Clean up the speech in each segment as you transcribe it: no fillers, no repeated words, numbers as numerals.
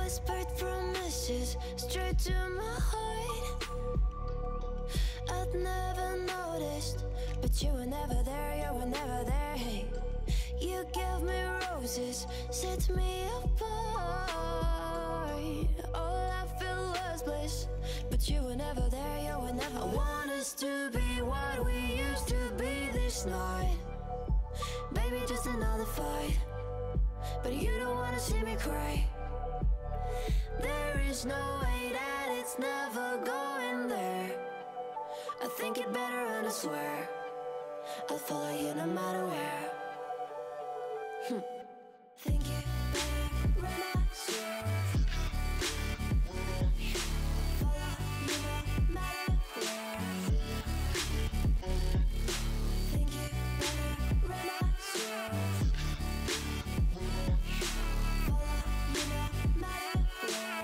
Whispered promises straight to my heart. I'd never noticed, but you were never there, you were never there. Hey, you gave me roses, set me apart. All I felt was bliss, but you were never there, you were never. I want us to be what we used to be this night. Baby, just another fight, but you don't wanna see me cry. There is no way that it's never going there. I think it better and I swear I'll follow you no matter where. Think it better when I swear. Follow you no matter where. Think it better when I swear. Follow you no matter where.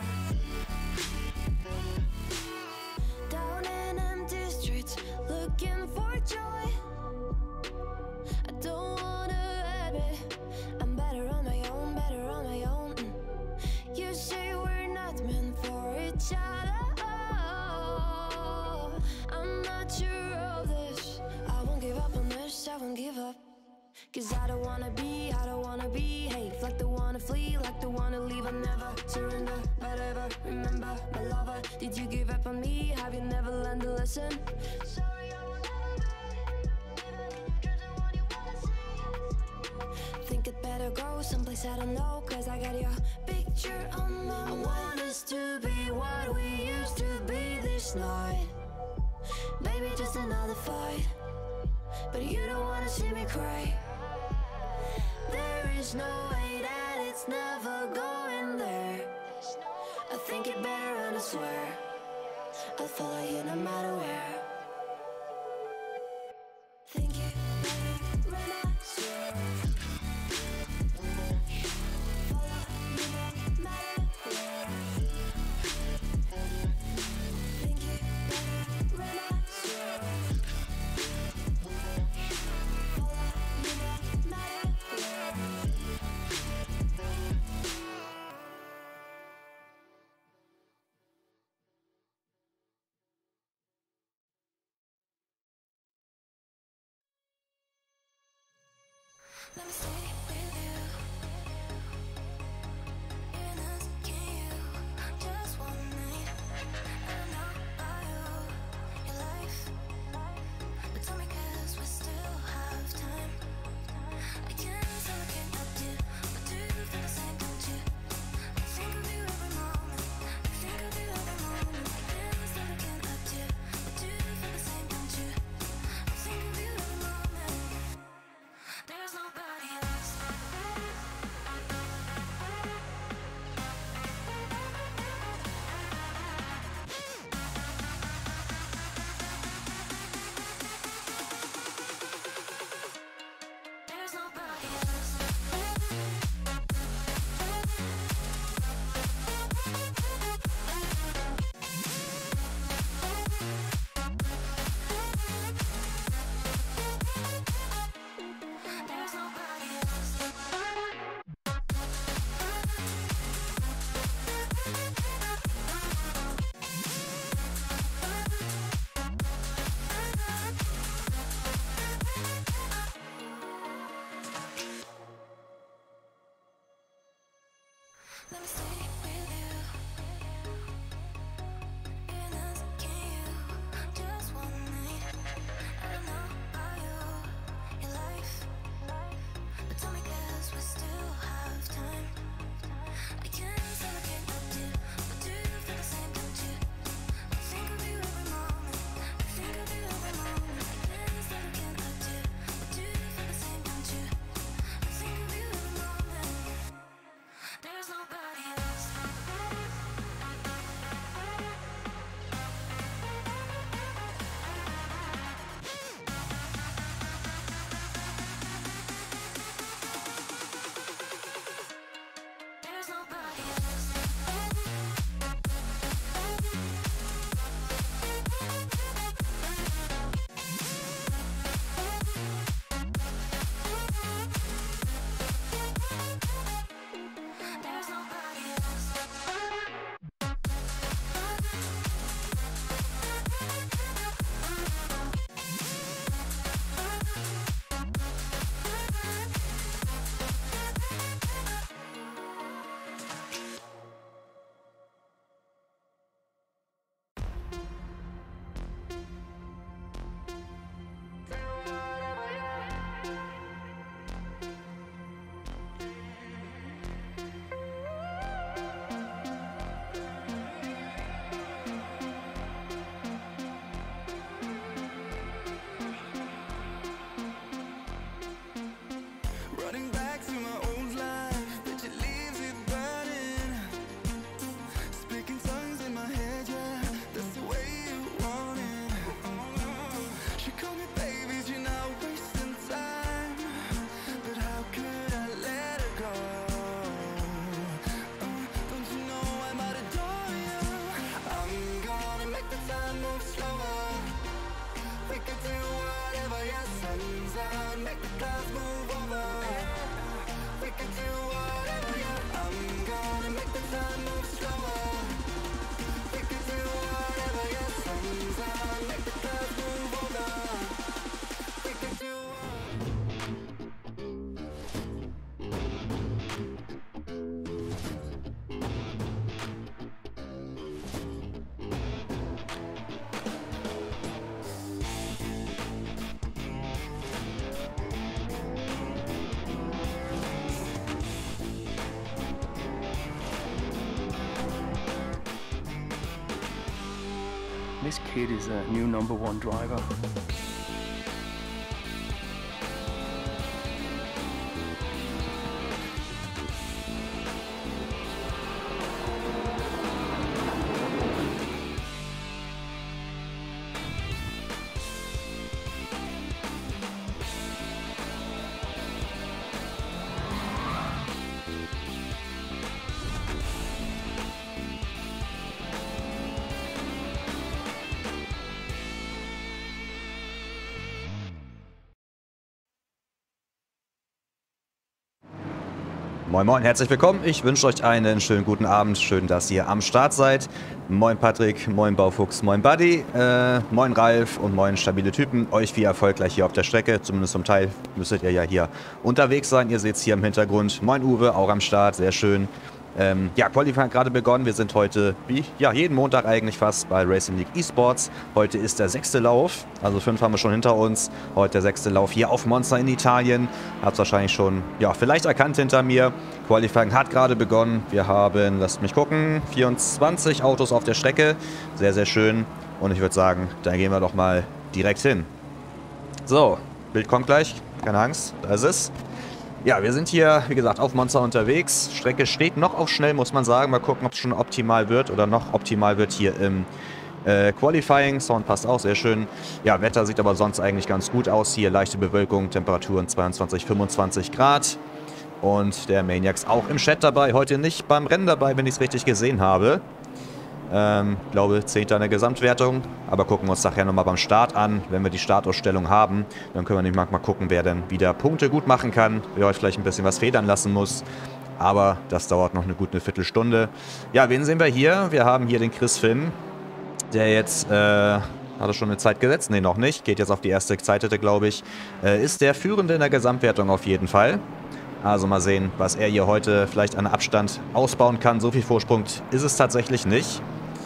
Down in empty streets, looking for joy. I don't wanna admit I'm better on my own, better on my own. You say we're not meant for each other. I'm not sure of this. I won't give up on this, I won't give up. Cause I don't wanna behave like the one to flee, like the one to leave. I'll never surrender, but ever remember my lover. Did you give up on me? Have you never learned a lesson? Sorry, I will never be. Even in your dreams, the one you wanna see. Think it better go someplace I don't know, cause I got your picture on my mind. I want us to be what we used to be this night. Baby, just another fight, but you don't wanna see me cry. There is no way that it's never going there. I think it better and I swear I'll follow you no matter where. Think it better when I swear. Follow you no matter where. Think it better when I swear. Follow you no matter where. Let me stay with you. In us, can you? Just one night. I don't know about you, your life, but tell me 'cause we still have time. I can't stop looking at you, but do you feel the same, don't you? I think of you every moment. I think of you every moment. I can't stop looking at you, but do you feel the same, don't you? I think of you every moment. There's nobody else. There's nobody else. There's nobody else. Let me stay with you. In us, can you? Just one night. I don't know about you, your life, but tell me 'cause we still have time. I can't stop looking at you, but do you feel the same, don't you? I think of you every moment. I think of you every moment. I can't stop looking at you, but do you feel the same, don't you? I think of you every moment. There's nobody else. There's nobody else. There's nobody else. This kid is a new #1 driver. Moin Moin, herzlich willkommen. Ich wünsche euch einen schönen guten Abend. Schön, dass ihr am Start seid. Moin Patrick, moin Baufuchs, moin Buddy, moin Ralf und moin stabile Typen. Euch viel Erfolg gleich hier auf der Strecke. Zumindest zum Teil müsstet ihr ja hier unterwegs sein. Ihr seht es hier im Hintergrund. Moin Uwe, auch am Start, sehr schön. Ja, Qualifying hat gerade begonnen. Wir sind heute, wie ja, jeden Montag eigentlich fast bei Racing League Esports. Heute ist der 6. Lauf, also 5 haben wir schon hinter uns. Heute der 6. Lauf hier auf Monza in Italien. Habt es wahrscheinlich schon, ja, vielleicht erkannt hinter mir. Qualifying hat gerade begonnen. Wir haben, lasst mich gucken, 24 Autos auf der Strecke. Sehr, sehr schön. Und ich würde sagen, da gehen wir doch mal direkt hin. So, Bild kommt gleich. Keine Angst, da ist es. Ja, wir sind hier, wie gesagt, auf Monza unterwegs. Strecke steht noch auf schnell, muss man sagen. Mal gucken, ob es schon optimal wird oder noch optimal wird hier im Qualifying. Sound passt auch, sehr schön. Ja, Wetter sieht aber sonst eigentlich ganz gut aus. Hier leichte Bewölkung, Temperaturen 22, 25 Grad. Und der Maniacs auch im Chat dabei. Heute nicht beim Rennen dabei, wenn ich es richtig gesehen habe. Glaube 10. in der Gesamtwertung, aber gucken wir uns nachher nochmal beim Start an. Wenn wir die Startausstellung haben, dann können wir nämlich mal gucken, wer denn wieder Punkte gut machen kann, wer heute vielleicht ein bisschen was federn lassen muss. Aber das dauert noch eine gute Viertelstunde. Ja, wen sehen wir hier? Wir haben hier den Chris Finn, der jetzt, hat er schon eine Zeit gesetzt? Ne, noch nicht. Geht jetzt auf die erste Zeitete, glaube ich. Ist der Führende in der Gesamtwertung auf jeden Fall. Also mal sehen, was er hier heute vielleicht an Abstand ausbauen kann. So viel Vorsprung ist es tatsächlich nicht.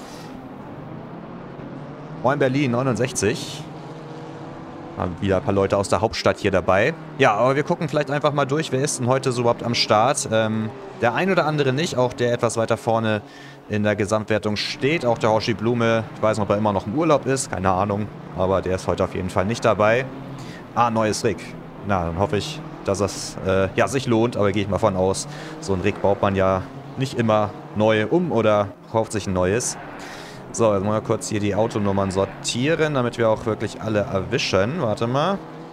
Moin Berlin, 69. Haben wieder ein paar Leute aus der Hauptstadt hier dabei. Ja, aber wir gucken vielleicht einfach mal durch, wer ist denn heute so überhaupt am Start. Der ein oder andere nicht, auch der etwas weiter vorne in der Gesamtwertung steht. Auch der Hoshi Blume, ich weiß nicht, ob er immer noch im Urlaub ist, keine Ahnung. Aber der ist heute auf jeden Fall nicht dabei. Ah, neues Rig. Na, dann hoffe ich, dass das ja, sich lohnt, aber gehe ich mal von aus. So ein Rig baut man ja nicht immer neu um oder kauft sich ein neues. So, jetzt mal kurz hier die Autonummern sortieren, damit wir auch wirklich alle erwischen. Warte mal.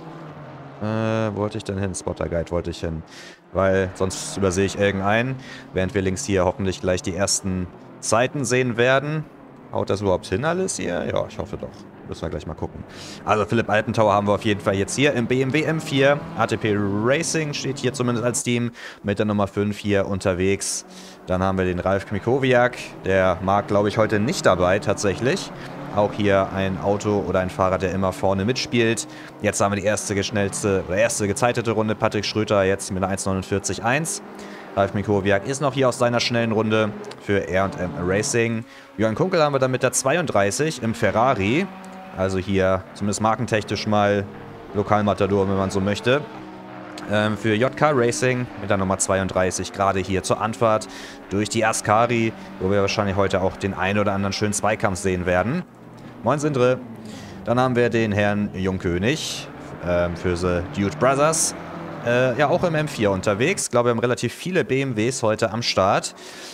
Wo wollte ich denn hin? Spotter Guide wollte ich hin. Weil sonst übersehe ich irgendeinen. Während wir links hier hoffentlich gleich die ersten Zeiten sehen werden. Haut das überhaupt hin alles hier? Ja, ich hoffe doch. Müssen wir gleich mal gucken. Also Philipp Alpentauer haben wir auf jeden Fall jetzt hier im BMW M4. ATP Racing steht hier zumindest als Team mit der Nummer 5 hier unterwegs. Dann haben wir den Ralf Mikowiak. Der mag, glaube ich, heute nicht dabei tatsächlich. Auch hier ein Auto oder ein Fahrer, der immer vorne mitspielt. Jetzt haben wir die erste gezeitete Runde. Patrick Schröter jetzt mit einer 1,49,1. Ralf Mikowiak ist noch hier aus seiner schnellen Runde für R&M Racing. Jörn Kunkel haben wir dann mit der 32 im Ferrari. Also hier zumindest markentechnisch mal Lokalmatador, wenn man so möchte. Für JK Racing mit der Nummer 32 gerade hier zur Anfahrt durch die Ascari, wo wir wahrscheinlich heute auch den einen oder anderen schönen Zweikampf sehen werden. Moin Sindre. Dann haben wir den Herrn Jungkönig für The Dude Brothers. Ja, auch im M4 unterwegs. Ich glaube, wir haben relativ viele BMWs heute am Start.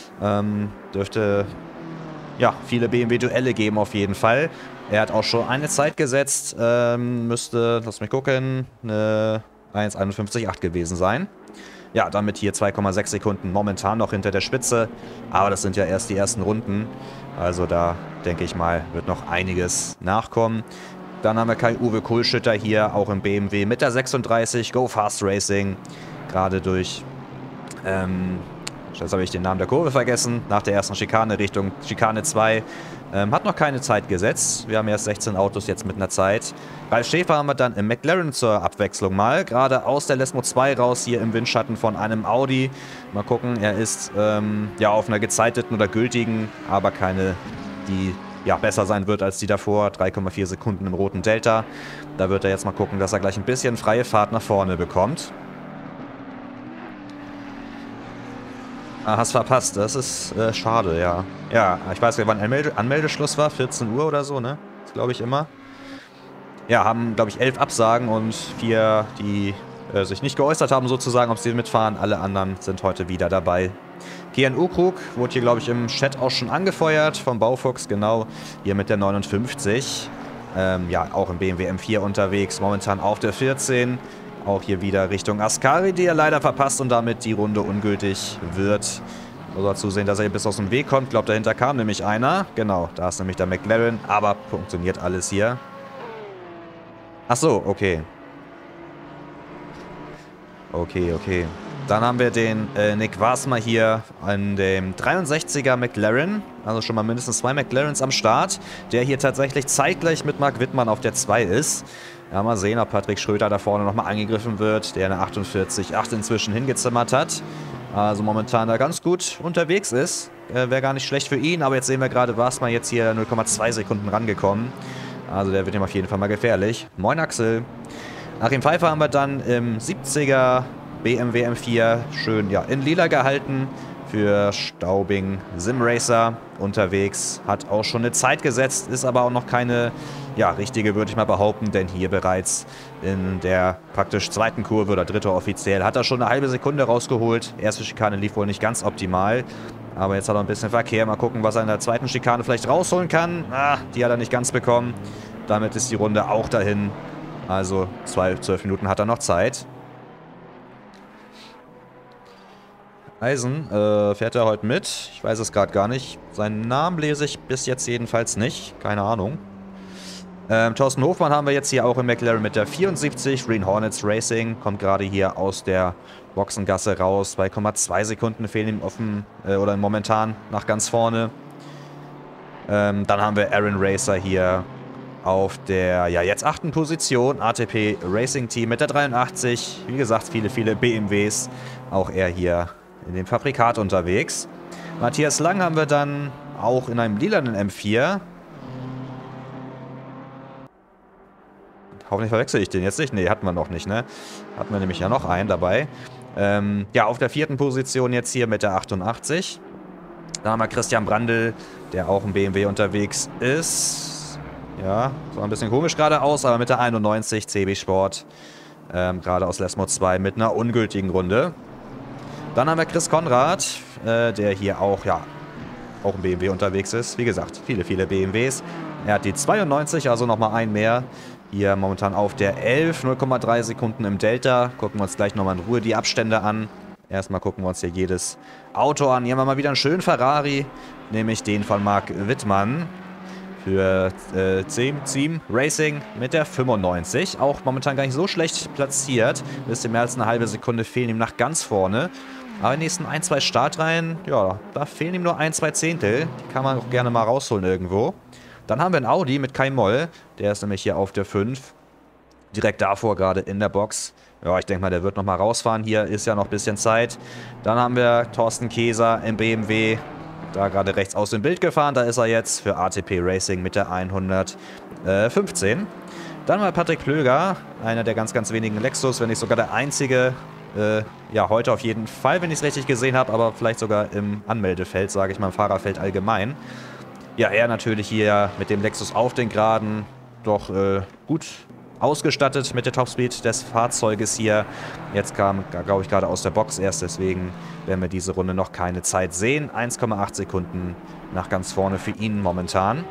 Dürfte ja viele BMW-Duelle geben auf jeden Fall. Er hat auch schon eine Zeit gesetzt. Müsste, lass mich gucken, eine 1,51,8 gewesen sein. Ja, damit hier 2,6 Sekunden momentan noch hinter der Spitze. Aber das sind ja erst die ersten Runden. Also da denke ich mal, wird noch einiges nachkommen. Dann haben wir Kai-Uwe Kohlschütter hier, auch im BMW mit der 36, Go Fast Racing. Gerade durch, jetzt habe ich den Namen der Kurve vergessen, nach der ersten Schikane Richtung Schikane 2. Hat noch keine Zeit gesetzt. Wir haben erst 16 Autos jetzt mit einer Zeit. Ralf Schäfer haben wir dann im McLaren zur Abwechslung mal. Gerade aus der Lesmo 2 raus, hier im Windschatten von einem Audi. Mal gucken, er ist ja auf einer gezeiteten oder gültigen, aber keine, die ja besser sein wird als die davor. 3,4 Sekunden im roten Delta. Da wird er jetzt mal gucken, dass er gleich ein bisschen freie Fahrt nach vorne bekommt. Ah, hast verpasst. Das ist schade, ja. Ja, ich weiß nicht, wann Anmeldeschluss war. 14 Uhr oder so, ne? Das glaube ich immer. Ja, haben, glaube ich, 11 Absagen und 4, die sich nicht geäußert haben, sozusagen, ob sie mitfahren. Alle anderen sind heute wieder dabei. Kian Ukrug wurde hier, glaube ich, im Chat auch schon angefeuert. Vom Baufuchs, genau. Hier mit der 59. Ja, auch im BMW M4 unterwegs. Momentan auf der 14. Auch hier wieder Richtung Ascari, die er leider verpasst und damit die Runde ungültig wird. Muss zusehen, dass er hier bis aus dem Weg kommt. Ich glaube, dahinter kam nämlich einer. Genau, da ist nämlich der McLaren. Aber funktioniert alles hier. Ach so, okay. Okay. Dann haben wir den Nick Wasmer hier an dem 63er McLaren. Also schon mal mindestens 2 McLarens am Start. Der hier tatsächlich zeitgleich mit Marc Wittmann auf der 2 ist. Ja, mal sehen, ob Patrick Schröter da vorne nochmal angegriffen wird, der eine 48,8 inzwischen hingezimmert hat. Also momentan da ganz gut unterwegs ist. Wäre gar nicht schlecht für ihn, aber jetzt sehen wir gerade, Wasmer jetzt hier 0,2 Sekunden rangekommen. Also der wird ihm auf jeden Fall mal gefährlich. Moin Axel. Achim Pfeiffer haben wir dann im 70er BMW M4 schön ja, in lila gehalten. Für Staubing Simracer unterwegs. Hat auch schon eine Zeit gesetzt, ist aber auch noch keine ja, richtige, würde ich mal behaupten, denn hier bereits in der praktisch zweiten Kurve oder dritte offiziell hat er schon eine halbe Sekunde rausgeholt. Erste Schikane lief wohl nicht ganz optimal, aber jetzt hat er ein bisschen Verkehr. Mal gucken, was er in der zweiten Schikane vielleicht rausholen kann. Die hat er nicht ganz bekommen. Damit ist die Runde auch dahin. Also 12 Minuten hat er noch Zeit. Eisen, fährt er heute mit? Ich weiß es gerade gar nicht. Seinen Namen lese ich bis jetzt jedenfalls nicht. Keine Ahnung. Thorsten Hofmann haben wir jetzt hier auch im McLaren mit der 74. Green Hornets Racing. Kommt gerade hier aus der Boxengasse raus. 2,2 Sekunden fehlen ihm oder momentan nach ganz vorne. Dann haben wir Aaron Racer hier auf der ja jetzt 8. Position. ATP Racing Team mit der 83. Wie gesagt, viele BMWs. Auch er hier in dem Fabrikat unterwegs. Matthias Lang haben wir dann auch in einem lilanen M4. Hoffentlich verwechsel ich den jetzt nicht. Ne, hatten wir noch nicht, ne? Hatten wir nämlich ja noch einen dabei. Ja, auf der 4. Position jetzt hier mit der 88. Da haben wir Christian Brandl, der auch im BMW unterwegs ist. Ja, sah ein bisschen komisch gerade aus, aber mit der 91 CB Sport. Gerade aus Lesmo 2 mit einer ungültigen Runde. Dann haben wir Chris Konrad, der hier auch, ja, auch im BMW unterwegs ist. Wie gesagt, viele BMWs. Er hat die 92, also nochmal einen mehr. Hier momentan auf der 11, 0,3 Sekunden im Delta. Gucken wir uns gleich nochmal in Ruhe die Abstände an. Erstmal gucken wir uns hier jedes Auto an. Hier haben wir mal wieder einen schönen Ferrari, nämlich den von Marc Wittmann. Für Team Racing mit der 95. Auch momentan gar nicht so schlecht platziert. Ein bisschen mehr als eine halbe Sekunde fehlen ihm nach ganz vorne. Aber in den nächsten 1, 2 Startreihen, ja, da fehlen ihm nur 1, 2 Zehntel. Die kann man auch gerne mal rausholen irgendwo. Dann haben wir einen Audi mit Kai Moll. Der ist nämlich hier auf der 5. Direkt davor gerade in der Box. Ja, ich denke mal, der wird nochmal rausfahren. Hier ist ja noch ein bisschen Zeit. Dann haben wir Thorsten Keser im BMW. Da gerade rechts aus dem Bild gefahren. Da ist er jetzt für ATP Racing mit der 115. Dann haben wir Patrick Plöger. Einer der ganz wenigen Lexus, wenn nicht sogar der einzige. Ja, heute auf jeden Fall, wenn ich es richtig gesehen habe. Aber vielleicht sogar im Anmeldefeld, sage ich mal, im Fahrerfeld allgemein. Ja, er natürlich hier mit dem Lexus auf den Geraden doch gut ausgestattet mit der Topspeed des Fahrzeuges hier. Jetzt kam, glaube ich, gerade aus der Box erst, deswegen werden wir diese Runde noch keine Zeit sehen. 1,8 Sekunden nach ganz vorne für ihn momentan.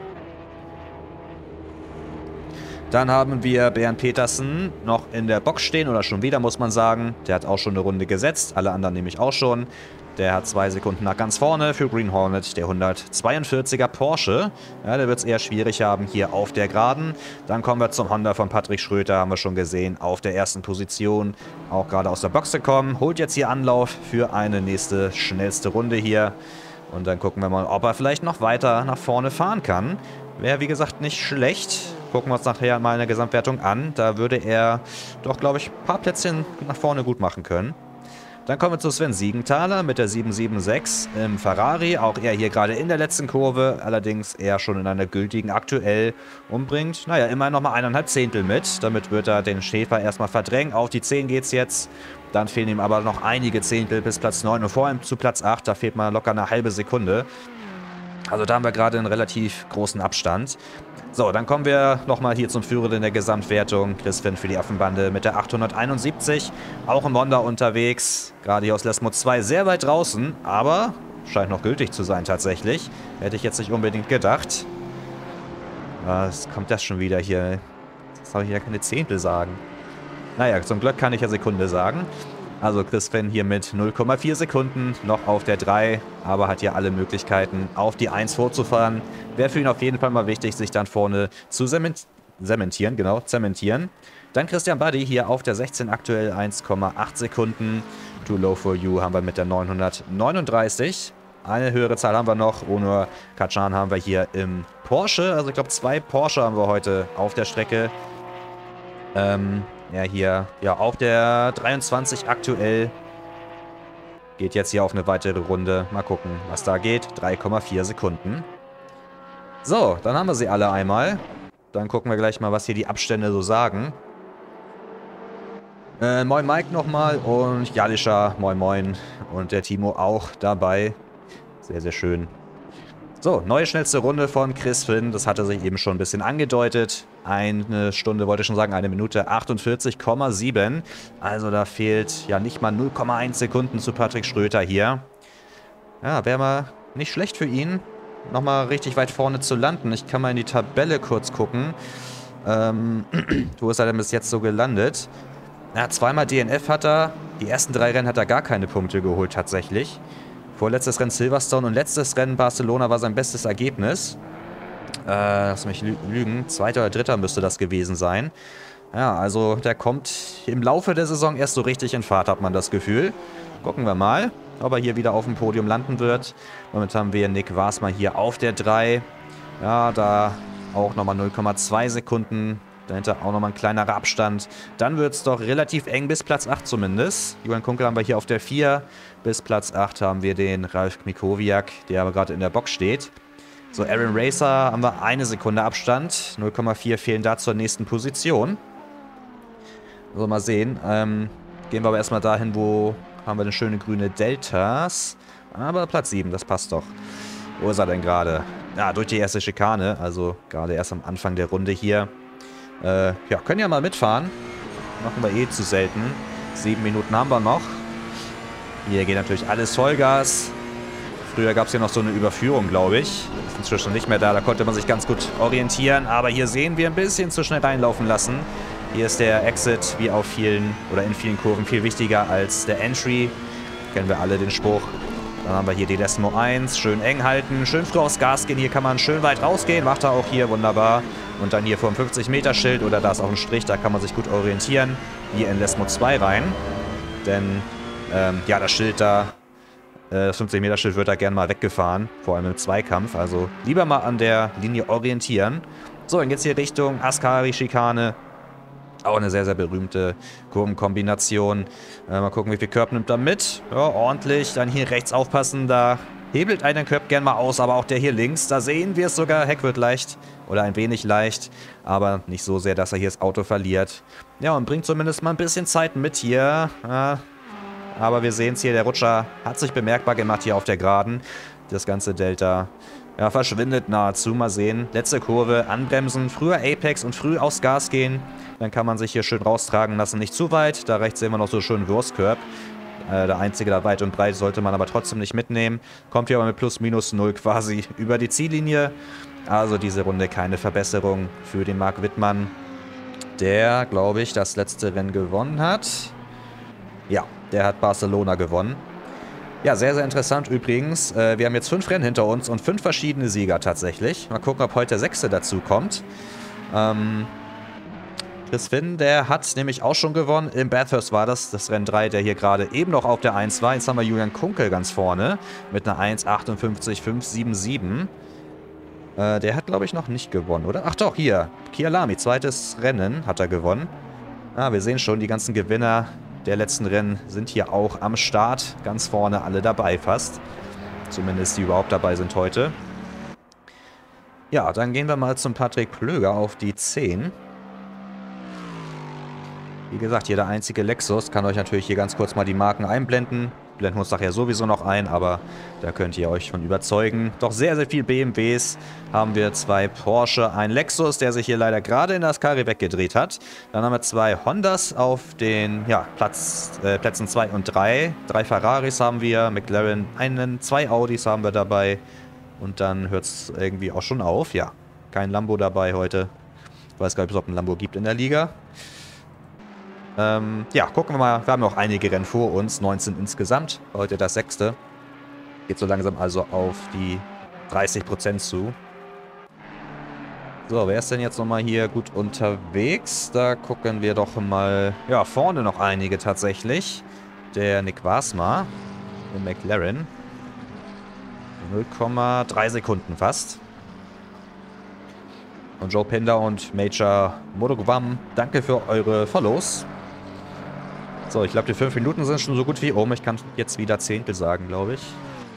Dann haben wir Bernd Petersen noch in der Box stehen, oder schon wieder, muss man sagen. Der hat auch schon eine Runde gesetzt, alle anderen nämlich auch schon. Der hat 2 Sekunden nach ganz vorne für Green Hornet, der 142er Porsche. Ja, der wird es eher schwierig haben hier auf der Geraden. Dann kommen wir zum Honda von Patrick Schröter, haben wir schon gesehen, auf der 1. Position. Auch gerade aus der Box gekommen, holt jetzt hier Anlauf für eine nächste schnellste Runde hier. Und dann gucken wir mal, ob er vielleicht noch weiter nach vorne fahren kann. Wäre, wie gesagt, nicht schlecht. Gucken wir uns nachher mal in der Gesamtwertung an. Da würde er doch, glaube ich, ein paar Plätzchen nach vorne gut machen können. Dann kommen wir zu Sven Siegenthaler mit der 776 im Ferrari. Auch er hier gerade in der letzten Kurve, allerdings eher schon in einer gültigen aktuell und bringt, naja, immerhin nochmal 1,5 Zehntel mit. Damit wird er den Schäfer erstmal verdrängen. Auf die 10 geht's jetzt. Dann fehlen ihm aber noch einige Zehntel bis Platz 9 und vor allem zu Platz 8. Da fehlt mal locker eine halbe Sekunde. Also da haben wir gerade einen relativ großen Abstand. So, dann kommen wir nochmal hier zum Führenden der Gesamtwertung. Chris Finn für die Affenbande mit der 871. Auch im Honda unterwegs. Gerade hier aus Lesmo 2 sehr weit draußen. Aber scheint noch gültig zu sein tatsächlich. Hätte ich jetzt nicht unbedingt gedacht. Was kommt das schon wieder hier? Jetzt soll ich ja keine Zehntel sagen. Naja, zum Glück kann ich ja Sekunde sagen. Also Chris Finn hier mit 0,4 Sekunden noch auf der 3, aber hat hier alle Möglichkeiten, auf die 1 vorzufahren. Wäre für ihn auf jeden Fall mal wichtig, sich dann vorne zu zementieren. Dann Christian Buddy hier auf der 16 aktuell 1,8 Sekunden. Too Low For You haben wir mit der 939. Eine höhere Zahl haben wir noch. Onur Kacan haben wir hier im Porsche. Also ich glaube 2 Porsche haben wir heute auf der Strecke. Ja, hier ja auf der 23 aktuell. Geht jetzt hier auf eine weitere Runde. Mal gucken, was da geht. 3,4 Sekunden. So, dann haben wir sie alle einmal. Dann gucken wir gleich mal, was hier die Abstände so sagen. Moin Mike nochmal und Jalischa, moin moin. Und der Timo auch dabei. Sehr, sehr schön. So, neue schnellste Runde von Chris Finn. Das hatte sich eben schon ein bisschen angedeutet. Eine Stunde, wollte ich schon sagen, 1 Minute 48,7. Also da fehlt ja nicht mal 0,1 Sekunden zu Patrick Schröter hier. Ja, wäre mal nicht schlecht für ihn, nochmal richtig weit vorne zu landen. Ich kann mal in die Tabelle kurz gucken. Wo ist er denn bis jetzt so gelandet? Ja, zweimal DNF hat er. Die ersten 3 Rennen hat er gar keine Punkte geholt tatsächlich. Vorletztes Rennen Silverstone und letztes Rennen Barcelona war sein bestes Ergebnis. Lass mich lügen. 2. oder 3. müsste das gewesen sein. Ja, also der kommt im Laufe der Saison erst so richtig in Fahrt, hat man das Gefühl. Gucken wir mal, ob er hier wieder auf dem Podium landen wird. Damit haben wir Nick Wasmer hier auf der 3. Ja, da auch nochmal 0,2 Sekunden. Dahinter auch nochmal ein kleinerer Abstand. Dann wird es doch relativ eng bis Platz 8 zumindest. Johann Kunkel haben wir hier auf der 4. Bis Platz 8 haben wir den Ralf Mikowiak, der aber gerade in der Box steht. So, Aaron Racer haben wir 1 Sekunde Abstand. 0,4 fehlen da zur nächsten Position. So, mal sehen. Gehen wir aber erstmal dahin, wo haben wir denn schöne grüne Deltas. Aber Platz 7, das passt doch. Wo ist er denn gerade? Ja, durch die erste Schikane. Also gerade erst am Anfang der Runde hier. Ja, können ja mal mitfahren. Machen wir eh zu selten. 7 Minuten haben wir noch. Hier geht natürlich alles Vollgas. Früher gab es hier noch so eine Überführung, glaube ich. Ist inzwischen nicht mehr da. Da konnte man sich ganz gut orientieren. Aber hier sehen wir ein bisschen zu schnell reinlaufen lassen. Hier ist der Exit wie auf vielen oder in vielen Kurven viel wichtiger als der Entry. Kennen wir alle den Spruch. Dann haben wir hier die Lesmo 1. Schön eng halten, schön früh aufs Gas gehen. Hier kann man schön weit rausgehen. Macht er auch hier wunderbar. Und dann hier vor dem 50-Meter-Schild oder da ist auch ein Strich. Da kann man sich gut orientieren. Hier in Lesmo 2 rein. Denn ja, das Schild da, das 50-Meter-Schild wird da gerne mal weggefahren. Vor allem im Zweikampf. Also lieber mal an der Linie orientieren. So, dann geht's hier Richtung Ascari-Schikane. Auch eine sehr, sehr berühmte Kurvenkombination. Mal gucken, wie viel Curb nimmt er mit. Ja, ordentlich. Dann hier rechts aufpassen. Da hebelt einen Curb gern mal aus. Aber auch der hier links. Da sehen wir es sogar. Heck wird leicht. Oder ein wenig leicht. Aber nicht so sehr, dass er hier das Auto verliert. Ja, und bringt zumindest mal ein bisschen Zeit mit hier. Ja, aber wir sehen es hier. Der Rutscher hat sich bemerkbar gemacht hier auf der Geraden. Das ganze Delta ja, verschwindet nahezu. Mal sehen. Letzte Kurve. Anbremsen. Früher Apex und früh aufs Gas gehen. Dann kann man sich hier schön raustragen lassen. Nicht zu weit. Da rechts sehen wir noch so schön Wurstcurb. Der einzige da weit und breit sollte man aber trotzdem nicht mitnehmen. Kommt hier aber mit plus minus 0 quasi über die Ziellinie. Also diese Runde keine Verbesserung für den Marc Wittmann. Der, glaube ich, das letzte Rennen gewonnen hat. Ja, der hat Barcelona gewonnen. Ja, sehr, sehr interessant übrigens. Wir haben jetzt 5 Rennen hinter uns und 5 verschiedene Sieger tatsächlich. Mal gucken, ob heute der 6. dazu kommt. Chris Finn, der hat nämlich auch schon gewonnen. Im Bathurst war das Rennen 3, der hier gerade eben noch auf der 1 war. Jetzt haben wir Julian Kunkel ganz vorne mit einer 1,58,577. Der hat, glaube ich, noch nicht gewonnen, oder? Ach doch, hier. Kyalami, zweites Rennen hat er gewonnen. Ah, wir sehen schon, die ganzen Gewinner der letzten Rennen sind hier auch am Start. Ganz vorne alle dabei fast. Zumindest die überhaupt dabei sind heute. Ja, dann gehen wir mal zum Patrick Plöger auf die 10. Wie gesagt, hier der einzige Lexus. Kann euch natürlich hier ganz kurz mal die Marken einblenden. Blenden wir uns nachher sowieso noch ein, aber da könnt ihr euch von überzeugen. Doch sehr, sehr viel BMWs. Haben wir 2 Porsche, ein Lexus, der sich hier leider gerade in das Karre weggedreht hat. Dann haben wir 2 Hondas auf den Plätzen 2 und 3. 3 Ferraris haben wir, McLaren einen, 2 Audis haben wir dabei. Und dann hört es irgendwie auch schon auf. Ja, kein Lambo dabei heute. Ich weiß gar nicht, ob es ein Lambo gibt in der Liga. Ja, gucken wir mal. Wir haben noch einige Rennen vor uns. 19 insgesamt. Heute das 6. Geht so langsam also auf die 30% zu. So, wer ist denn jetzt nochmal hier gut unterwegs? Da gucken wir doch mal. Ja, vorne noch einige tatsächlich. Der Nick Wasma im McLaren. 0,3 Sekunden fast. Und Joe Pinder und Major Modogwam, danke für eure Follows. So, ich glaube, die 5 Minuten sind schon so gut wie um. Ich kann jetzt wieder Zehntel sagen, glaube ich.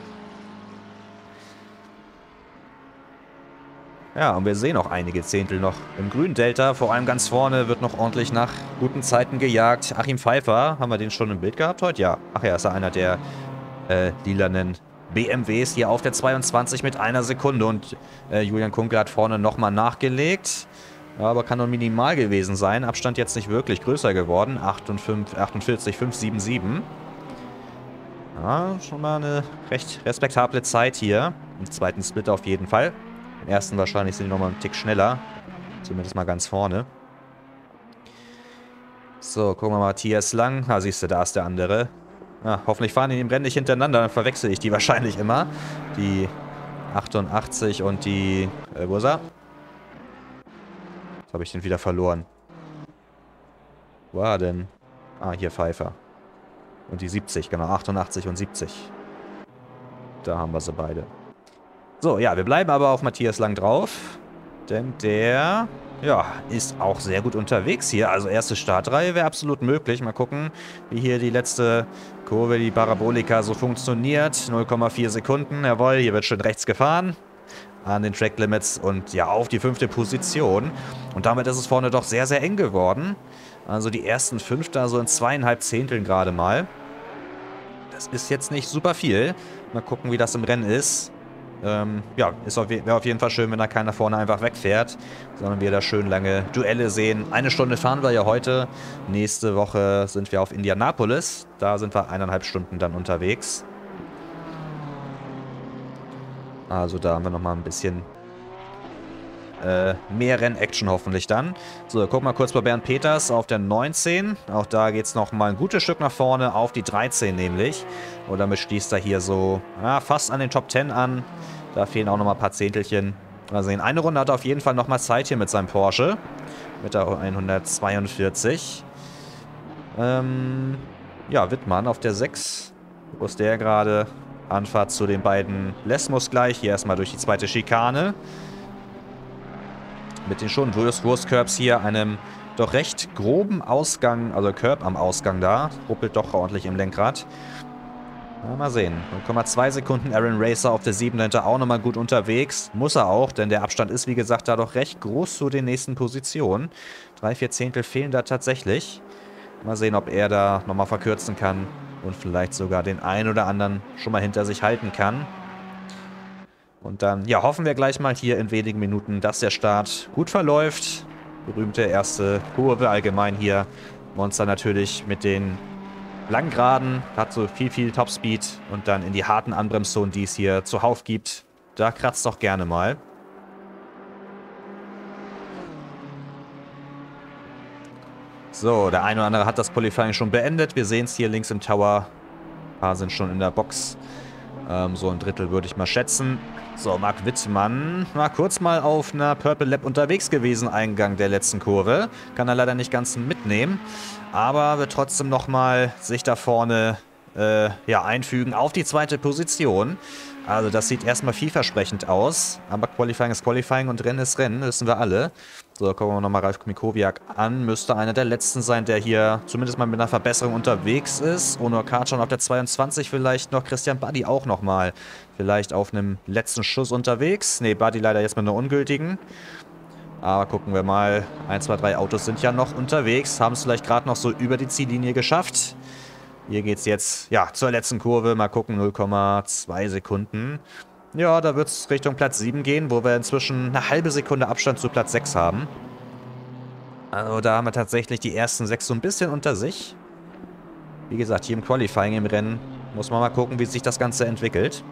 Ja, und wir sehen auch einige Zehntel noch im grünen Delta. Vor allem ganz vorne wird noch ordentlich nach guten Zeiten gejagt. Achim Pfeiffer, haben wir den schon im Bild gehabt heute? Ja. Ach ja, ist ja einer der lilanen BMWs hier auf der 22 mit 1 Sekunde. Und Julian Kunkel hat vorne nochmal nachgelegt. Aber kann nur minimal gewesen sein. Abstand jetzt nicht wirklich größer geworden. 48,577. Ja, schon mal eine recht respektable Zeit hier. Im zweiten Split auf jeden Fall. Im ersten wahrscheinlich sind die nochmal einen Tick schneller. Zumindest mal ganz vorne. So, gucken wir mal. Matthias Lang. Ah, siehst du, da ist der andere. Ja, hoffentlich fahren die im Rennen nicht hintereinander. Dann verwechsel ich die wahrscheinlich immer. Die 88 und die... wo ist er? Habe ich den wieder verloren. Wo war er denn? Ah, hier Pfeiffer. Und die 70, genau. 88 und 70. Da haben wir sie beide. So, ja, wir bleiben aber auf Matthias Lang drauf. Denn der, ja, ist auch sehr gut unterwegs hier. Also erste Startreihe wäre absolut möglich. Mal gucken, wie hier die letzte Kurve, die Parabolika, so funktioniert. 0,4 Sekunden. Jawohl, hier wird schön rechts gefahren. An den Track Limits und ja, auf die 5. Position. Und damit ist es vorne doch sehr, sehr eng geworden. Also die ersten 5 da so in 2,5 Zehnteln gerade mal. Das ist jetzt nicht super viel. Mal gucken, wie das im Rennen ist. Ja, wäre auf jeden Fall schön, wenn da keiner vorne einfach wegfährt, sondern wir da schön lange Duelle sehen. 1 Stunde fahren wir ja heute. Nächste Woche sind wir auf Indianapolis. Da sind wir 1,5 Stunden dann unterwegs. Also da haben wir nochmal ein bisschen mehr Rennaction hoffentlich dann. So, gucken wir mal kurz bei Bernd Peters auf der 19. Auch da geht es nochmal ein gutes Stück nach vorne auf die 13 nämlich. Und damit schließt er hier so fast an den Top 10 an. Da fehlen auch nochmal ein paar Zehntelchen. Mal sehen, eine Runde hat er auf jeden Fall nochmal Zeit hier mit seinem Porsche. Mit der 142. Ja, Wittmann auf der 6. Wo ist der gerade? Anfahrt zu den beiden Lesmos gleich. Hier erstmal durch die zweite Schikane. Mit den schon Wurstcurbs hier, einem doch recht groben Ausgang, also Curb am Ausgang da. Ruppelt doch ordentlich im Lenkrad. Ja, mal sehen. 0,2 Sekunden. Aaron Racer auf der 7. auch nochmal gut unterwegs. Muss er auch, denn der Abstand ist, wie gesagt, da doch recht groß zu den nächsten Positionen. 3/4 Zehntel fehlen da tatsächlich. Mal sehen, ob er da nochmal verkürzen kann. Und vielleicht sogar den einen oder anderen schon mal hinter sich halten kann. Und dann, ja, hoffen wir gleich mal hier in wenigen Minuten, dass der Start gut verläuft. Berühmte erste Kurve allgemein hier. Monster natürlich mit den langen Geraden, hat so viel Topspeed. Und dann in die harten Anbremszonen, die es hier zuhauf gibt. Da kratzt doch gerne mal. So, der eine oder andere hat das Qualifying schon beendet. Wir sehen es hier links im Tower. Ein paar sind schon in der Box. So ein Drittel würde ich mal schätzen. So, Marc Wittmann war kurz mal auf einer Purple Lap unterwegs gewesen, Eingang der letzten Kurve. Kann er leider nicht ganz mitnehmen. Aber wird trotzdem nochmal sich da vorne einfügen auf die 2. Position. Also das sieht erstmal vielversprechend aus. Aber Qualifying ist Qualifying und Rennen ist Rennen, wissen wir alle. So, gucken wir nochmal Ralf Mikowiak an. Müsste einer der letzten sein, der hier zumindest mal mit einer Verbesserung unterwegs ist. Onur Kardschan auf der 22 vielleicht noch. Christian Buddy auch nochmal. Vielleicht auf einem letzten Schuss unterwegs. Ne, Buddy leider jetzt mit einer ungültigen. Aber gucken wir mal. 1, 2, 3 Autos sind ja noch unterwegs. Haben es vielleicht gerade noch so über die Ziellinie geschafft. Hier geht es jetzt, ja, zur letzten Kurve. Mal gucken, 0,2 Sekunden. Ja, da wird es Richtung Platz 7 gehen, wo wir inzwischen eine halbe Sekunde Abstand zu Platz 6 haben. Also da haben wir tatsächlich die ersten 6 so ein bisschen unter sich. Wie gesagt, hier im Qualifying im Rennen muss man mal gucken, wie sich das Ganze entwickelt.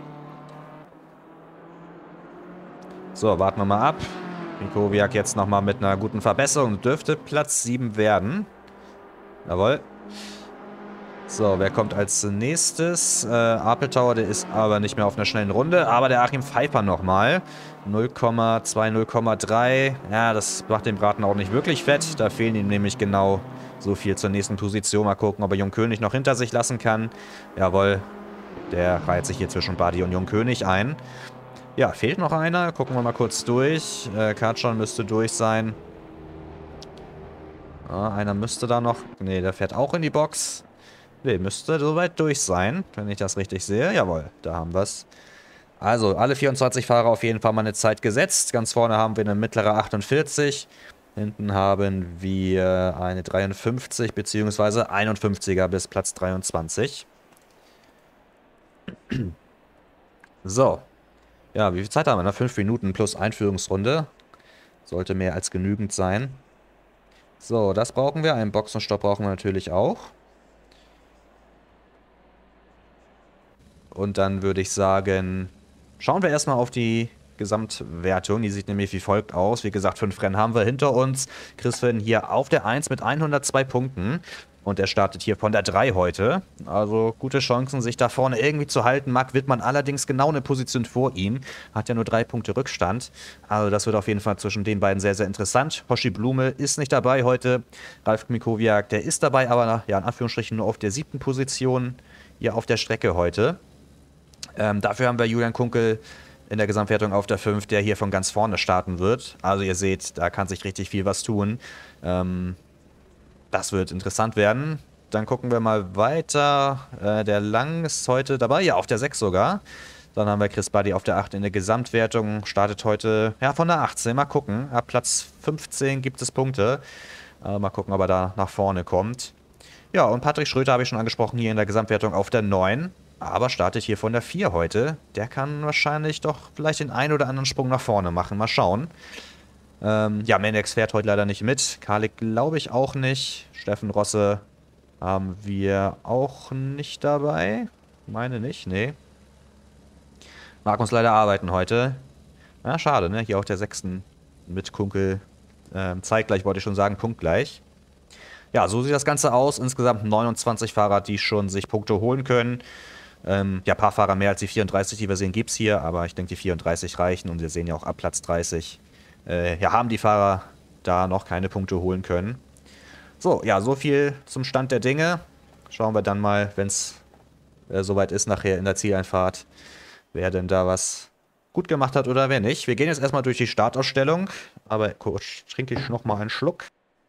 So, warten wir mal ab. Mikowiak jetzt nochmal mit einer guten Verbesserung. Dürfte Platz 7 werden. Jawohl. So, wer kommt als nächstes? Apeltauer, der ist aber nicht mehr auf einer schnellen Runde. Aber der Achim Pfeiffer nochmal. 0,2, 0,3. Ja, das macht den Braten auch nicht wirklich fett. Da fehlen ihm nämlich genau so viel zur nächsten Position. Mal gucken, ob er Jungkönig noch hinter sich lassen kann. Jawohl, der reiht sich hier zwischen Buddy und Jungkönig ein. Ja, fehlt noch einer. Gucken wir mal kurz durch. Kardschan müsste durch sein. Einer müsste da noch... Ne, der fährt auch in die Box. Ne, müsste soweit durch sein, wenn ich das richtig sehe. Jawohl, da haben wir es. Also, alle 24 Fahrer auf jeden Fall mal eine Zeit gesetzt. Ganz vorne haben wir eine mittlere 48. Hinten haben wir eine 53 bzw. 51er bis Platz 23. So. Ja, wie viel Zeit haben wir? 5 Minuten plus Einführungsrunde. Sollte mehr als genügend sein. So, das brauchen wir. Einen Boxenstopp brauchen wir natürlich auch. Und dann würde ich sagen, schauen wir erstmal auf die Gesamtwertung. Die sieht nämlich wie folgt aus. Wie gesagt, 5 Rennen haben wir hinter uns. Chris Finn hier auf der 1 mit 102 Punkten. Und er startet hier von der 3 heute. Also gute Chancen, sich da vorne irgendwie zu halten. Marc Wittmann allerdings genau eine Position vor ihm. Hat ja nur 3 Punkte Rückstand. Also das wird auf jeden Fall zwischen den beiden sehr, sehr interessant. Hoshi Blume ist nicht dabei heute. Ralf Mikowiak, der ist dabei, aber ja, in Anführungsstrichen nur auf der 7. Position hier auf der Strecke heute. Dafür haben wir Julian Kunkel in der Gesamtwertung auf der 5, der hier von ganz vorne starten wird. Also ihr seht, da kann sich richtig viel was tun. Das wird interessant werden. Dann gucken wir mal weiter. Der Lang ist heute dabei, ja, auf der 6 sogar. Dann haben wir Chris Buddy auf der 8 in der Gesamtwertung. Startet heute, ja, von der 18. Mal gucken. Ab Platz 15 gibt es Punkte. Mal gucken, ob er da nach vorne kommt. Ja, und Patrick Schröter habe ich schon angesprochen, hier in der Gesamtwertung auf der 9. Aber startet hier von der 4 heute. Der kann wahrscheinlich doch vielleicht den einen oder anderen Sprung nach vorne machen. Mal schauen. Ja, Mendex fährt heute leider nicht mit. Kalik glaube ich auch nicht. Steffen Rosse haben wir auch nicht dabei. Meine nicht, nee. Mag uns leider arbeiten heute. Ja, schade, ne? Hier auch der 6. mit Kunkel. Zeitgleich wollte ich schon sagen, punktgleich. Ja, so sieht das Ganze aus. Insgesamt 29 Fahrer, die schon sich Punkte holen können. Ja, ein paar Fahrer mehr als die 34, die wir sehen, gibt es hier. Aber ich denke, die 34 reichen. Und wir sehen ja auch ab Platz 30. Ja, haben die Fahrer da noch keine Punkte holen können. So, ja, so viel zum Stand der Dinge. Schauen wir dann mal, wenn es soweit ist, nachher in der Zieleinfahrt, wer denn da was gut gemacht hat oder wer nicht. Wir gehen jetzt erstmal durch die Startausstellung. Aber kurz trinke ich nochmal einen Schluck.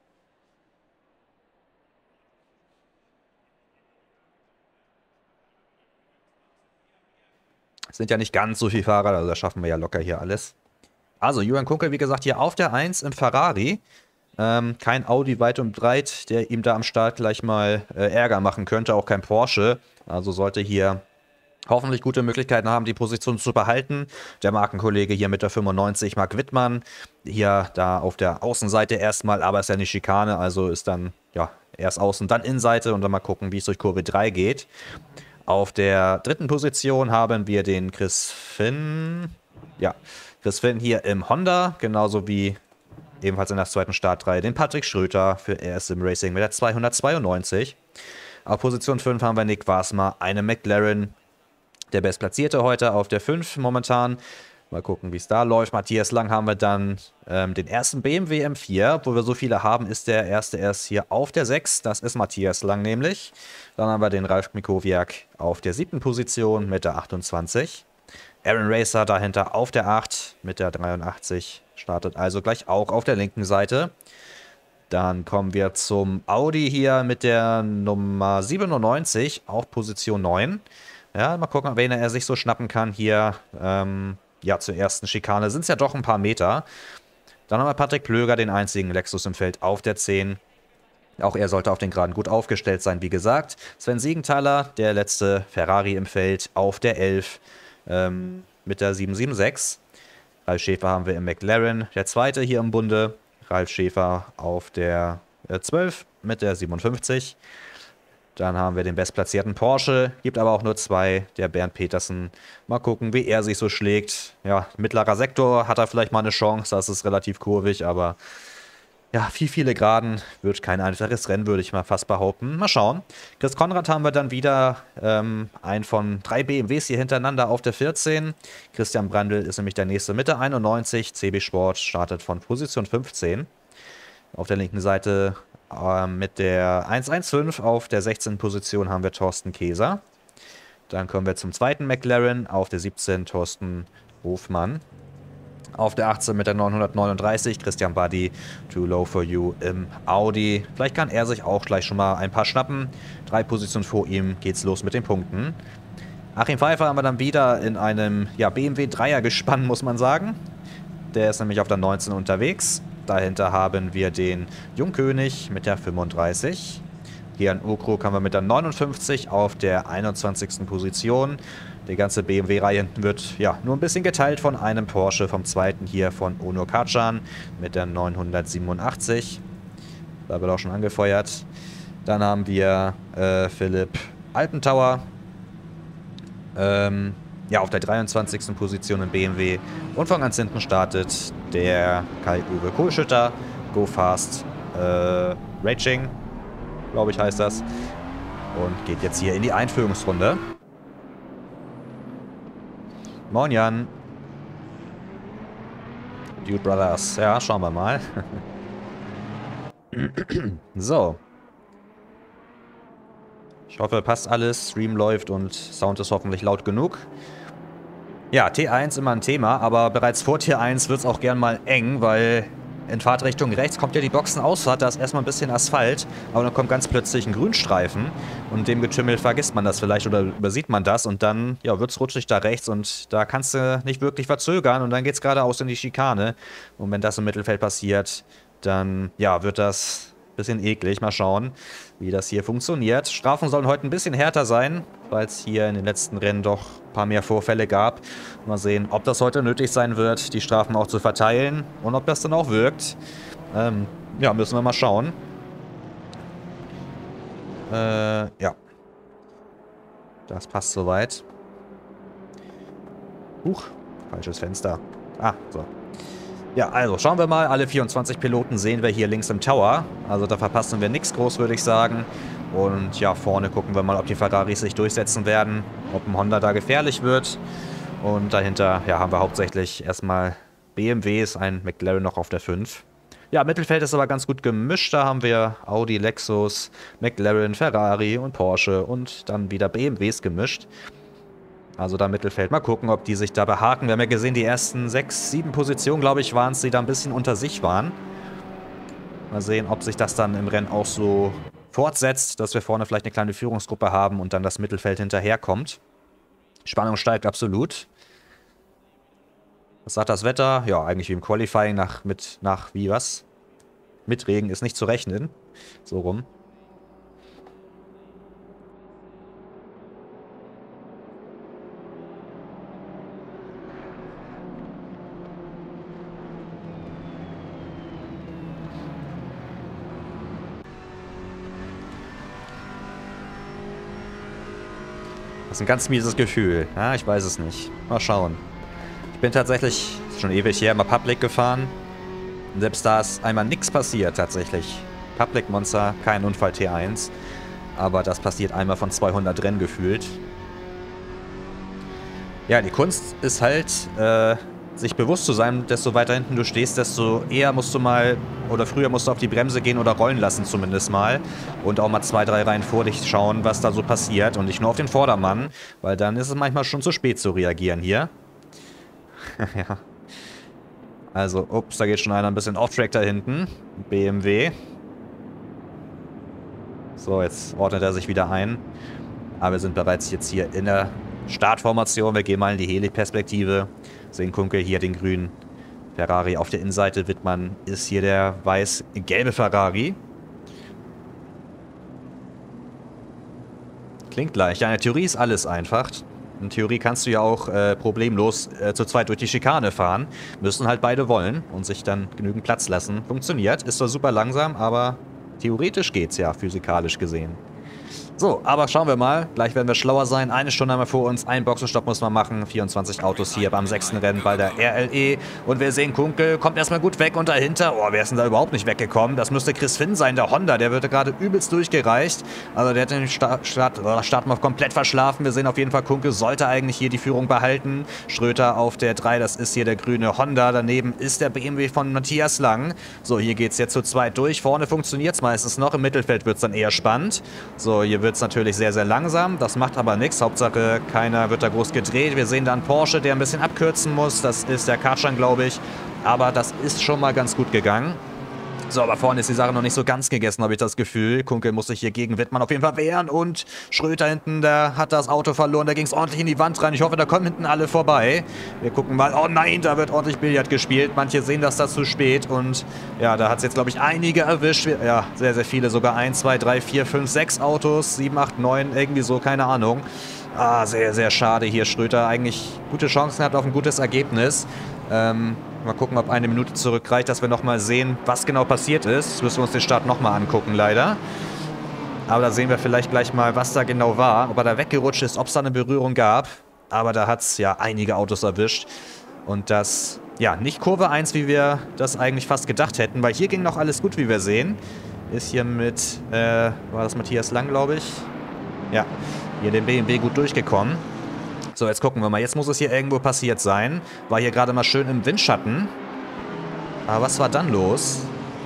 Es sind ja nicht ganz so viele Fahrer, also da schaffen wir ja locker hier alles. Also, Julian Kunkel, wie gesagt, hier auf der 1 im Ferrari. Kein Audi weit und breit, der ihm da am Start gleich mal Ärger machen könnte. Auch kein Porsche. Also sollte hier hoffentlich gute Möglichkeiten haben, die Position zu behalten. Der Markenkollege hier mit der 95, Marc Wittmann. Hier da auf der Außenseite erstmal, aber ist ja eine Schikane. Also ist dann, ja, erst Außen, dann Innenseite. Und dann mal gucken, wie es durch Kurve 3 geht. Auf der 3. Position haben wir den Chris Finn. Ja, Chris Finn hier im Honda, genauso wie ebenfalls in der 2. Startreihe den Patrick Schröter für RS Sim Racing mit der 292. Auf Position 5 haben wir Nick Wasmer, eine McLaren, der Bestplatzierte heute auf der 5 momentan. Mal gucken, wie es da läuft. Matthias Lang haben wir dann den ersten BMW M4. Obwohl wir so viele haben, ist der erste erst hier auf der 6. Das ist Matthias Lang nämlich. Dann haben wir den Ralf Mikowiak auf der 7. Position mit der 28. Aaron Racer dahinter auf der 8 mit der 83. Startet also gleich auch auf der linken Seite. Dann kommen wir zum Audi hier mit der Nummer 97 auf Position 9. Ja, mal gucken, wen er sich so schnappen kann hier. Ja, zur ersten Schikane sind es ja doch ein paar Meter. Dann haben wir Patrick Plöger, den einzigen Lexus im Feld, auf der 10. Auch er sollte auf den Geraden gut aufgestellt sein, wie gesagt. Sven Siegenthaler, der letzte Ferrari im Feld, auf der 11 mit der 776. Ralf Schäfer haben wir im McLaren, der zweite hier im Bunde. Ralf Schäfer auf der 12 mit der 57. Dann haben wir den bestplatzierten Porsche, gibt aber auch nur 2, der Bernd Petersen. Mal gucken, wie er sich so schlägt. Ja, mittlerer Sektor hat er vielleicht mal eine Chance, das ist relativ kurvig, aber ja, viele Geraden wird kein einfaches Rennen, würde ich mal fast behaupten. Mal schauen. Chris Konrad haben wir dann wieder einen von 3 BMWs hier hintereinander auf der 14. Christian Brandl ist nämlich der nächste mit der 91. CB Sport startet von Position 15. Auf der linken Seite mit der 115 auf der 16. Position haben wir Thorsten Käser. Dann kommen wir zum zweiten McLaren auf der 17 Thorsten Hofmann. Auf der 18 mit der 939 Christian Buddy, Too Low For You im Audi. Vielleicht kann er sich auch gleich schon mal ein paar schnappen. 3 Positionen vor ihm geht's los mit den Punkten. Achim Pfeiffer haben wir dann wieder in einem BMW 3er gespannt, muss man sagen. Der ist nämlich auf der 19 unterwegs. Dahinter haben wir den Jungkönig mit der 35. Jan Okrug haben wir mit der 59 auf der 21. Position. Die ganze BMW-Reihe hinten wird nur ein bisschen geteilt von einem Porsche, vom zweiten hier von Onur Kacan mit der 987. Da wird auch schon angefeuert. Dann haben wir Philipp Alpentauer. Auf der 23. Position im BMW. Und von ganz hinten startet der Kai-Uwe Kohlschütter. Go Fast Racing, glaube ich, heißt das. Und geht jetzt hier in die Einführungsrunde. Moin Jan. Dude Brothers. Ja, schauen wir mal. So. Ich hoffe, passt alles. Stream läuft und Sound ist hoffentlich laut genug. Ja, T1 immer ein Thema, aber bereits vor T1 wird es auch gern mal eng, weil in Fahrtrichtung rechts kommt ja die Boxenausfahrt, da ist erstmal ein bisschen Asphalt, aber dann kommt ganz plötzlich ein Grünstreifen und dem Getümmel vergisst man das vielleicht oder übersieht man das und dann wird es rutschig da rechts und da kannst du nicht wirklich verzögern und dann geht es geradeaus in die Schikane und wenn das im Mittelfeld passiert, dann wird das ein bisschen eklig. Mal schauen, wie das hier funktioniert. Strafen sollen heute ein bisschen härter sein, weil es hier in den letzten Rennen doch ein paar mehr Vorfälle gab. Mal sehen, ob das heute nötig sein wird, die Strafen auch zu verteilen und ob das dann auch wirkt. Müssen wir mal schauen. Das passt soweit. Huch, falsches Fenster. So. Ja, also schauen wir mal, alle 24 Piloten sehen wir hier links im Tower. Also da verpassen wir nichts groß, würde ich sagen. Und vorne gucken wir mal, ob die Ferraris sich durchsetzen werden, ob ein Honda da gefährlich wird. Und dahinter haben wir hauptsächlich erstmal BMWs, ein McLaren noch auf der 5. Ja, Mittelfeld ist aber ganz gut gemischt. Da haben wir Audi, Lexus, McLaren, Ferrari und Porsche und dann wieder BMWs gemischt. Also da Mittelfeld. Mal gucken, ob die sich da behaken. Wir haben ja gesehen, die ersten 6, 7 Positionen, glaube ich, waren es, die da ein bisschen unter sich waren. Mal sehen, ob sich das dann im Rennen auch so fortsetzt, dass wir vorne vielleicht eine kleine Führungsgruppe haben und dann das Mittelfeld hinterherkommt. Spannung steigt absolut. Was sagt das Wetter? Ja, eigentlich wie im Qualifying mit Regen ist nicht zu rechnen. So rum. Das ist ein ganz mieses Gefühl. Ja, ich weiß es nicht. Mal schauen. Ich bin tatsächlich schon ewig her mal Public gefahren. Und selbst da ist einmal nichts passiert tatsächlich. Public Monster, kein Unfall T1. Aber das passiert einmal von 200 Rennen gefühlt. Ja, die Kunst ist halt, sich bewusst zu sein, desto weiter hinten du stehst, desto eher musst du mal, oder früher musst du auf die Bremse gehen oder rollen lassen zumindest mal. Und auch mal 2, 3 Reihen vor dich schauen, was da so passiert und nicht nur auf den Vordermann, weil dann ist es manchmal schon zu spät zu reagieren hier. Ja. Also, ups, da geht schon einer ein bisschen off-track da hinten. BMW. So, jetzt ordnet er sich wieder ein. Aber wir sind bereits jetzt hier in der Startformation. Wir gehen mal in die Heli-Perspektive. Sehen Kunkel hier den grünen Ferrari auf der Innenseite. Wittmann ist hier der weiß-gelbe Ferrari. Klingt leicht. Ja, in der Theorie ist alles einfach. In Theorie kannst du ja auch problemlos zu zweit durch die Schikane fahren. Müssen halt beide wollen und sich dann genügend Platz lassen. Funktioniert. Ist zwar super langsam, aber theoretisch geht's ja, physikalisch gesehen. So, aber schauen wir mal. Gleich werden wir schlauer sein. Eine Stunde haben wir vor uns. Einen Boxenstopp muss man machen. 24 Autos hier beim 6. Rennen bei der RLE. Und wir sehen, Kunkel kommt erstmal gut weg. Und dahinter, oh, wer ist denn da überhaupt nicht weggekommen? Das müsste Chris Finn sein, der Honda. Der wird gerade übelst durchgereicht. Also der hat den Start mal komplett verschlafen. Wir sehen auf jeden Fall, Kunkel sollte eigentlich hier die Führung behalten. Schröter auf der 3, das ist hier der grüne Honda. Daneben ist der BMW von Matthias Lang. So, hier geht es jetzt zu zweit durch. Vorne funktioniert es meistens noch. Im Mittelfeld wird es dann eher spannend. So, hier wird es natürlich sehr, sehr langsam. Das macht aber nichts. Hauptsache, keiner wird da groß gedreht. Wir sehen da einen Porsche, der ein bisschen abkürzen muss. Das ist der Kartschan, glaube ich. Aber das ist schon mal ganz gut gegangen. So, aber vorne ist die Sache noch nicht so ganz gegessen, habe ich das Gefühl. Kunkel muss sich hier gegen Wittmann auf jeden Fall wehren. Und Schröter hinten, der hat das Auto verloren. Da ging es ordentlich in die Wand rein. Ich hoffe, da kommen hinten alle vorbei. Wir gucken mal. Oh nein, da wird ordentlich Billard gespielt. Manche sehen das da zu spät. Und ja, da hat es jetzt, glaube ich, einige erwischt. Ja, sehr, sehr viele. Sogar 1, 2, 3, 4, 5, 6 Autos. 7, 8, 9, irgendwie so, keine Ahnung. Ah, sehr, sehr schade hier. Schröter eigentlich gute Chancen hat auf ein gutes Ergebnis. Mal gucken, ob eine Minute zurückreicht, dass wir nochmal sehen, was genau passiert ist. Jetzt müssen wir uns den Start nochmal angucken, leider. Aber da sehen wir vielleicht gleich mal, was da genau war. Ob er da weggerutscht ist, ob es da eine Berührung gab. Aber da hat es ja einige Autos erwischt. Und das, ja, nicht Kurve 1, wie wir das eigentlich fast gedacht hätten. Weil hier ging noch alles gut, wie wir sehen. Ist hier mit, war das Matthias Lang, glaube ich? Ja, hier den BMW gut durchgekommen. So, jetzt gucken wir mal. Jetzt muss es hier irgendwo passiert sein. War hier gerade mal schön im Windschatten. Aber was war dann los?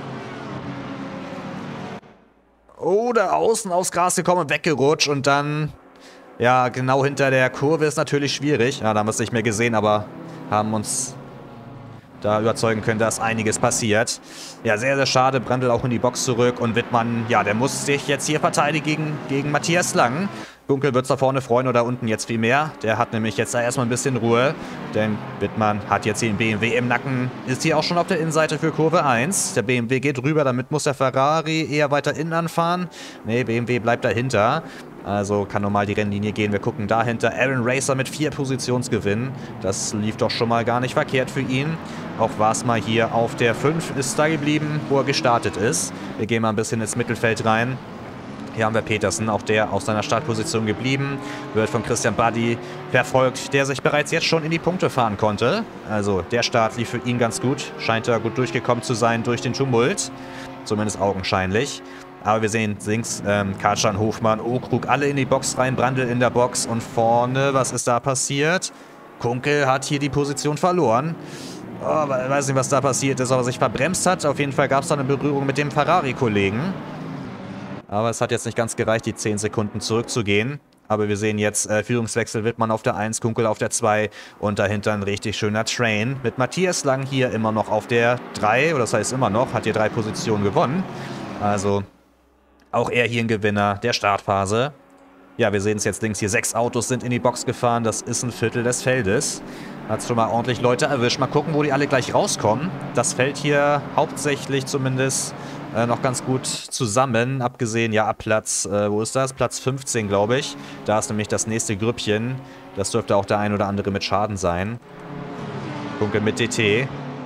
Oh, da außen aufs Gras gekommen und weggerutscht. Und dann, ja, genau hinter der Kurve ist natürlich schwierig. Ja, da haben wir es nicht mehr gesehen, aber haben uns da überzeugen können, dass einiges passiert. Ja, sehr, sehr schade. Brandl auch in die Box zurück. Und Wittmann, ja, der muss sich jetzt hier verteidigen gegen Matthias Lang. Kunkel wird es da vorne freuen oder unten jetzt viel mehr. Der hat nämlich jetzt da erstmal ein bisschen Ruhe. Denn Wittmann hat jetzt hier den BMW im Nacken. Ist hier auch schon auf der Innenseite für Kurve 1. Der BMW geht rüber, damit muss der Ferrari eher weiter innen anfahren. Ne, BMW bleibt dahinter. Also kann normal die Rennlinie gehen. Wir gucken dahinter. Aaron Racer mit 4 Positionsgewinnen. Das lief doch schon mal gar nicht verkehrt für ihn. Auch war es mal hier auf der 5 ist da geblieben, wo er gestartet ist. Wir gehen mal ein bisschen ins Mittelfeld rein. Hier haben wir Petersen, auch der auf seiner Startposition geblieben. Wird von Christian Buddy verfolgt, der sich bereits jetzt schon in die Punkte fahren konnte. Also der Start lief für ihn ganz gut. Scheint er gut durchgekommen zu sein durch den Tumult. Zumindest augenscheinlich. Aber wir sehen links Kartschan, Hofmann, Okrug, alle in die Box rein. Brandl in der Box. Und vorne, was ist da passiert? Kunkel hat hier die Position verloren. Oh, ich weiß nicht, was da passiert ist, ob er sich verbremst hat. Auf jeden Fall gab es da eine Berührung mit dem Ferrari-Kollegen. Aber es hat jetzt nicht ganz gereicht, die 10 Sekunden zurückzugehen. Aber wir sehen jetzt Führungswechsel, Wittmann auf der 1, Kunkel auf der 2 und dahinter ein richtig schöner Train. Mit Matthias Lang hier immer noch auf der 3, oder das heißt immer noch, hat hier 3 Positionen gewonnen. Also auch er hier ein Gewinner der Startphase. Ja, wir sehen es jetzt links hier, 6 Autos sind in die Box gefahren, das ist ein Viertel des Feldes. Hat schon mal ordentlich Leute erwischt. Mal gucken, wo die alle gleich rauskommen. Das fällt hier hauptsächlich zumindest noch ganz gut zusammen. Abgesehen, ja, ab Platz, wo ist das? Platz 15, glaube ich. Da ist nämlich das nächste Grüppchen. Das dürfte auch der ein oder andere mit Schaden sein. Kunkel mit DT.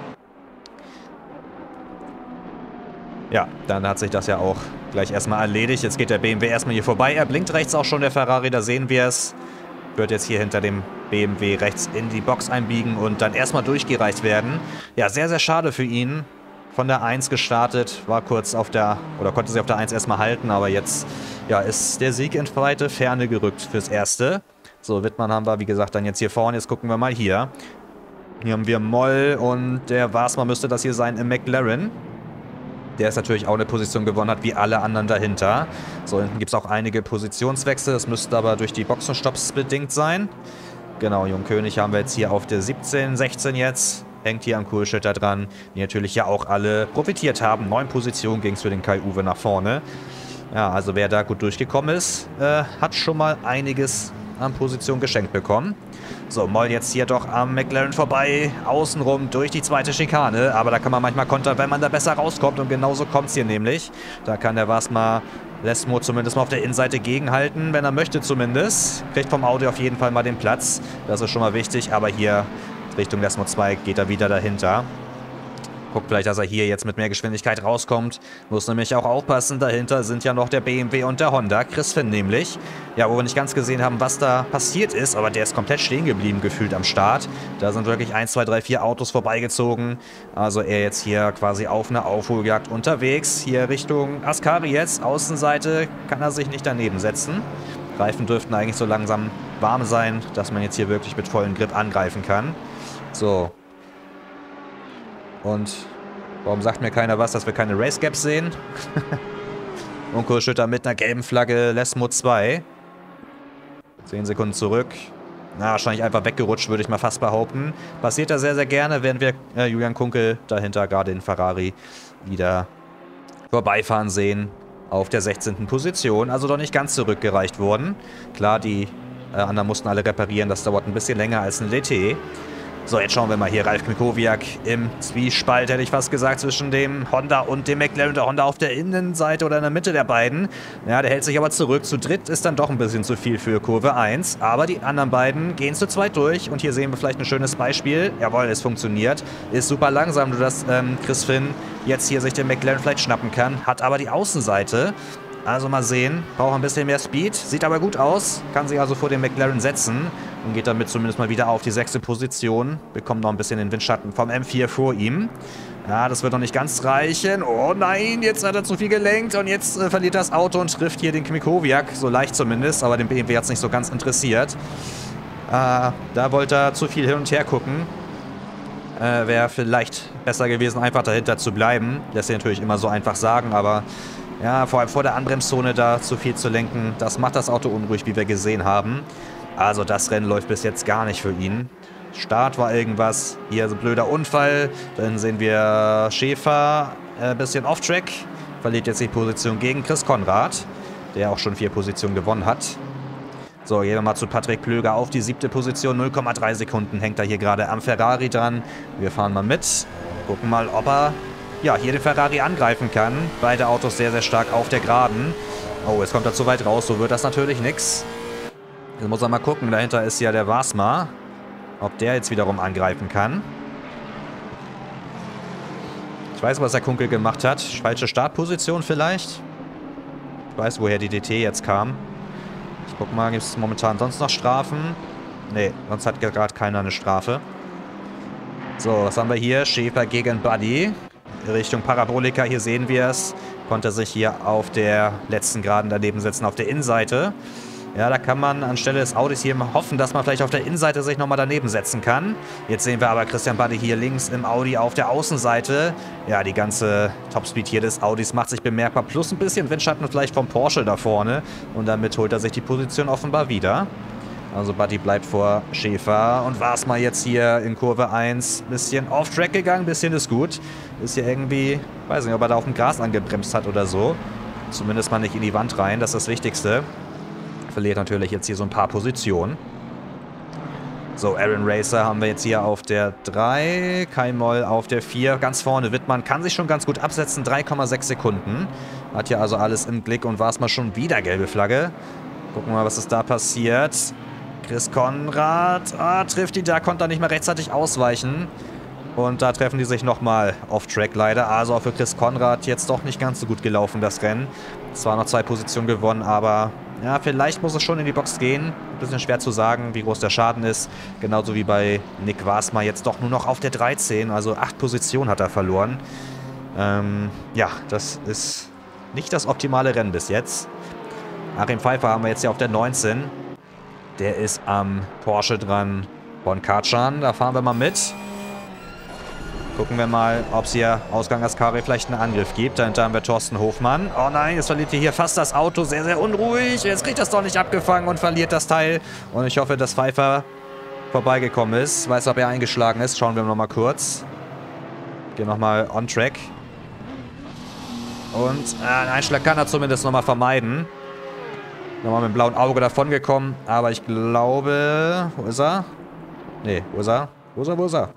Ja, dann hat sich das ja auch gleich erstmal erledigt. Jetzt geht der BMW erstmal hier vorbei. Er blinkt rechts auch schon, der Ferrari, da sehen wir es. Wird jetzt hier hinter dem BMW rechts in die Box einbiegen und dann erstmal durchgereicht werden. Ja, sehr, sehr schade für ihn. Von der 1 gestartet, war kurz auf der, oder konnte sich auf der 1 erstmal halten, aber jetzt, ja, ist der Sieg in weite Ferne gerückt fürs Erste. So, Wittmann haben wir, wie gesagt, dann jetzt hier vorne. Jetzt gucken wir mal hier. Hier haben wir Moll und der Wasmer müsste das hier sein im McLaren. Der ist natürlich auch eine Position gewonnen hat, wie alle anderen dahinter. So, hinten gibt es auch einige Positionswechsel. Das müsste aber durch die Boxenstopps bedingt sein. Genau, Jungkönig haben wir jetzt hier auf der 17, 16 jetzt. Hängt hier am Kohlschütter dran, die natürlich ja auch alle profitiert haben. 9 Positionen ging es für den Kai-Uwe nach vorne. Ja, also wer da gut durchgekommen ist, hat schon mal einiges an Position geschenkt bekommen. So, Moll jetzt hier doch am McLaren vorbei, außenrum durch die zweite Schikane. Aber da kann man manchmal kontern, wenn man da besser rauskommt. Und genauso kommt es hier nämlich. Da kann der Wasmer Lesmo zumindest mal auf der Innenseite gegenhalten, wenn er möchte zumindest. Kriegt vom Audi auf jeden Fall mal den Platz. Das ist schon mal wichtig, aber hier Richtung Lesmo 2 geht er wieder dahinter. Guckt vielleicht, dass er hier jetzt mit mehr Geschwindigkeit rauskommt. Muss nämlich auch aufpassen. Dahinter sind ja noch der BMW und der Honda. Chris Finn nämlich. Ja, wo wir nicht ganz gesehen haben, was da passiert ist. Aber der ist komplett stehen geblieben, gefühlt am Start. Da sind wirklich 1, 2, 3, 4 Autos vorbeigezogen. Also er jetzt hier quasi auf eine Aufholjagd unterwegs. Hier Richtung Ascari jetzt. Außenseite kann er sich nicht daneben setzen. Reifen dürften eigentlich so langsam warm sein, dass man jetzt hier wirklich mit vollem Grip angreifen kann. So. Und warum sagt mir keiner was, dass wir keine Race Gaps sehen? Und Kohlschütter mit einer gelben Flagge, Lesmo 2. 10 Sekunden zurück. Na, wahrscheinlich einfach weggerutscht, würde ich mal fast behaupten. Passiert da sehr, sehr gerne, während wir Julian Kunkel dahinter gerade in Ferrari wieder vorbeifahren sehen. Auf der 16. Position, also doch nicht ganz zurückgereicht worden. Klar, die anderen mussten alle reparieren, das dauert ein bisschen länger als ein DT. So, jetzt schauen wir mal hier. Ralf Mikowiak im Zwiespalt, hätte ich fast gesagt, zwischen dem Honda und dem McLaren. Der Honda auf der Innenseite oder in der Mitte der beiden. Ja, der hält sich aber zurück. Zu dritt ist dann doch ein bisschen zu viel für Kurve 1. Aber die anderen beiden gehen zu zweit durch. Und hier sehen wir vielleicht ein schönes Beispiel. Jawohl, es funktioniert. Ist super langsam, sodass Chris Finn jetzt hier sich den McLaren vielleicht schnappen kann. Hat aber die Außenseite. Also mal sehen, braucht ein bisschen mehr Speed, sieht aber gut aus, kann sich also vor den McLaren setzen und geht damit zumindest mal wieder auf die 6. Position, bekommt noch ein bisschen den Windschatten vom M4 vor ihm. Ja, das wird noch nicht ganz reichen. Oh nein, jetzt hat er zu viel gelenkt und jetzt verliert das Auto und trifft hier den Mikowiak, so leicht zumindest, aber den BMW hat es nicht so ganz interessiert. Da wollte er zu viel hin und her gucken. Wäre vielleicht besser gewesen, einfach dahinter zu bleiben. Lässt sich natürlich immer so einfach sagen, aber ja, vor allem vor der Anbremszone da zu viel zu lenken, das macht das Auto unruhig, wie wir gesehen haben. Also das Rennen läuft bis jetzt gar nicht für ihn. Start war irgendwas, hier so ein blöder Unfall. Dann sehen wir Schäfer, ein bisschen off-track. Verliert jetzt die Position gegen Chris Konrad, der auch schon 4 Positionen gewonnen hat. So, gehen wir mal zu Patrick Plöger auf die 7. Position. 0,3 Sekunden hängt er hier gerade am Ferrari dran. Wir fahren mal mit, gucken mal, ob er ja, hier den Ferrari angreifen kann. Beide Autos sehr, sehr stark auf der Geraden. Oh, jetzt kommt er zu weit raus. So wird das natürlich nichts. Jetzt muss er mal gucken. Dahinter ist ja der Wasmer. Ob der jetzt wiederum angreifen kann. Ich weiß, was der Kunkel gemacht hat. Falsche Startposition vielleicht. Ich weiß, woher die DT jetzt kam. Ich guck mal, gibt es momentan sonst noch Strafen? Nee, sonst hat gerade keiner eine Strafe. So, was haben wir hier? Schäfer gegen Buddy. Richtung Parabolika, hier sehen wir es. Konnte sich hier auf der letzten Geraden daneben setzen, auf der Innenseite. Ja, da kann man anstelle des Audis hier hoffen, dass man vielleicht auf der Innenseite sich nochmal daneben setzen kann. Jetzt sehen wir aber Christian Buddy hier links im Audi auf der Außenseite. Ja, die ganze Topspeed hier des Audis macht sich bemerkbar. Plus ein bisschen Windschatten vielleicht vom Porsche da vorne. Und damit holt er sich die Position offenbar wieder. Also Buddy bleibt vor Schäfer und war es mal jetzt hier in Kurve 1 bisschen off-track gegangen, bisschen ist gut. Ist hier irgendwie, weiß nicht, ob er da auf dem Gras angebremst hat oder so. Zumindest mal nicht in die Wand rein, das ist das Wichtigste. Verliert natürlich jetzt hier so ein paar Positionen. So, Aaron Racer haben wir jetzt hier auf der 3, Kai Moll auf der 4. Ganz vorne, Wittmann kann sich schon ganz gut absetzen, 3,6 Sekunden. Hat ja also alles im Blick und war es mal schon wieder gelbe Flagge. Gucken wir mal, was ist da passiert. Chris Konrad trifft ihn, da konnte er nicht mehr rechtzeitig ausweichen. Und da treffen die sich nochmal off-track leider. Also auch für Chris Konrad jetzt doch nicht ganz so gut gelaufen, das Rennen. Zwar noch 2 Positionen gewonnen, aber ja, vielleicht muss es schon in die Box gehen. Ein bisschen schwer zu sagen, wie groß der Schaden ist. Genauso wie bei Nick Wasmer jetzt doch nur noch auf der 13. Also 8 Positionen hat er verloren. Ja, das ist nicht das optimale Rennen bis jetzt. Achim Pfeiffer haben wir jetzt hier auf der 19. Der ist am Porsche dran von Katschan. Da fahren wir mal mit. Gucken wir mal, ob es hier Ausgang Ascari vielleicht einen Angriff gibt. Dahinter haben wir Thorsten Hofmann. Oh nein, jetzt verliert hier fast das Auto. Sehr, sehr unruhig. Jetzt kriegt das doch nicht abgefangen und verliert das Teil. Und ich hoffe, dass Pfeiffer vorbeigekommen ist. Weiß, ob er eingeschlagen ist. Schauen wir nochmal kurz. Gehen nochmal on track. Und einen Einschlag kann er zumindest nochmal vermeiden. Nochmal mit dem blauen Auge davon gekommen. Aber ich glaube... Wo ist er? Nee, wo ist er? Wo ist er? Wo ist er?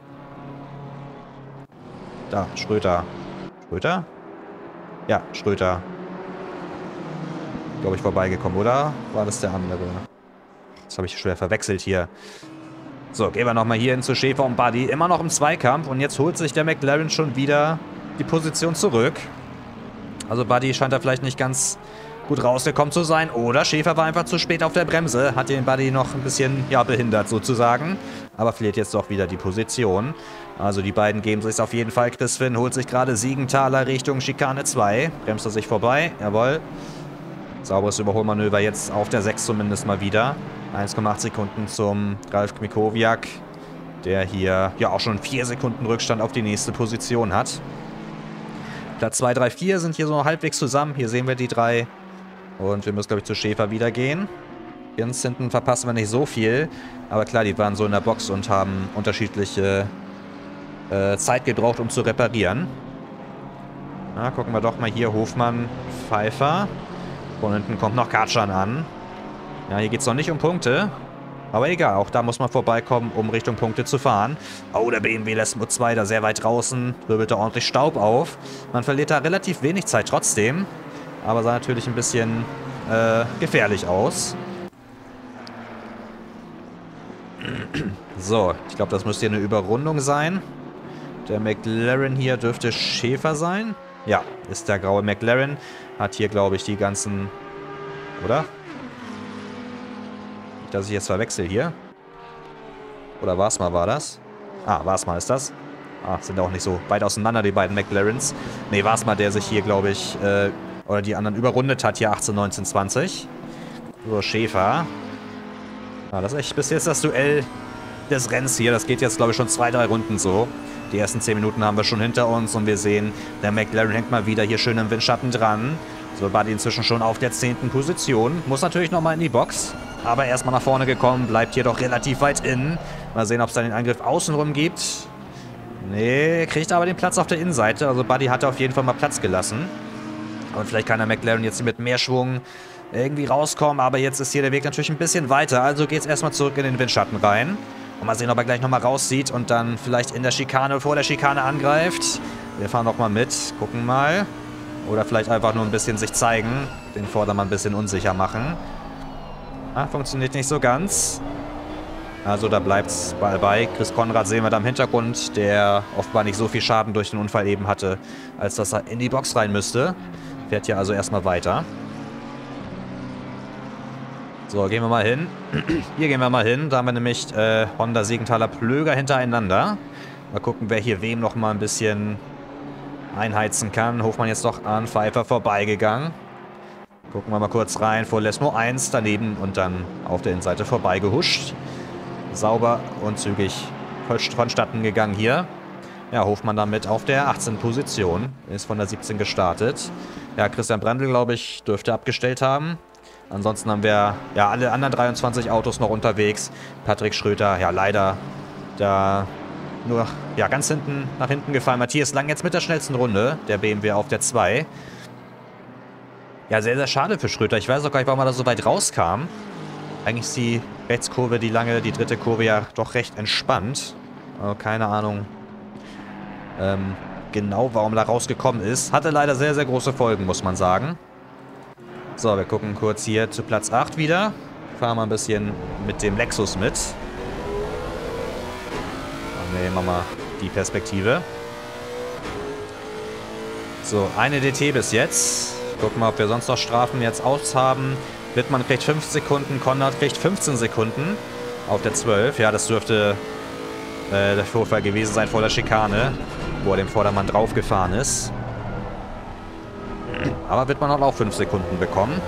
Da, Schröter. Schröter? Ja, Schröter. Glaube ich, vorbeigekommen, oder? War das der andere? Das habe ich schwer verwechselt hier. So, gehen wir nochmal hier hin zu Schäfer und Buddy. Immer noch im Zweikampf. Und jetzt holt sich der McLaren schon wieder die Position zurück. Also Buddy scheint da vielleicht nicht ganz gut rausgekommen zu sein. Oder Schäfer war einfach zu spät auf der Bremse. Hat den Buddy noch ein bisschen, ja, behindert sozusagen. Aber verliert jetzt doch wieder die Position. Also die beiden geben sich auf jeden Fall. Chris Finn holt sich gerade Siegenthaler Richtung Schikane 2. Bremst er sich vorbei. Jawohl. Sauberes Überholmanöver jetzt auf der 6 zumindest mal wieder. 1,8 Sekunden zum Ralf Mikowiak, der hier ja auch schon 4 Sekunden Rückstand auf die nächste Position hat. Platz 2, 3, 4 sind hier so halbwegs zusammen. Hier sehen wir die 3. Und wir müssen, glaube ich, zu Schäfer wieder gehen. Ganz hinten verpassen wir nicht so viel. Aber klar, die waren so in der Box und haben unterschiedliche Zeit gebraucht, um zu reparieren. Na, gucken wir doch mal hier. Hofmann, Pfeiffer. Von hinten kommt noch Katschan an. Ja, hier geht es noch nicht um Punkte. Aber egal, auch da muss man vorbeikommen, um Richtung Punkte zu fahren. Oh, der BMW lässt Mut 2 da sehr weit draußen. Wirbelt da ordentlich Staub auf. Man verliert da relativ wenig Zeit trotzdem. Aber sah natürlich ein bisschen gefährlich aus. So, ich glaube, das müsste hier eine Überrundung sein. Der McLaren hier dürfte Schäfer sein. Ja, ist der graue McLaren. Hat hier, glaube ich, die ganzen... Oder? Nicht, dass ich jetzt verwechsel hier. Oder Wasmar war das? Ah, Wasmar ist das. Ah, sind auch nicht so weit auseinander, die beiden McLarens. Nee, Wasmar, der sich hier, glaube ich, oder die anderen überrundet hat, hier 18, 19, 20. So, Schäfer. Ah, das ist echt bis jetzt das Duell des Rennens hier. Das geht jetzt, glaube ich, schon 2, 3 Runden so. Die ersten 10 Minuten haben wir schon hinter uns und wir sehen, der McLaren hängt mal wieder hier schön im Windschatten dran. So, Buddy inzwischen schon auf der 10. Position. Muss natürlich nochmal in die Box, aber erstmal nach vorne gekommen, bleibt hier doch relativ weit innen. Mal sehen, ob es da den Angriff außenrum gibt. Nee, kriegt aber den Platz auf der Innenseite. Also Buddy hatte auf jeden Fall mal Platz gelassen. Und vielleicht kann der McLaren jetzt mit mehr Schwung irgendwie rauskommen, aber jetzt ist hier der Weg natürlich ein bisschen weiter. Also geht es erstmal zurück in den Windschatten rein. Und mal sehen, ob er gleich nochmal rauszieht und dann vielleicht in der Schikane, vor der Schikane angreift. Wir fahren nochmal mit, gucken mal. Oder vielleicht einfach nur ein bisschen sich zeigen, den Vordermann ein bisschen unsicher machen. Ah, funktioniert nicht so ganz. Also da bleibt es bei. Chris Konrad sehen wir da im Hintergrund, der offenbar nicht so viel Schaden durch den Unfall eben hatte, als dass er in die Box rein müsste. Fährt hier also erstmal weiter. So, gehen wir mal hin. Hier gehen wir mal hin. Da haben wir nämlich Honda Siegenthaler Plöger hintereinander. Mal gucken, wer hier wem noch mal ein bisschen einheizen kann. Hofmann jetzt doch an Pfeiffer vorbeigegangen. Gucken wir mal kurz rein. Vor Lesmo 1 daneben und dann auf der Innenseite vorbeigehuscht. Sauber und zügig vonstatten gegangen hier. Ja, Hofmann damit auf der 18. Position. Ist von der 17 gestartet. Ja, Christian Brandl, glaube ich, dürfte abgestellt haben. Ansonsten haben wir ja alle anderen 23 Autos noch unterwegs. Patrick Schröter, ja leider da nur ja ganz hinten nach hinten gefallen. Matthias Lang jetzt mit der schnellsten Runde. Der BMW auf der 2. Ja, sehr, sehr schade für Schröter. Ich weiß auch gar nicht, warum er da so weit rauskam. Eigentlich ist die Rechtskurve, die dritte Kurve ja doch recht entspannt. Also keine Ahnung genau, warum er da rausgekommen ist. Hatte leider sehr, sehr große Folgen, muss man sagen. So, wir gucken kurz hier zu Platz 8 wieder. Fahren wir ein bisschen mit dem Lexus mit. Nehmen wir mal die Perspektive. So, eine DT bis jetzt. Gucken wir, ob wir sonst noch Strafen jetzt aus haben. Wittmann kriegt 5 Sekunden, Konrad kriegt 15 Sekunden auf der 12. Ja, das dürfte der Vorfall gewesen sein vor der Schikane, wo er dem Vordermann draufgefahren ist. Aber Wittmann hat auch 5 Sekunden bekommen.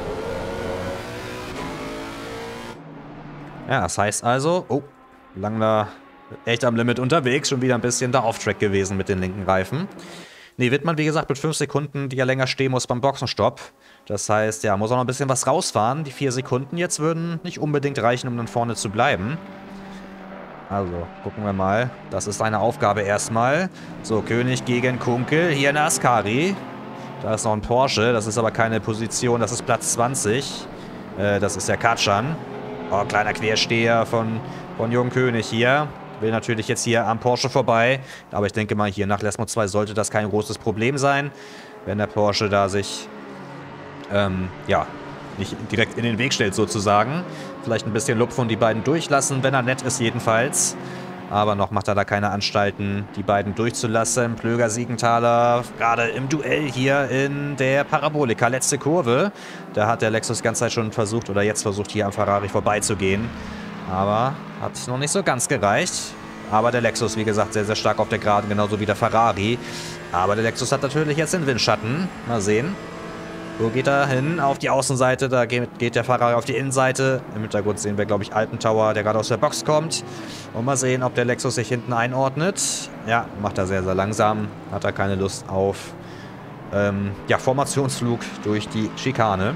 Ja, das heißt also... Oh, Langler echt am Limit unterwegs. Schon wieder ein bisschen da off-track gewesen mit den linken Reifen. Nee, Wittmann, wie gesagt, mit 5 Sekunden, die er länger stehen muss beim Boxenstopp. Das heißt, ja, muss auch noch ein bisschen was rausfahren. Die 4 Sekunden jetzt würden nicht unbedingt reichen, um dann vorne zu bleiben. Also, gucken wir mal. Das ist eine Aufgabe erstmal. So, König gegen Kunkel. Hier eine Ascari. Da ist noch ein Porsche. Das ist aber keine Position. Das ist Platz 20. Das ist der Katschan. Oh, kleiner Quersteher von Jungen König hier. Will natürlich jetzt hier am Porsche vorbei. Aber ich denke mal, hier nach Lesmo 2 sollte das kein großes Problem sein. Wenn der Porsche da sich, ja, nicht direkt in den Weg stellt sozusagen. Vielleicht ein bisschen Lupfen und die beiden durchlassen, wenn er nett ist jedenfalls. Aber noch macht er da keine Anstalten, die beiden durchzulassen. Plöger Siegenthaler gerade im Duell hier in der Parabolika. Letzte Kurve. Da hat der Lexus die ganze Zeit schon versucht oder jetzt versucht, hier am Ferrari vorbeizugehen. Aber hat noch nicht so ganz gereicht. Aber der Lexus, wie gesagt, sehr, sehr stark auf der Geraden, genauso wie der Ferrari. Aber der Lexus hat natürlich jetzt den Windschatten. Mal sehen. Wo geht er hin? Auf die Außenseite. Da geht der Ferrari auf die Innenseite. Im Hintergrund sehen wir, glaube ich, Alpentower, der gerade aus der Box kommt. Und mal sehen, ob der Lexus sich hinten einordnet. Ja, macht er sehr, sehr langsam. Hat er keine Lust auf ja, Formationsflug durch die Schikane.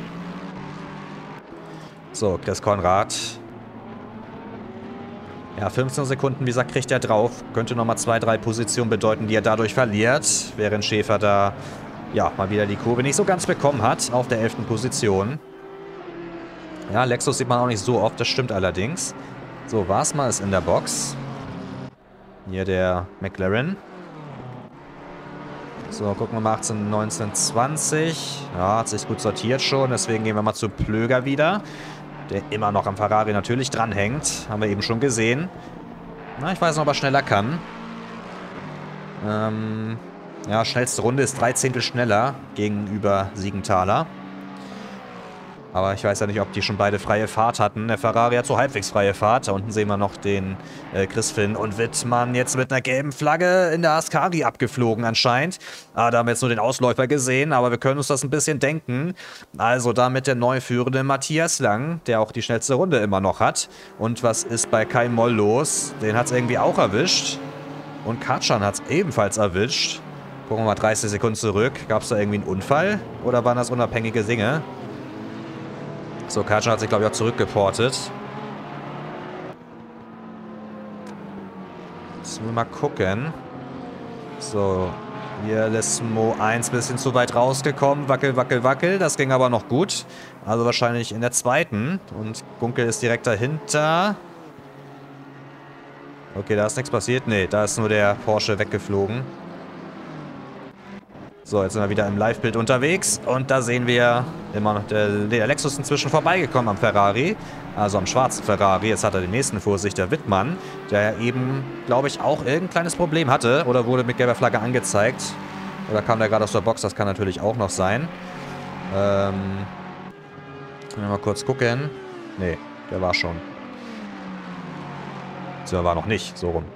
So, Chris Konrad. Ja, 15 Sekunden, wie gesagt, kriegt er drauf. Könnte nochmal 2, 3 Positionen bedeuten, die er dadurch verliert. Während Schäfer da, ja, mal wieder die Kurve nicht so ganz bekommen hat. Auf der 11. Position. Ja, Lexus sieht man auch nicht so oft, das stimmt allerdings. So, Wasmer ist in der Box. Hier der McLaren. So, gucken wir mal 18, 19, 20. Ja, hat sich gut sortiert schon, deswegen gehen wir mal zu Plöger wieder. Der immer noch am Ferrari natürlich dranhängt. Haben wir eben schon gesehen. Na, ich weiß noch, ob er schneller kann. Ja, schnellste Runde ist 3 Zehntel schneller gegenüber Siegenthaler. Aber ich weiß ja nicht, ob die schon beide freie Fahrt hatten. Der Ferrari hat so halbwegs freie Fahrt. Da unten sehen wir noch den Chris Finn und Wittmann jetzt mit einer gelben Flagge in der Ascari abgeflogen anscheinend. Da haben wir jetzt nur den Ausläufer gesehen, aber wir können uns das ein bisschen denken. Also damit der neu führende Matthias Lang, der auch die schnellste Runde immer noch hat. Und was ist bei Kai Moll los? Den hat es irgendwie auch erwischt. Und Katschan hat es ebenfalls erwischt. Gucken wir mal 30 Sekunden zurück. Gab es da irgendwie einen Unfall? Oder waren das unabhängige Dinge? So, Katschan hat sich, glaube ich, auch zurückgeportet. Jetzt müssen wir mal gucken. So, hier Lesmo 1 bisschen zu weit rausgekommen. Wackel, wackel, wackel. Das ging aber noch gut. Also wahrscheinlich in der zweiten. Und Gunkel ist direkt dahinter. Okay, da ist nichts passiert. Nee, da ist nur der Porsche weggeflogen. So, jetzt sind wir wieder im Live-Bild unterwegs. Und da sehen wir immer noch der Lexus inzwischen vorbeigekommen am Ferrari. Also am schwarzen Ferrari. Jetzt hat er den nächsten vor sich, der Wittmann. Der eben, glaube ich, auch irgendein kleines Problem hatte. Oder wurde mit gelber Flagge angezeigt. Oder kam der gerade aus der Box? Das kann natürlich auch noch sein. Mal kurz gucken. Nee, der war schon. So, war noch nicht. So rum.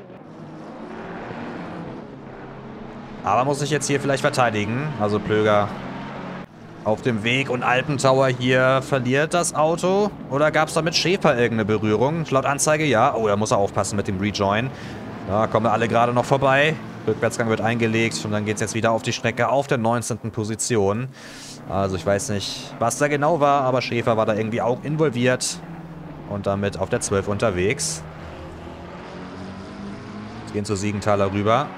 Aber muss ich jetzt hier vielleicht verteidigen. Also Plöger auf dem Weg und Alpentower hier verliert das Auto. Oder gab es da mit Schäfer irgendeine Berührung? Laut Anzeige ja. Oh, da muss er aufpassen mit dem Rejoin. Da kommen wir alle gerade noch vorbei. Rückwärtsgang wird eingelegt und dann geht es jetzt wieder auf die Strecke auf der 19. Position. Also ich weiß nicht, was da genau war, aber Schäfer war da irgendwie auch involviert. Und damit auf der 12 unterwegs. Wir gehen zu Siegenthaler rüber.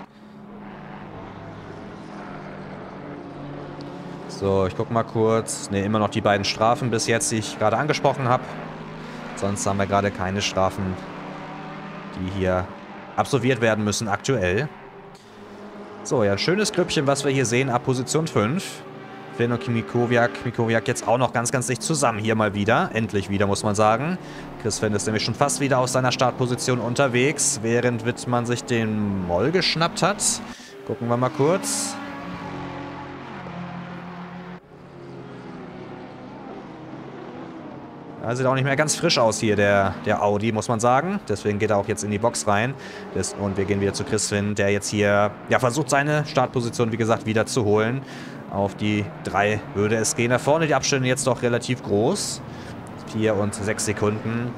So, ich gucke mal kurz. Ne, immer noch die beiden Strafen bis jetzt, die ich gerade angesprochen habe. Sonst haben wir gerade keine Strafen, die hier absolviert werden müssen aktuell. So, ja, ein schönes Grüppchen, was wir hier sehen, ab Position 5. Finn und Mikowiak jetzt auch noch ganz, ganz dicht zusammen hier mal wieder. Endlich wieder, muss man sagen. Chris Finn ist nämlich schon fast wieder aus seiner Startposition unterwegs, während Wittmann sich den Moll geschnappt hat. Gucken wir mal kurz. Ja, sieht auch nicht mehr ganz frisch aus hier, der Audi, muss man sagen. Deswegen geht er auch jetzt in die Box rein. Und wir gehen wieder zu Chris Finn, der jetzt hier ja, versucht, seine Startposition, wie gesagt, wieder zu holen. Auf die 3 würde es gehen. Da vorne die Abstände jetzt doch relativ groß. 4 und 6 Sekunden.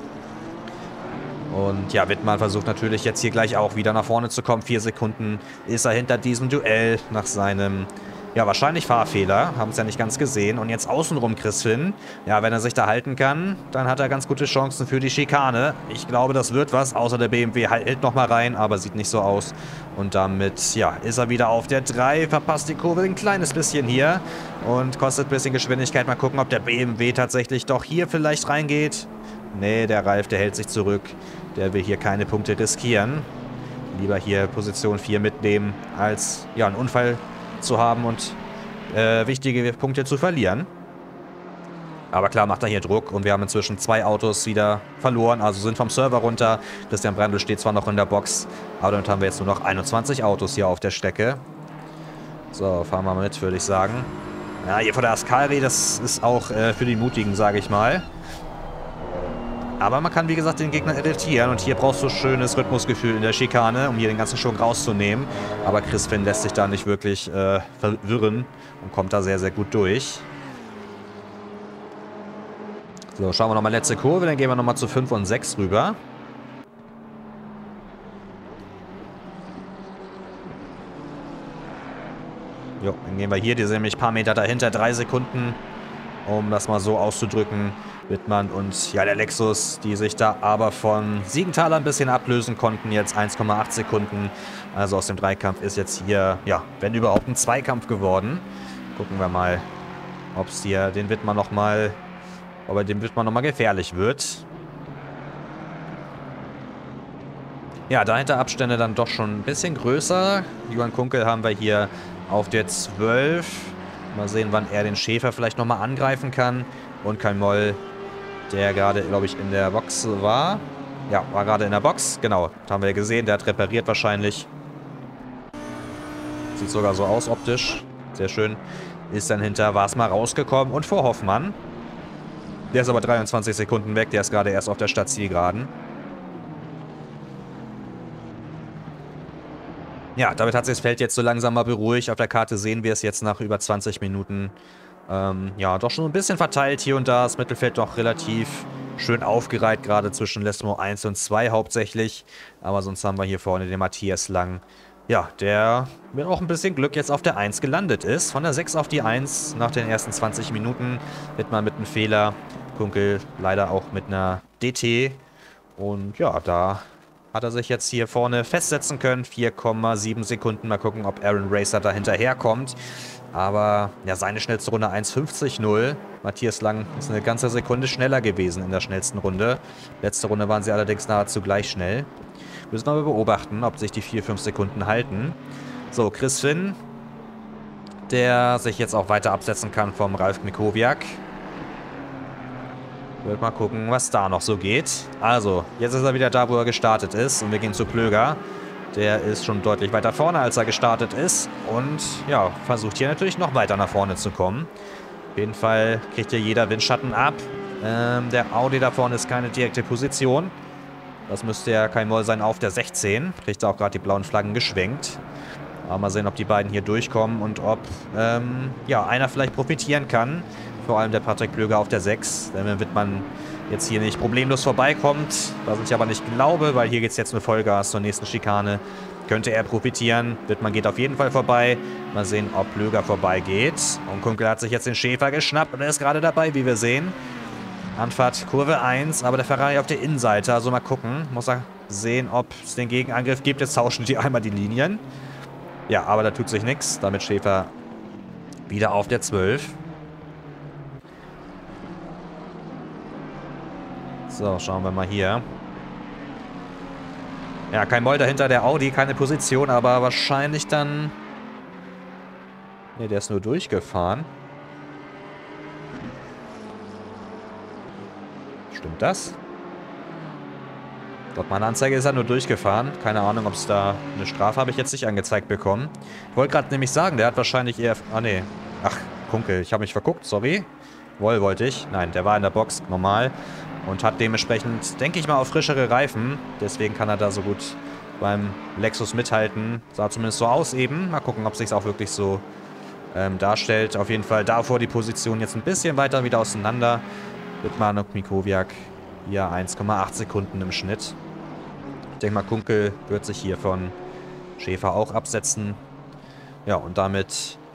Und ja, Wittmann versucht natürlich jetzt hier gleich auch wieder nach vorne zu kommen. 4 Sekunden ist er hinter diesem Duell nach seinem Ja, wahrscheinlich Fahrfehler. Haben es ja nicht ganz gesehen. Und jetzt außenrum Chris Finn. Ja, wenn er sich da halten kann, dann hat er ganz gute Chancen für die Schikane. Ich glaube, das wird was. Außer der BMW hält nochmal rein, aber sieht nicht so aus. Und damit, ja, ist er wieder auf der 3. Verpasst die Kurve ein kleines bisschen hier. Und kostet ein bisschen Geschwindigkeit. Mal gucken, ob der BMW tatsächlich doch hier vielleicht reingeht. Nee, der Ralf, der hält sich zurück. Der will hier keine Punkte riskieren. Lieber hier Position 4 mitnehmen, als ja, einen Unfall zu haben und wichtige Punkte zu verlieren. Aber klar macht er hier Druck und wir haben inzwischen 2 Autos wieder verloren, also sind vom Server runter. Christian Brandl steht zwar noch in der Box, aber damit haben wir jetzt nur noch 21 Autos hier auf der Strecke. So, fahren wir mal mit, würde ich sagen. Ja, hier vor der Ascari, das ist auch für die Mutigen, sage ich mal. Aber man kann, wie gesagt, den Gegner irritieren. Und hier brauchst du schönes Rhythmusgefühl in der Schikane, um hier den ganzen Schwung rauszunehmen. Aber Chris Finn lässt sich da nicht wirklich verwirren und kommt da sehr, sehr gut durch. So, schauen wir nochmal letzte Kurve. Dann gehen wir nochmal zu 5 und 6 rüber. Jo, dann gehen wir hier. Die sind nämlich ein paar Meter dahinter. 3 Sekunden, um das mal so auszudrücken. Wittmann und ja, der Lexus, die sich da aber von Siegenthaler ein bisschen ablösen konnten. Jetzt 1,8 Sekunden. Also aus dem Dreikampf ist jetzt hier, ja, wenn überhaupt ein Zweikampf geworden. Gucken wir mal, ob es hier den Wittmann nochmal, ob er dem Wittmann nochmal gefährlich wird. Ja, dahinter Abstände dann doch schon ein bisschen größer. Johann Kunkel haben wir hier auf der 12. Mal sehen, wann er den Schäfer vielleicht nochmal angreifen kann. Und Kai Moll, der gerade, glaube ich, in der Box war. Ja, war gerade in der Box. Genau, das haben wir ja gesehen. Der hat repariert wahrscheinlich. Sieht sogar so aus optisch. Sehr schön. Ist dann hinter Wasmar rausgekommen. Und vor Hoffmann. Der ist aber 23 Sekunden weg. Der ist gerade erst auf der Stadtzielgeraden. Ja, damit hat sich das Feld jetzt so langsam mal beruhigt. Auf der Karte sehen wir es jetzt nach über 20 Minuten. Ja, doch schon ein bisschen verteilt hier und da. Das Mittelfeld doch relativ schön aufgereiht, gerade zwischen Lesmo 1 und 2 hauptsächlich. Aber sonst haben wir hier vorne den Matthias Lang. Ja, der mit auch ein bisschen Glück jetzt auf der 1 gelandet ist. Von der 6 auf die 1 nach den ersten 20 Minuten. Wittmann mit einem Fehler. Kunkel leider auch mit einer DT. Und ja, da hat er sich jetzt hier vorne festsetzen können. 4,7 Sekunden. Mal gucken, ob Aaron Racer da hinterherkommt. Aber ja, seine schnellste Runde 1,50,0. Matthias Lang ist eine ganze Sekunde schneller gewesen in der schnellsten Runde. Letzte Runde waren sie allerdings nahezu gleich schnell. Müssen wir mal beobachten, ob sich die 4-5 Sekunden halten. So, Chris Finn, der sich jetzt auch weiter absetzen kann vom Ralf Mikowiak. Wird mal gucken, was da noch so geht. Also, jetzt ist er wieder da, wo er gestartet ist. Und wir gehen zu Plöger. Der ist schon deutlich weiter vorne, als er gestartet ist. Und ja, versucht hier natürlich noch weiter nach vorne zu kommen. Auf jeden Fall kriegt hier jeder Windschatten ab. Der Audi da vorne ist keine direkte Position. Das müsste ja kein Moll sein auf der 16. Kriegt auch gerade die blauen Flaggen geschwenkt. Aber mal sehen, ob die beiden hier durchkommen und ob ja, einer vielleicht profitieren kann. Vor allem der Patrick Plöger auf der 6. Wenn Wittmann jetzt hier nicht problemlos vorbeikommt, was ich aber nicht glaube, weil hier geht es jetzt nur Vollgas zur nächsten Schikane, könnte er profitieren. Wittmann geht auf jeden Fall vorbei. Mal sehen, ob Plöger vorbeigeht. Und Kunkel hat sich jetzt den Schäfer geschnappt und er ist gerade dabei, wie wir sehen. Anfahrt Kurve 1, aber der Ferrari auf der Innenseite. Also mal gucken. Muss er sehen, ob es den Gegenangriff gibt. Jetzt tauschen die einmal die Linien. Ja, aber da tut sich nichts. Damit Schäfer wieder auf der 12. So, schauen wir mal hier. Ja, kein Moll dahinter, der Audi, keine Position, aber wahrscheinlich dann... Ne, der ist nur durchgefahren. Stimmt das? Laut meiner Anzeige ist er nur durchgefahren. Keine Ahnung, ob es da eine Strafe habe ich jetzt nicht angezeigt bekommen. Ich wollte gerade nämlich sagen, der hat wahrscheinlich eher... Ah, ne. Ach, Kunkel, ich habe mich verguckt, sorry. Wohl wollte ich. Nein, der war in der Box, normal. Und hat dementsprechend, denke ich mal, auf frischere Reifen. Deswegen kann er da so gut beim Lexus mithalten. Sah zumindest so aus eben. Mal gucken, ob es sich auch wirklich so darstellt. Auf jeden Fall davor die Position jetzt ein bisschen weiter wieder auseinander. Wittmann und Mikowiak hier 1,8 Sekunden im Schnitt. Ich denke mal, Kunkel wird sich hier von Schäfer auch absetzen. Ja, und damit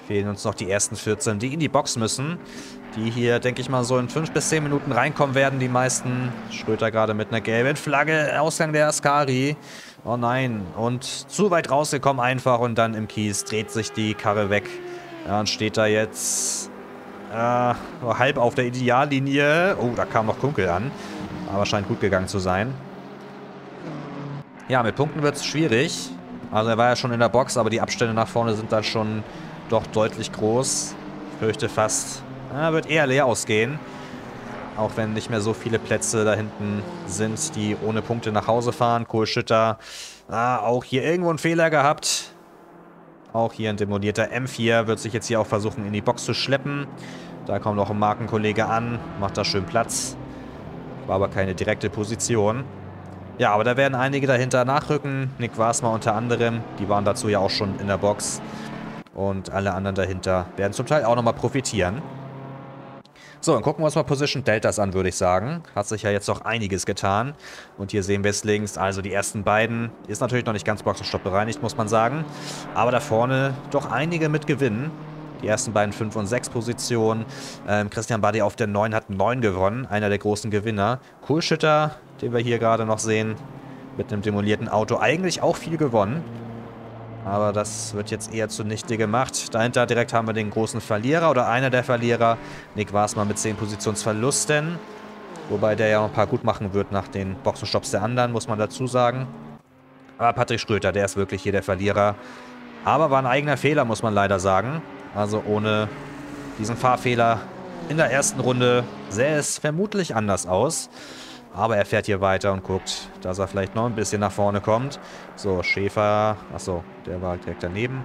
Fehlen uns noch die ersten 14, die in die Box müssen. Die hier, denke ich mal, so in 5 bis 10 Minuten reinkommen werden, die meisten. Schröter gerade mit einer gelben Flagge, Ausgang der Ascari. Oh nein, und zu weit rausgekommen einfach und dann im Kies dreht sich die Karre weg. Ja, und steht da jetzt halb auf der Ideallinie. Oh, da kam noch Kunkel an, aber scheint gut gegangen zu sein. Ja, mit Punkten wird es schwierig. Also er war ja schon in der Box, aber die Abstände nach vorne sind dann schon doch deutlich groß. Ich fürchte fast, wird eher leer ausgehen. Auch wenn nicht mehr so viele Plätze da hinten sind, die ohne Punkte nach Hause fahren. Kohlschütter, auch hier irgendwo einen Fehler gehabt. Auch hier ein demolierter M4 wird sich jetzt hier auch versuchen, in die Box zu schleppen. Da kommt noch ein Markenkollege an, macht da schön Platz. War aber keine direkte Position. Ja, aber da werden einige dahinter nachrücken. Nick Wasmer unter anderem. Die waren dazu ja auch schon in der Box. Und alle anderen dahinter werden zum Teil auch nochmal profitieren. So, dann gucken wir uns mal Position Deltas an, würde ich sagen. Hat sich ja jetzt noch einiges getan. Und hier sehen wir es links, also die ersten beiden. Ist natürlich noch nicht ganz Boxenstopp bereinigt, muss man sagen. Aber da vorne doch einige mit Gewinnen. Die ersten beiden 5 und 6 Positionen. Christian Buddy auf der 9 hat 9 gewonnen. Einer der großen Gewinner. Kohlschütter, den wir hier gerade noch sehen, mit einem demolierten Auto. Eigentlich auch viel gewonnen. Aber das wird jetzt eher zunichte gemacht. Dahinter direkt haben wir den großen Verlierer oder einer der Verlierer. Nick Wasmer mit 10 Positionsverlusten. Wobei der ja noch ein paar gut machen wird nach den Boxenstopps der anderen, muss man dazu sagen. Aber Patrick Schröter, der ist wirklich hier der Verlierer. Aber war ein eigener Fehler, muss man leider sagen. Also ohne diesen Fahrfehler in der ersten Runde sähe es vermutlich anders aus. Aber er fährt hier weiter und guckt, dass er vielleicht noch ein bisschen nach vorne kommt. So, Schäfer. Achso, der war direkt daneben.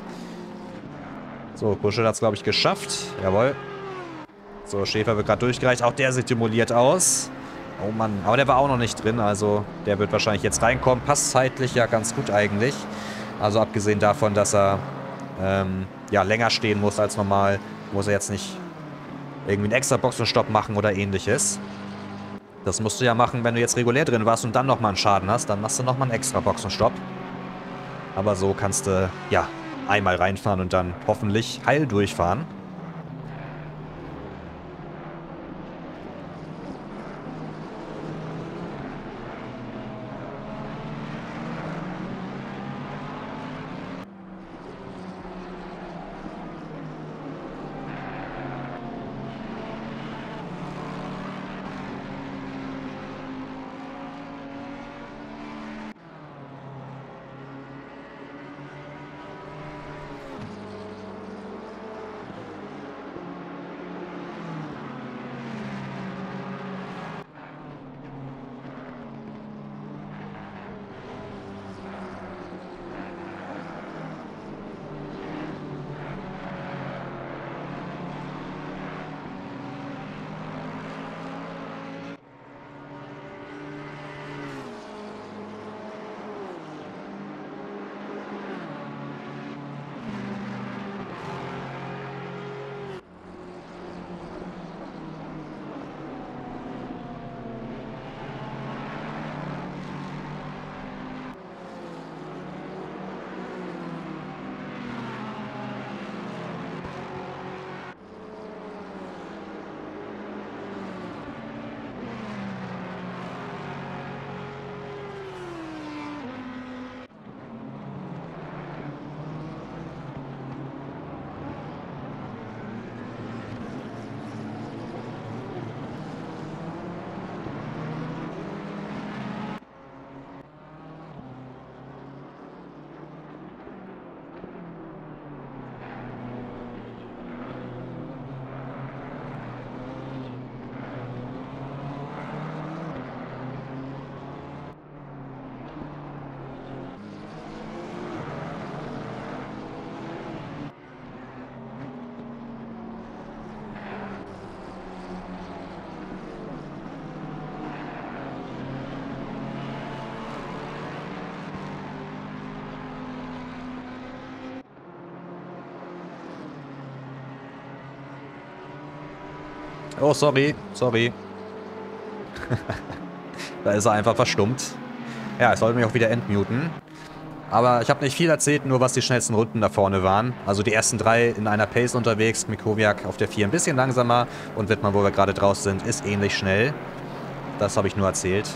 So, Kuschel hat es, glaube ich, geschafft. Jawohl. So, Schäfer wird gerade durchgereicht. Auch der sieht demoliert aus. Oh Mann, aber der war auch noch nicht drin. Also, der wird wahrscheinlich jetzt reinkommen. Passt zeitlich ja ganz gut eigentlich. Also, abgesehen davon, dass er ja, länger stehen muss als normal, muss er jetzt nicht irgendwie einen extra Boxenstopp machen oder ähnliches. Das musst du ja machen, wenn du jetzt regulär drin warst und dann nochmal einen Schaden hast. Dann machst du nochmal einen extra Boxenstopp. Aber so kannst du, ja, einmal reinfahren und dann hoffentlich heil durchfahren. Oh, sorry. Sorry. Da ist er einfach verstummt. Ja, ich sollte mich auch wieder entmuten. Aber ich habe nicht viel erzählt, nur was die schnellsten Runden da vorne waren. Also die ersten 3 in einer Pace unterwegs, Mikowiak auf der 4 ein bisschen langsamer und Wittmann, wo wir gerade draus sind, ist ähnlich schnell. Das habe ich nur erzählt.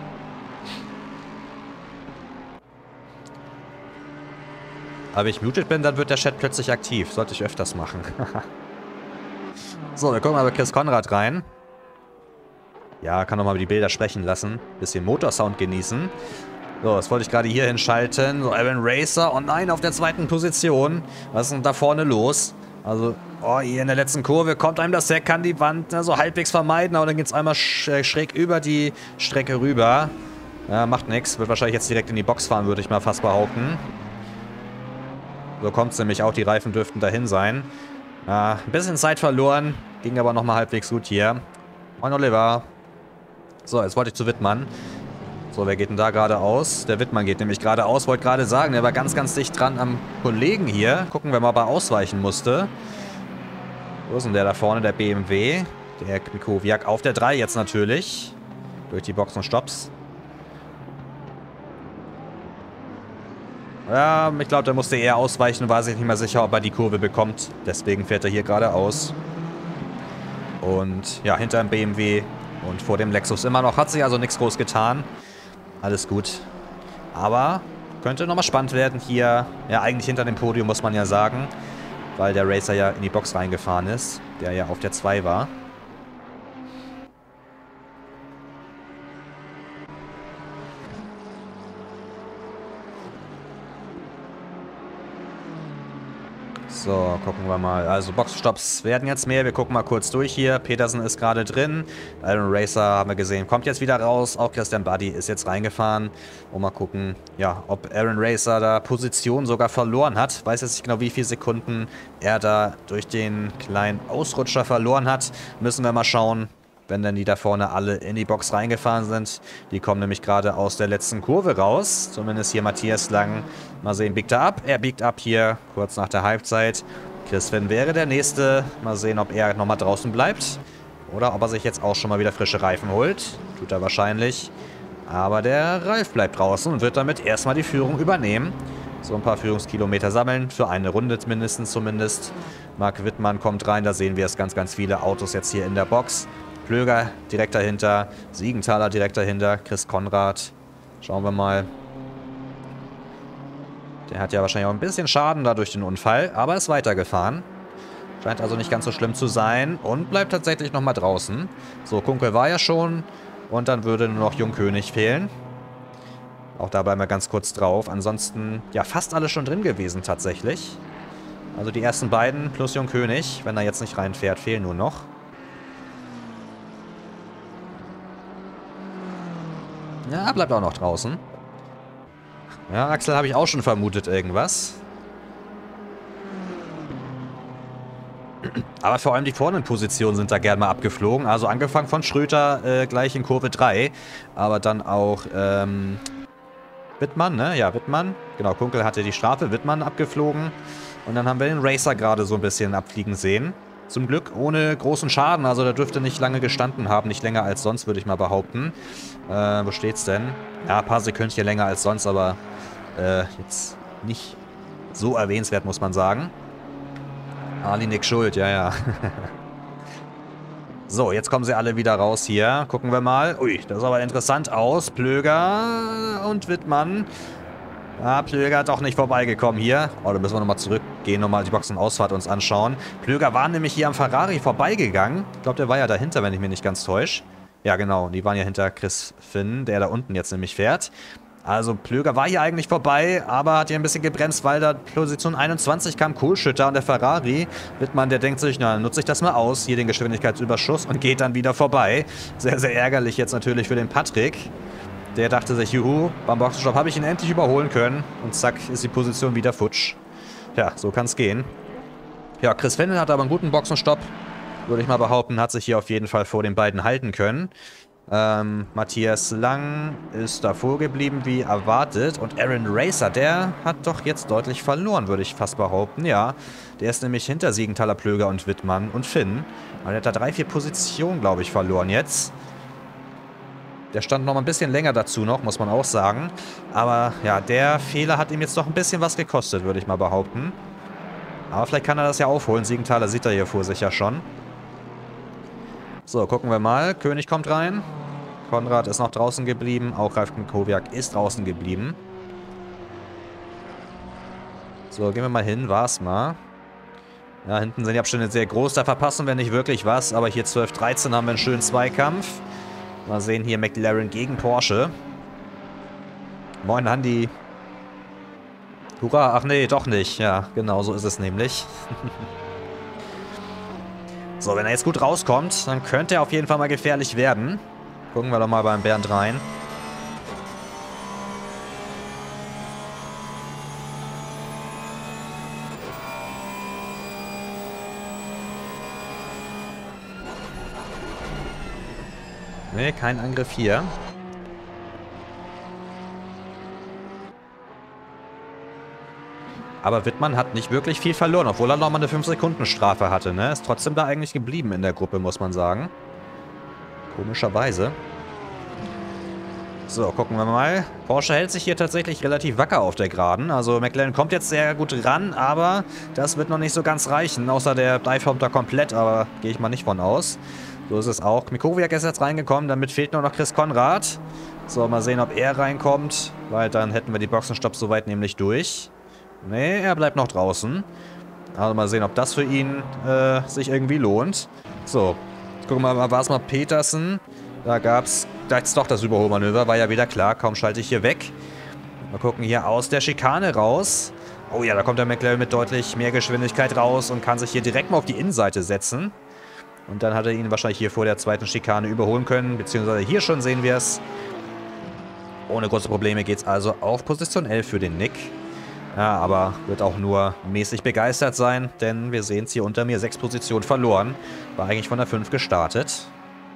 Aber wenn ich muted bin, dann wird der Chat plötzlich aktiv. Sollte ich öfters machen. So, wir gucken mal bei Chris Konrad rein. Ja, kann nochmal über die Bilder sprechen lassen. Bisschen Motorsound genießen. So, das wollte ich gerade hier hinschalten. So, Aaron Racer. Oh nein, auf der 2. Position. Was ist denn da vorne los? Also, oh, hier in der letzten Kurve kommt einem das Heck an die Wand. So halbwegs vermeiden, aber dann geht es einmal schräg über die Strecke rüber. Ja, macht nichts. Wird wahrscheinlich jetzt direkt in die Box fahren, würde ich mal fast behaupten. So kommt es nämlich auch. Die Reifen dürften dahin sein. Ein bisschen Zeit verloren. Ging aber nochmal halbwegs gut hier. Und Oliver. So, jetzt wollte ich zu Wittmann. So, wer geht denn da geradeaus? Der Wittmann geht nämlich geradeaus. Wollte gerade sagen, der war ganz, ganz dicht dran am Kollegen hier. Gucken wir mal, ob er ausweichen musste. Wo ist denn der da vorne? Der BMW. Der Mikowiak auf der 3 jetzt natürlich. Durch die Boxen und Stopps. Ja, ich glaube, der musste eher ausweichen. War sich nicht mehr sicher, ob er die Kurve bekommt. Deswegen fährt er hier geradeaus. Und ja, hinter dem BMW und vor dem Lexus immer noch. Hat sich also nichts groß getan. Alles gut. Aber könnte nochmal spannend werden hier. Ja, eigentlich hinter dem Podium, muss man ja sagen. Weil der Racer ja in die Box reingefahren ist. Der ja auf der 2 war. So, gucken wir mal. Also Boxstops werden jetzt mehr. Wir gucken mal kurz durch hier. Petersen ist gerade drin. Aaron Racer haben wir gesehen. Kommt jetzt wieder raus. Auch Christian Buddy ist jetzt reingefahren. Und mal gucken, ja, ob Aaron Racer da Position sogar verloren hat. Weiß jetzt nicht genau, wie viele Sekunden er da durch den kleinen Ausrutscher verloren hat. Müssen wir mal schauen, wenn denn die da vorne alle in die Box reingefahren sind. Die kommen nämlich gerade aus der letzten Kurve raus. Zumindest hier Matthias Lang. Mal sehen, biegt er ab? Er biegt ab hier, kurz nach der Halbzeit. Chris Finn wäre der Nächste. Mal sehen, ob er nochmal draußen bleibt. Oder ob er sich jetzt auch schon mal wieder frische Reifen holt. Tut er wahrscheinlich. Aber der Ralf bleibt draußen und wird damit erstmal die Führung übernehmen. So ein paar Führungskilometer sammeln. Für eine Runde mindestens zumindest. Marc Wittmann kommt rein. Da sehen wir es ganz, ganz viele Autos jetzt hier in der Box. Plöger direkt dahinter, Siegenthaler direkt dahinter, Chris Konrad. Schauen wir mal. Der hat ja wahrscheinlich auch ein bisschen Schaden da durch den Unfall, aber ist weitergefahren. Scheint also nicht ganz so schlimm zu sein und bleibt tatsächlich nochmal draußen. So, Kunkel war ja schon und dann würde nur noch Jungkönig fehlen. Auch da bleiben wir ganz kurz drauf. Ansonsten, ja, fast alle schon drin gewesen tatsächlich. Also die ersten beiden plus Jungkönig, wenn er jetzt nicht reinfährt, fehlen nur noch. Ja, bleibt auch noch draußen. Ja, Axel habe ich auch schon vermutet irgendwas. Aber vor allem die vorderen Positionen sind da gerne mal abgeflogen. Also angefangen von Schröter gleich in Kurve 3. Aber dann auch Wittmann, ne? Ja, Wittmann. Genau, Kunkel hatte die Strafe. Wittmann abgeflogen. Und dann haben wir den Racer gerade so ein bisschen abfliegen sehen. Zum Glück ohne großen Schaden. Also der dürfte nicht lange gestanden haben. Nicht länger als sonst, würde ich mal behaupten. Wo steht's denn? Ja, ein paar Sekündchen länger als sonst, aber jetzt nicht so erwähnenswert, muss man sagen. Ali Nick Schuld, ja, ja. So, jetzt kommen sie alle wieder raus hier. Gucken wir mal. Ui, das sah aber interessant aus. Plöger und Wittmann. Ah, Plöger doch nicht vorbeigekommen hier. Oh, da müssen wir nochmal zurückgehen, nochmal die Boxenausfahrt uns anschauen. Plöger war nämlich hier am Ferrari vorbeigegangen. Ich glaube, der war ja dahinter, wenn ich mich nicht ganz täusche. Ja, genau. Die waren ja hinter Chris Finn, der da unten jetzt nämlich fährt. Also Plöger war hier eigentlich vorbei, aber hat hier ein bisschen gebremst, weil da Position 21 kam Kohlschütter und der Ferrari. Wittmann, der denkt sich, na, nutze ich das mal aus, hier den Geschwindigkeitsüberschuss und geht dann wieder vorbei. Sehr, sehr ärgerlich jetzt natürlich für den Patrick. Der dachte sich, juhu, beim Boxenstopp habe ich ihn endlich überholen können. Und zack, ist die Position wieder futsch. Ja, so kann es gehen. Ja, Chris Finn hat aber einen guten Boxenstopp. Würde ich mal behaupten, hat sich hier auf jeden Fall vor den beiden halten können. Matthias Lang ist davor geblieben, wie erwartet. Und Aaron Racer, der hat doch jetzt deutlich verloren, würde ich fast behaupten. Ja, der ist nämlich hinter Siegenthaler, Plöger und Wittmann und Finn. Aber der hat da 3, 4 Positionen, glaube ich, verloren jetzt. Der stand noch mal ein bisschen länger dazu noch, muss man auch sagen. Aber ja, der Fehler hat ihm jetzt doch ein bisschen was gekostet, würde ich mal behaupten. Aber vielleicht kann er das ja aufholen. Siegenthaler sieht er hier vor sich ja schon. So, gucken wir mal. König kommt rein. Konrad ist noch draußen geblieben. Auch Ralf Krychowiak ist draußen geblieben. So, gehen wir mal hin. War's mal. Ja, hinten sind die Abstände sehr groß. Da verpassen wir nicht wirklich was. Aber hier 12-13 haben wir einen schönen Zweikampf. Mal sehen hier McLaren gegen Porsche. Moin, Andi. Hurra. Ach nee, doch nicht. Ja, genau so ist es nämlich. So, wenn er jetzt gut rauskommt, dann könnte er auf jeden Fall mal gefährlich werden. Gucken wir doch mal beim Bernd rein. Nee, kein Angriff hier. Aber Wittmann hat nicht wirklich viel verloren, obwohl er nochmal eine 5-Sekunden-Strafe hatte, ne? Ist trotzdem da eigentlich geblieben in der Gruppe, muss man sagen. Komischerweise. So, gucken wir mal. Porsche hält sich hier tatsächlich relativ wacker auf der Geraden. Also McLaren kommt jetzt sehr gut ran, aber das wird noch nicht so ganz reichen. Außer der Dive kommt da komplett, aber gehe ich mal nicht von aus. So ist es auch. Krychowiak ist jetzt reingekommen, damit fehlt nur noch Chris Konrad. So, mal sehen, ob er reinkommt, weil dann hätten wir die Boxenstopps soweit nämlich durch. Nee, er bleibt noch draußen. Also mal sehen, ob das für ihn sich irgendwie lohnt. So, jetzt gucken wir mal, war es mal Petersen. Da gab's jetzt doch das Überholmanöver, war ja wieder klar. Kaum schalte ich hier weg. Mal gucken hier aus der Schikane raus. Oh ja, da kommt der McLaren mit deutlich mehr Geschwindigkeit raus und kann sich hier direkt mal auf die Innenseite setzen. Und dann hat er ihn wahrscheinlich hier vor der zweiten Schikane überholen können. Beziehungsweise hier schon sehen wir es. Ohne große Probleme geht es also auf Position 11 für den Nick. Ja, aber wird auch nur mäßig begeistert sein, denn wir sehen es hier unter mir, 6 Positionen verloren. War eigentlich von der 5 gestartet.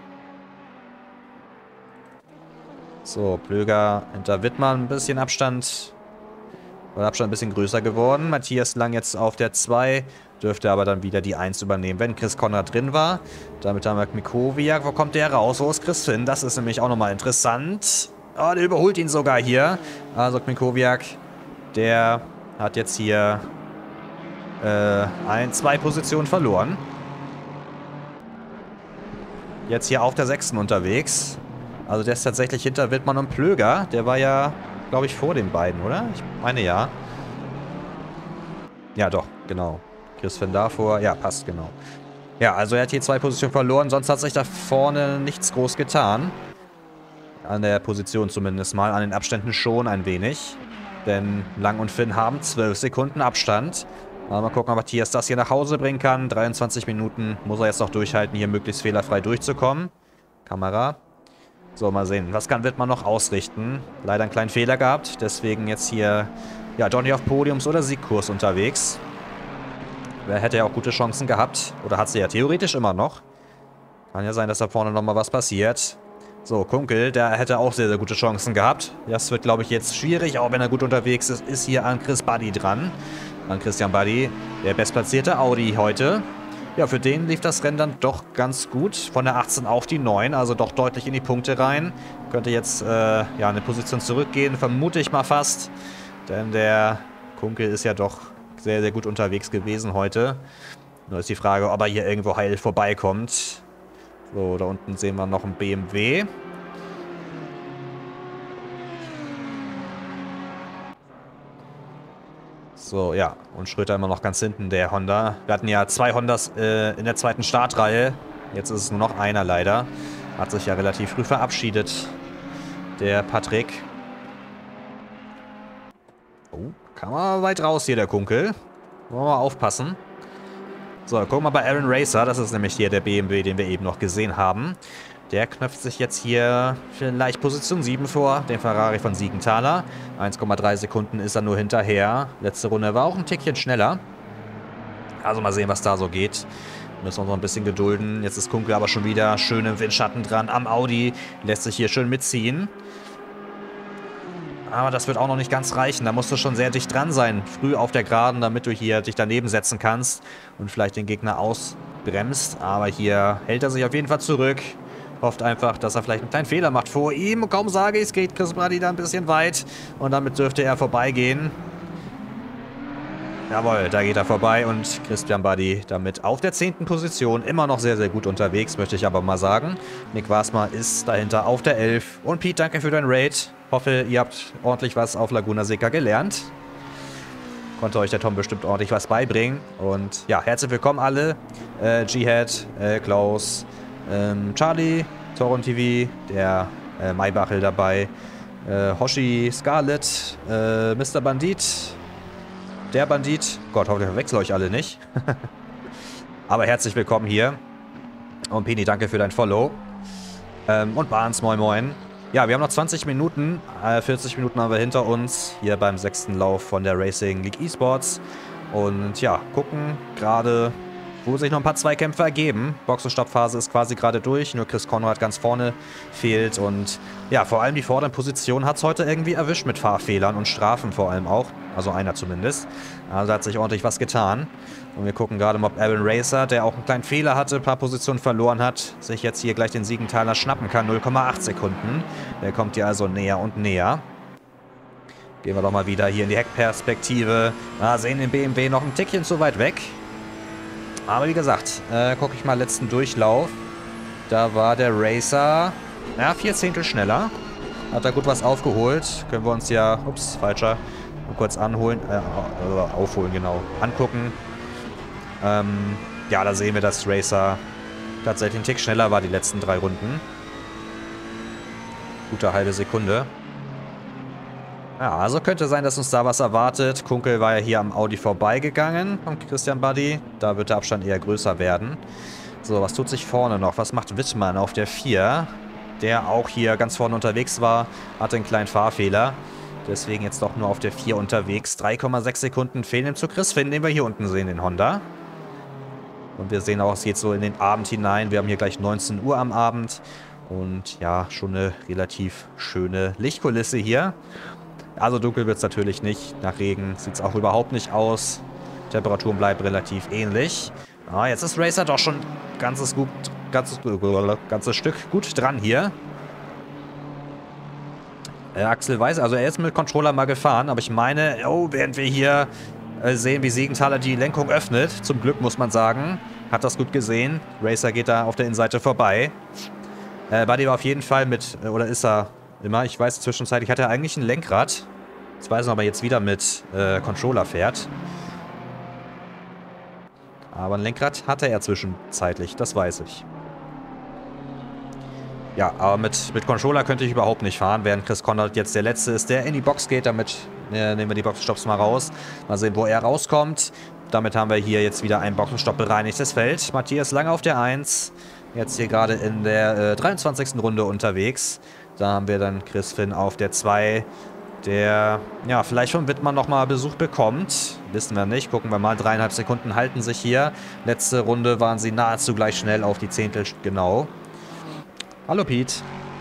So, Plöger hinter Wittmann, ein bisschen Abstand. War der Abstand ein bisschen größer geworden. Matthias Lang jetzt auf der 2, dürfte aber dann wieder die 1 übernehmen, wenn Chris Konrad drin war. Damit haben wir Krychowiak. Wo kommt der raus? Wo ist Chris Finn? Das ist nämlich auch nochmal interessant. Oh, der überholt ihn sogar hier. Also Krychowiak, der hat jetzt hier 2 Positionen verloren. Jetzt hier auf der 6. unterwegs. Also der ist tatsächlich hinter Wittmann und Plöger. Der war ja, glaube ich, vor den beiden, oder? Ich meine ja. Ja, doch, genau. Chris Finn davor. Ja, passt, genau. Ja, also er hat hier 2 Positionen verloren. Sonst hat sich da vorne nichts groß getan. An der Position zumindest mal. An den Abständen schon ein wenig. Denn Lang und Finn haben 12 Sekunden Abstand. Mal gucken, ob Matthias das hier nach Hause bringen kann. 23 Minuten muss er jetzt noch durchhalten, hier möglichst fehlerfrei durchzukommen. Kamera. So, mal sehen. Was kann Wittmann noch ausrichten? Leider einen kleinen Fehler gehabt. Deswegen jetzt hier, ja, Johnny auf Podiums- oder Siegkurs unterwegs. Wer hätte ja auch gute Chancen gehabt. Oder hat sie ja theoretisch immer noch. Kann ja sein, dass da vorne nochmal was passiert. So, Kunkel, der hätte auch sehr, sehr gute Chancen gehabt. Das wird, glaube ich, jetzt schwierig, auch wenn er gut unterwegs ist. Ist hier an Chris Buddy dran. An Christian Buddy, der bestplatzierte Audi heute. Ja, für den lief das Rennen dann doch ganz gut. Von der 18 auf die 9, also doch deutlich in die Punkte rein. Könnte jetzt ja, eine Position zurückgehen, vermute ich mal fast. Denn der Kunkel ist ja doch sehr, sehr gut unterwegs gewesen heute. Nur ist die Frage, ob er hier irgendwo heil vorbeikommt. So, da unten sehen wir noch einen BMW. So, ja. Und Schröter immer noch ganz hinten, der Honda. Wir hatten ja 2 Hondas in der zweiten Startreihe. Jetzt ist es nur noch einer leider. Hat sich ja relativ früh verabschiedet, der Patrick. Oh, kam mal weit raus hier, der Kunkel. Wollen wir mal aufpassen. So, gucken wir mal bei Aaron Racer. Das ist nämlich hier der BMW, den wir eben noch gesehen haben. Der knöpft sich jetzt hier vielleicht Position 7 vor, den Ferrari von Siegenthaler. 1,3 Sekunden ist er nur hinterher. Letzte Runde war auch ein Tickchen schneller. Also mal sehen, was da so geht. Müssen wir uns noch ein bisschen gedulden. Jetzt ist Kunkel aber schon wieder schön im Windschatten dran am Audi. Lässt sich hier schön mitziehen. Aber das wird auch noch nicht ganz reichen. Da musst du schon sehr dicht dran sein. Früh auf der Geraden, damit du hier dich daneben setzen kannst. Und vielleicht den Gegner ausbremst. Aber hier hält er sich auf jeden Fall zurück. hofft einfach, dass er vielleicht einen kleinen Fehler macht vor ihm. Kaum sage ich, es geht Chris Buddy da ein bisschen weit. Und damit dürfte er vorbeigehen. Jawohl, da geht er vorbei und Christian Buddy damit auf der 10. Position. Immer noch sehr, sehr gut unterwegs, möchte ich aber mal sagen. Nick Wasmer ist dahinter auf der 11. Und Pete, danke für dein Raid. Hoffe, ihr habt ordentlich was auf Laguna Seca gelernt. Konnte euch der Tom bestimmt ordentlich was beibringen. Und ja, herzlich willkommen alle. Jihad, Klaus, Charlie, Toron TV, der Maybachel dabei, Hoshi, Scarlett, Mr. Bandit, der Bandit. Gott, hoffentlich verwechsel euch alle nicht. Aber herzlich willkommen hier. Und Penny, danke für dein Follow. Und Barnes, moin moin. Ja, wir haben noch 20 Minuten. 40 Minuten haben wir hinter uns. Hier beim 6. Lauf von der Racing League Esports. Und ja, gucken gerade, wo sich noch ein paar Zweikämpfe ergeben. Boxenstoppphase ist quasi gerade durch. Nur Chris Konrad ganz vorne fehlt. Und ja, vor allem die vorderen Positionen hat es heute irgendwie erwischt mit Fahrfehlern und Strafen vor allem auch. Also einer zumindest. Also da hat sich ordentlich was getan. Und wir gucken gerade mal, ob Aaron Racer, der auch einen kleinen Fehler hatte, ein paar Positionen verloren hat, sich jetzt hier gleich den Siegenthaler schnappen kann. 0,8 Sekunden. Der kommt hier also näher und näher. Gehen wir doch mal wieder hier in die Heckperspektive. Sehen den BMW noch ein Tickchen zu weit weg. Aber wie gesagt, gucke ich mal letzten Durchlauf. Da war der Racer, ja, 4 Zehntel schneller. Hat da gut was aufgeholt. Können wir uns ja, ups, falscher, mal kurz anholen, aufholen, genau, angucken. Ja, da sehen wir, dass Racer tatsächlich einen Tick schneller war die letzten 3 Runden. Gute halbe Sekunde. Ja, also könnte sein, dass uns da was erwartet. Kunkel war ja hier am Audi vorbeigegangen von Christian Buddy. Da wird der Abstand eher größer werden. So, was tut sich vorne noch? Was macht Wittmann auf der 4? Der auch hier ganz vorne unterwegs war, hatte einen kleinen Fahrfehler. Deswegen jetzt doch nur auf der 4 unterwegs. 3,6 Sekunden fehlen ihm zu Chris Finn, den wir hier unten sehen, den Honda. Und wir sehen auch, es geht so in den Abend hinein. Wir haben hier gleich 19 Uhr am Abend. Und ja, schon eine relativ schöne Lichtkulisse hier. Also dunkel wird es natürlich nicht. Nach Regen sieht es auch überhaupt nicht aus. Temperaturen bleiben relativ ähnlich. Jetzt ist Racer doch schon ganzes Stück gut dran hier. Axel weiß, also er ist mit Controller mal gefahren, aber ich meine, während wir hier sehen, wie Siegenthaler die Lenkung öffnet, zum Glück muss man sagen, hat das gut gesehen. Racer geht da auf der Innenseite vorbei. Buddy war auf jeden Fall mit, oder ist er immer, ich weiß zwischenzeitlich, hat er eigentlich ein Lenkrad. Ich weiß nicht, ob er jetzt wieder mit Controller fährt. Aber ein Lenkrad hatte er zwischenzeitlich, das weiß ich. Ja, aber mit Controller könnte ich überhaupt nicht fahren, während Chris Konrad jetzt der Letzte ist, der in die Box geht. Damit nehmen wir die Boxenstopps mal raus. Mal sehen, wo er rauskommt. Damit haben wir hier jetzt wieder ein Boxenstopp bereinigtes Feld. Matthias Lange auf der 1. Jetzt hier gerade in der 23. Runde unterwegs. Da haben wir dann Chris Finn auf der 2, der ja vielleicht von Wittmann nochmal Besuch bekommt. Wissen wir nicht. Gucken wir mal. 3,5 Sekunden halten sich hier. Letzte Runde waren sie nahezu gleich schnell auf die Zehntel genau. Hallo Pete.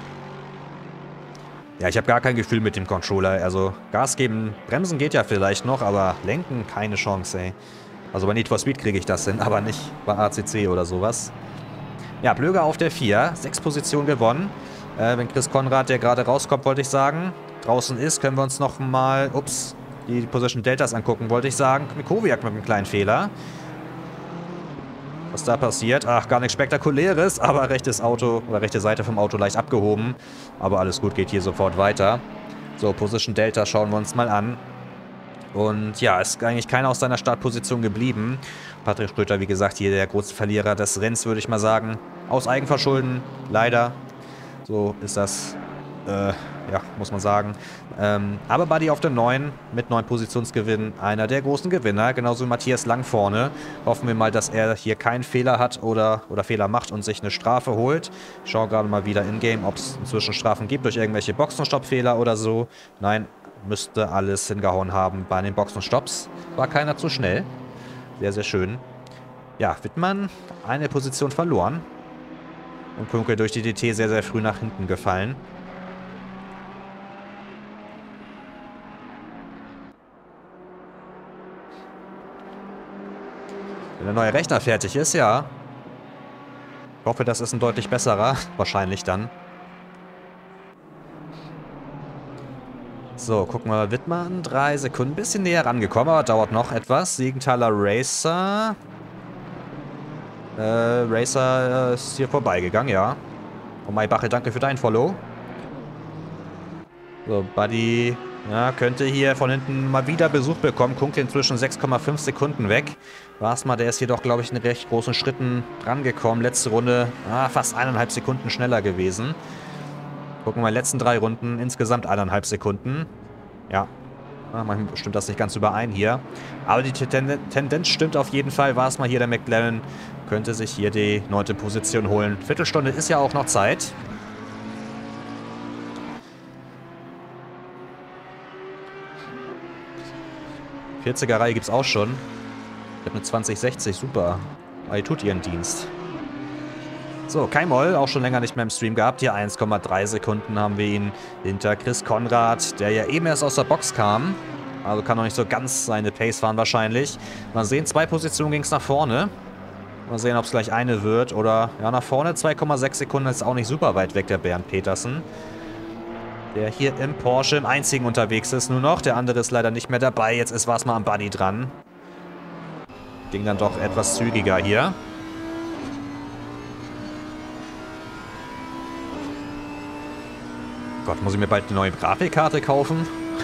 Ja, ich habe gar kein Gefühl mit dem Controller. Also Gas geben, bremsen geht ja vielleicht noch, aber lenken keine Chance, ey. Also bei Need for Speed kriege ich das hin, aber nicht bei ACC oder sowas. Ja, Blöger auf der 4. 6 Positionen gewonnen. Wenn Chris Konrad, der gerade rauskommt, wollte ich sagen, draußen ist, können wir uns nochmal, die Position Deltas angucken, wollte ich sagen. Mikowiak mit einem kleinen Fehler. Was da passiert? Ach, gar nichts Spektakuläres, aber rechtes Auto oder rechte Seite vom Auto leicht abgehoben. Aber alles gut, geht hier sofort weiter. So, Position Delta schauen wir uns mal an. Und ja, ist eigentlich keiner aus seiner Startposition geblieben. Patrick Schröter, wie gesagt, hier der große Verlierer des Rennens, würde ich mal sagen. Aus Eigenverschulden, leider. So ist das, ja, muss man sagen. Aber Buddy auf der 9 mit 9 Positionsgewinn, einer der großen Gewinner, genauso wie Matthias Lang vorne. Hoffen wir mal, dass er hier keinen Fehler hat oder Fehler macht und sich eine Strafe holt. Ich schaue gerade mal wieder in-game, ob es inzwischen Strafen gibt durch irgendwelche Boxenstoppfehler oder so. Nein, müsste alles hingehauen haben bei den Boxenstopps. War keiner zu schnell. Sehr, sehr schön. Ja, Wittmann, eine Position verloren. Und Kunkel durch die DT sehr, sehr früh nach hinten gefallen. Wenn der neue Rechner fertig ist, ja. hoffe, das ist ein deutlich besserer. Wahrscheinlich dann. So, gucken wir mal. Wittmann, 3 Sekunden. Ein bisschen näher rangekommen, aber dauert noch etwas. Siegenthaler Racer. Racer ist hier vorbeigegangen, ja. Oh, Maybache, danke für dein Follow. So, Buddy, ja, könnte hier von hinten mal wieder Besuch bekommen. Kunkel inzwischen 6,5 Sekunden weg. Wasmer, der ist jedoch, glaube ich, in recht großen Schritten rangekommen. Letzte Runde, fast 1,5 Sekunden schneller gewesen. Gucken wir mal, letzten 3 Runden, insgesamt 1,5 Sekunden. Ja, manchmal stimmt das nicht ganz überein hier. Aber die Tendenz stimmt auf jeden Fall. Wasmer hier, der McLaren, könnte sich hier die 9. Position holen. Viertelstunde ist ja auch noch Zeit. Die 40er-Reihe gibt es auch schon. Ich habe eine 2060, super. Aber die tut ihren Dienst. So, Keimol, auch schon länger nicht mehr im Stream gehabt. Hier 1,3 Sekunden haben wir ihn hinter Chris Konrad, der ja eben erst aus der Box kam. Also kann noch nicht so ganz seine Pace fahren wahrscheinlich. Mal sehen, 2 Positionen ging es nach vorne. Mal sehen, ob es gleich eine wird. Oder, ja, nach vorne 2,6 Sekunden ist auch nicht super weit weg, der Bernd Petersen. Der hier im Porsche im einzigen unterwegs ist nur noch. Der andere ist leider nicht mehr dabei. Jetzt ist Wasmer am Buddy dran. Ging dann doch etwas zügiger hier. Gott, muss ich mir bald eine neue Grafikkarte kaufen?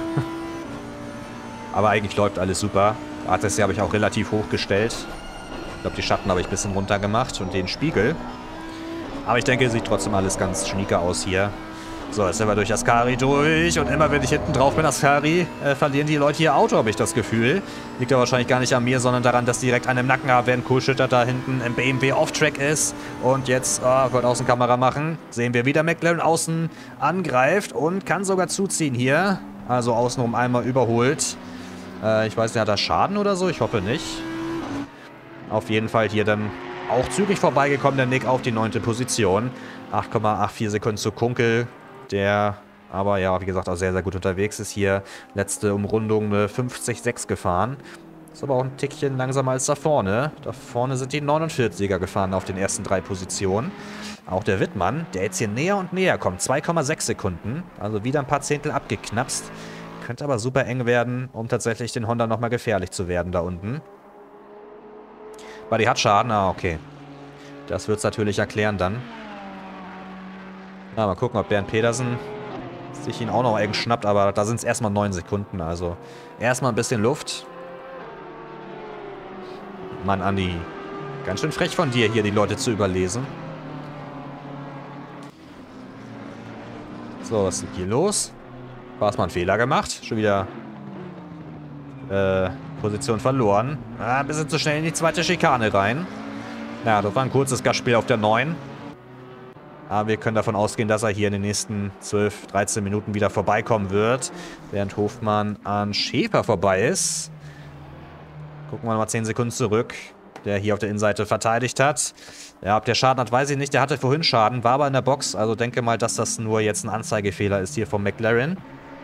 Aber eigentlich läuft alles super. ATC habe ich auch relativ hoch gestellt. Ich glaube, die Schatten habe ich ein bisschen runter gemacht und den Spiegel. Aber ich denke, sieht trotzdem alles ganz schnieke aus hier. So, jetzt sind wir durch Ascari durch. Und immer, wenn ich hinten drauf bin, Ascari, verlieren die Leute ihr Auto, habe ich das Gefühl. Liegt aber wahrscheinlich gar nicht an mir, sondern daran, dass die direkt einen im Nacken haben, während Kohlschütter da hinten im BMW Off-Track ist. Und jetzt, wollte Außenkamera machen, sehen wir wieder McLaren außen angreift und kann sogar zuziehen hier. Also außenrum einmal überholt. Ich weiß nicht, hat er Schaden oder so? Ich hoffe nicht. Auf jeden Fall hier dann auch zügig vorbeigekommen, der Nick auf die 9. Position. 8,84 Sekunden zu Kunkel, der aber ja, wie gesagt, auch sehr, sehr gut unterwegs ist hier. Letzte Umrundung eine 50,6 gefahren. Ist aber auch ein Tickchen langsamer als da vorne. Da vorne sind die 49er gefahren auf den ersten 3 Positionen. Auch der Wittmann, der jetzt hier näher und näher kommt. 2,6 Sekunden. Also wieder ein paar Zehntel abgeknapst. Könnte aber super eng werden, um tatsächlich den Honda nochmal gefährlich zu werden da unten. Buddy hat Schaden. Okay. Das wird es natürlich erklären dann. Na, mal gucken, ob Bernd Petersen sich ihn auch noch eng schnappt. Aber da sind es erstmal 9 Sekunden. Also erstmal ein bisschen Luft. Mann, Andi. Ganz schön frech von dir, hier die Leute zu überlesen. So, was ist hier los? War es mal ein Fehler gemacht? Schon wieder Position verloren. Ein bisschen zu schnell in die zweite Schikane rein. Ja, das war ein kurzes Gastspiel auf der 9. Aber wir können davon ausgehen, dass er hier in den nächsten 12, 13 Minuten wieder vorbeikommen wird. Während Hofmann an Schäfer vorbei ist. Gucken wir mal 10 Sekunden zurück. Der hier auf der Innenseite verteidigt hat. Ja, ob der Schaden hat, weiß ich nicht. Der hatte vorhin Schaden, war aber in der Box. Also denke mal, dass das nur jetzt ein Anzeigefehler ist hier vom McLaren.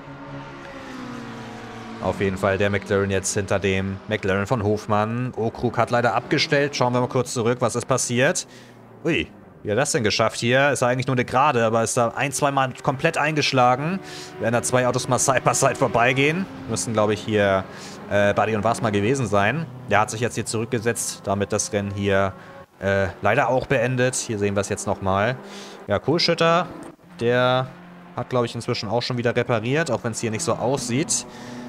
Auf jeden Fall der McLaren jetzt hinter dem McLaren von Hofmann. Okrug hat leider abgestellt. Schauen wir mal kurz zurück, was ist passiert. Ui, wie hat das denn geschafft hier? Ist eigentlich nur eine Gerade, aber ist da 1-2 Mal komplett eingeschlagen. Werden da 2 Autos mal Side-by-Side vorbeigehen. Müssen, glaube ich, hier Buddy und Wasmer gewesen sein. Der hat sich jetzt hier zurückgesetzt, damit das Rennen hier leider auch beendet. Hier sehen wir es jetzt nochmal. Ja, Kohlschütter, der hat, glaube ich, inzwischen auch schon wieder repariert, auch wenn es hier nicht so aussieht.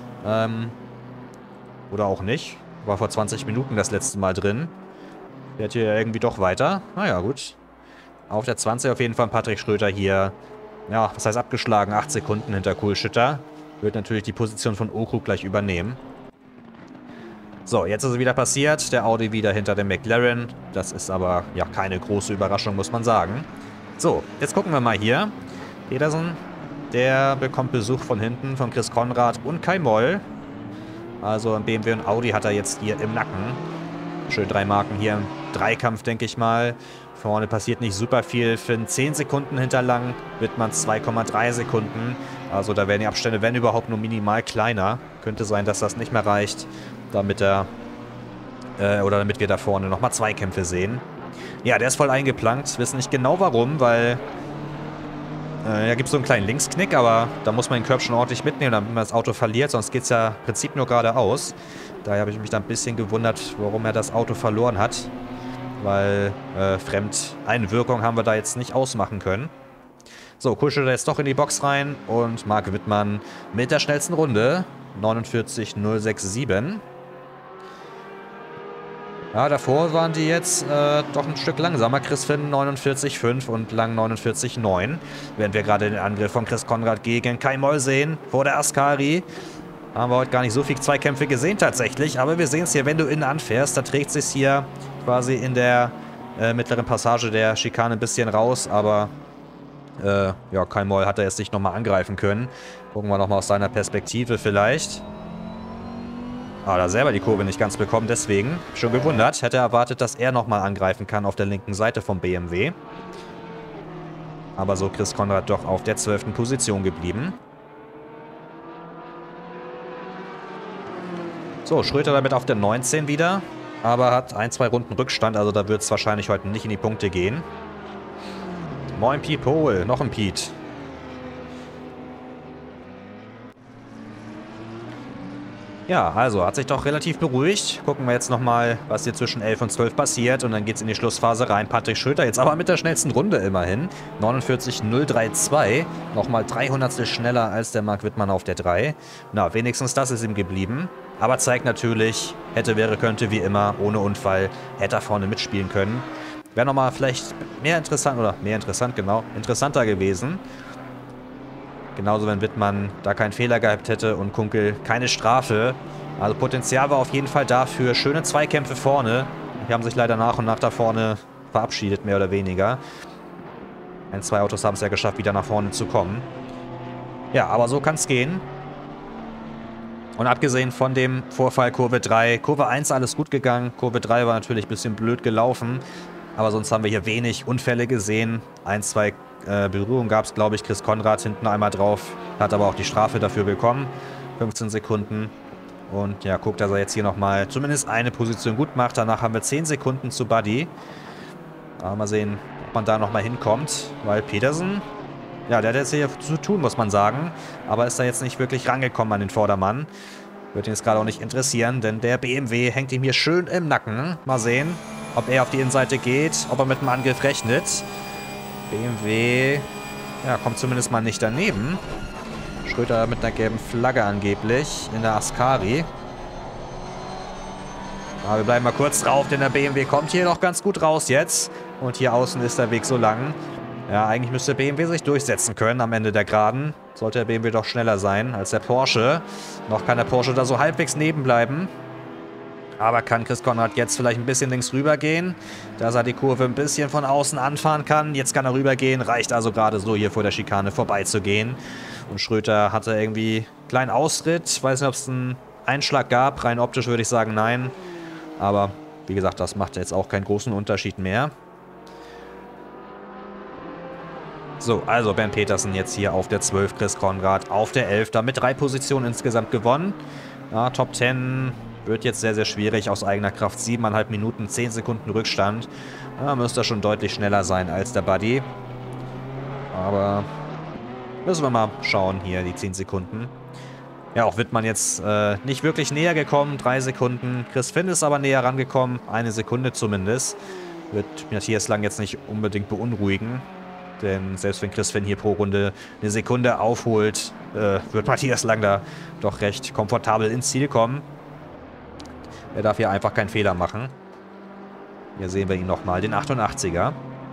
Oder auch nicht. War vor 20 Minuten das letzte Mal drin. Fährt hier irgendwie doch weiter. Naja, gut. Auf der 20 auf jeden Fall Patrick Schröter hier. Ja, was heißt abgeschlagen? 8 Sekunden hinter Kohlschütter. Wird natürlich die Position von Okrug gleich übernehmen. So, jetzt ist es wieder passiert. Der Audi wieder hinter dem McLaren. Das ist aber ja keine große Überraschung, muss man sagen. So, jetzt gucken wir mal hier. Petersen, der bekommt Besuch von hinten von Chris Konrad und Kai Moll. Also ein BMW und Audi hat er jetzt hier im Nacken. Schön 3 Marken hier im Dreikampf, denke ich mal. Vorne passiert nicht super viel. Finn 10 Sekunden hinter Lang, Wittmann 2,3 Sekunden. Also da werden die Abstände, wenn überhaupt, nur minimal kleiner. Könnte sein, dass das nicht mehr reicht, damit damit wir da vorne nochmal Zweikämpfe sehen. Ja, der ist voll eingeplankt. Wissen nicht genau warum, weil da gibt es so einen kleinen Linksknick, aber da muss man den Curb schon ordentlich mitnehmen, damit man das Auto verliert, sonst geht es ja im Prinzip nur geradeaus. Daher habe ich mich da ein bisschen gewundert, warum er das Auto verloren hat, weil Fremdeinwirkung haben wir da jetzt nicht ausmachen können. So, kuschelt er jetzt doch in die Box rein und Marc Wittmann mit der schnellsten Runde, 49.067. Ja, davor waren die jetzt doch ein Stück langsamer. Chris Finn 49,5 und Lang 49,9. Während wir gerade den Angriff von Chris Konrad gegen Kai Moll sehen, vor der Ascari. Haben wir heute gar nicht so viele Zweikämpfe gesehen tatsächlich. Aber wir sehen es hier, wenn du innen anfährst, da trägt es sich hier quasi in der mittleren Passage der Schikane ein bisschen raus. Aber ja, Kai Moll hat er jetzt nicht nochmal angreifen können. Gucken wir nochmal aus seiner Perspektive vielleicht. Ah, da selber die Kurve nicht ganz bekommen, deswegen schon gewundert. Hätte erwartet, dass er nochmal angreifen kann auf der linken Seite vom BMW. Aber so Chris Konrad doch auf der 12. Position geblieben. So, Schröter damit auf der 19 wieder. Aber hat 1-2 Runden Rückstand, also da wird es wahrscheinlich heute nicht in die Punkte gehen. Moin Pete Pohl, noch ein Pete. Ja, also hat sich doch relativ beruhigt. Gucken wir jetzt nochmal, was hier zwischen 11 und 12 passiert. Und dann geht es in die Schlussphase rein. Patrick Schröter jetzt aber mit der schnellsten Runde immerhin. 49.032. Nochmal 300 schneller als der Marc Wittmann auf der 3. Na, wenigstens das ist ihm geblieben. Aber zeigt natürlich, hätte, wäre, könnte, wie immer, ohne Unfall, hätte er vorne mitspielen können. Wäre nochmal vielleicht interessanter gewesen. Genauso, wenn Wittmann da keinen Fehler gehabt hätte und Kunkel keine Strafe. Also Potenzial war auf jeden Fall da für schöne Zweikämpfe vorne. Die haben sich leider nach und nach da vorne verabschiedet, mehr oder weniger. 1-2 Autos haben es ja geschafft, wieder nach vorne zu kommen. Ja, aber so kann es gehen. Und abgesehen von dem Vorfall Kurve 3, Kurve 1 alles gut gegangen. Kurve 3 war natürlich ein bisschen blöd gelaufen. Aber sonst haben wir hier wenig Unfälle gesehen. 1-2 Berührung gab es, glaube ich. Chris Konrad hinten einmal drauf. Hat aber auch die Strafe dafür bekommen. 15 Sekunden. Und ja, guckt, dass er jetzt hier nochmal zumindest eine Position gut macht. Danach haben wir 10 Sekunden zu Buddy. Aber mal sehen, ob man da nochmal hinkommt. Weil Petersen, ja, der hat jetzt hier zu tun, muss man sagen. Aber ist da jetzt nicht wirklich rangekommen an den Vordermann. Wird ihn jetzt gerade auch nicht interessieren, denn der BMW hängt ihm hier schön im Nacken. Mal sehen, ob er auf die Innenseite geht, ob er mit dem Angriff rechnet. BMW, ja, kommt zumindest mal nicht daneben. Schröter mit einer gelben Flagge angeblich in der Ascari. Aber wir bleiben mal kurz drauf, denn der BMW kommt hier noch ganz gut raus jetzt. Und hier außen ist der Weg so lang. Ja, eigentlich müsste der BMW sich durchsetzen können am Ende der Geraden. Sollte der BMW doch schneller sein als der Porsche. Noch kann der Porsche da so halbwegs nebenbleiben. Aber kann Chris Konrad jetzt vielleicht ein bisschen links rüber gehen, dass er die Kurve ein bisschen von außen anfahren kann. Jetzt kann er rübergehen, reicht also gerade so hier vor der Schikane vorbeizugehen. Und Schröter hatte irgendwie einen kleinen Ausritt. Weiß nicht, ob es einen Einschlag gab. Rein optisch würde ich sagen, nein. Aber wie gesagt, das macht jetzt auch keinen großen Unterschied mehr. So, also Ben Petersen jetzt hier auf der 12, Chris Konrad auf der 11. Damit 3 Positionen insgesamt gewonnen. Ja, Top 10 wird jetzt sehr, sehr schwierig aus eigener Kraft. 7,5 Minuten, 10 Sekunden Rückstand. Da müsste er schon deutlich schneller sein als der Buddy. Aber müssen wir mal schauen hier, die 10 Sekunden. Ja, auch Wittmann jetzt nicht wirklich näher gekommen. 3 Sekunden. Chris Finn ist aber näher rangekommen. 1 Sekunde zumindest. Wird Matthias Lang jetzt nicht unbedingt beunruhigen. Denn selbst wenn Chris Finn hier pro Runde eine Sekunde aufholt, wird Matthias Lang da doch recht komfortabel ins Ziel kommen. Er darf hier einfach keinen Fehler machen. Hier sehen wir ihn nochmal, den 88er.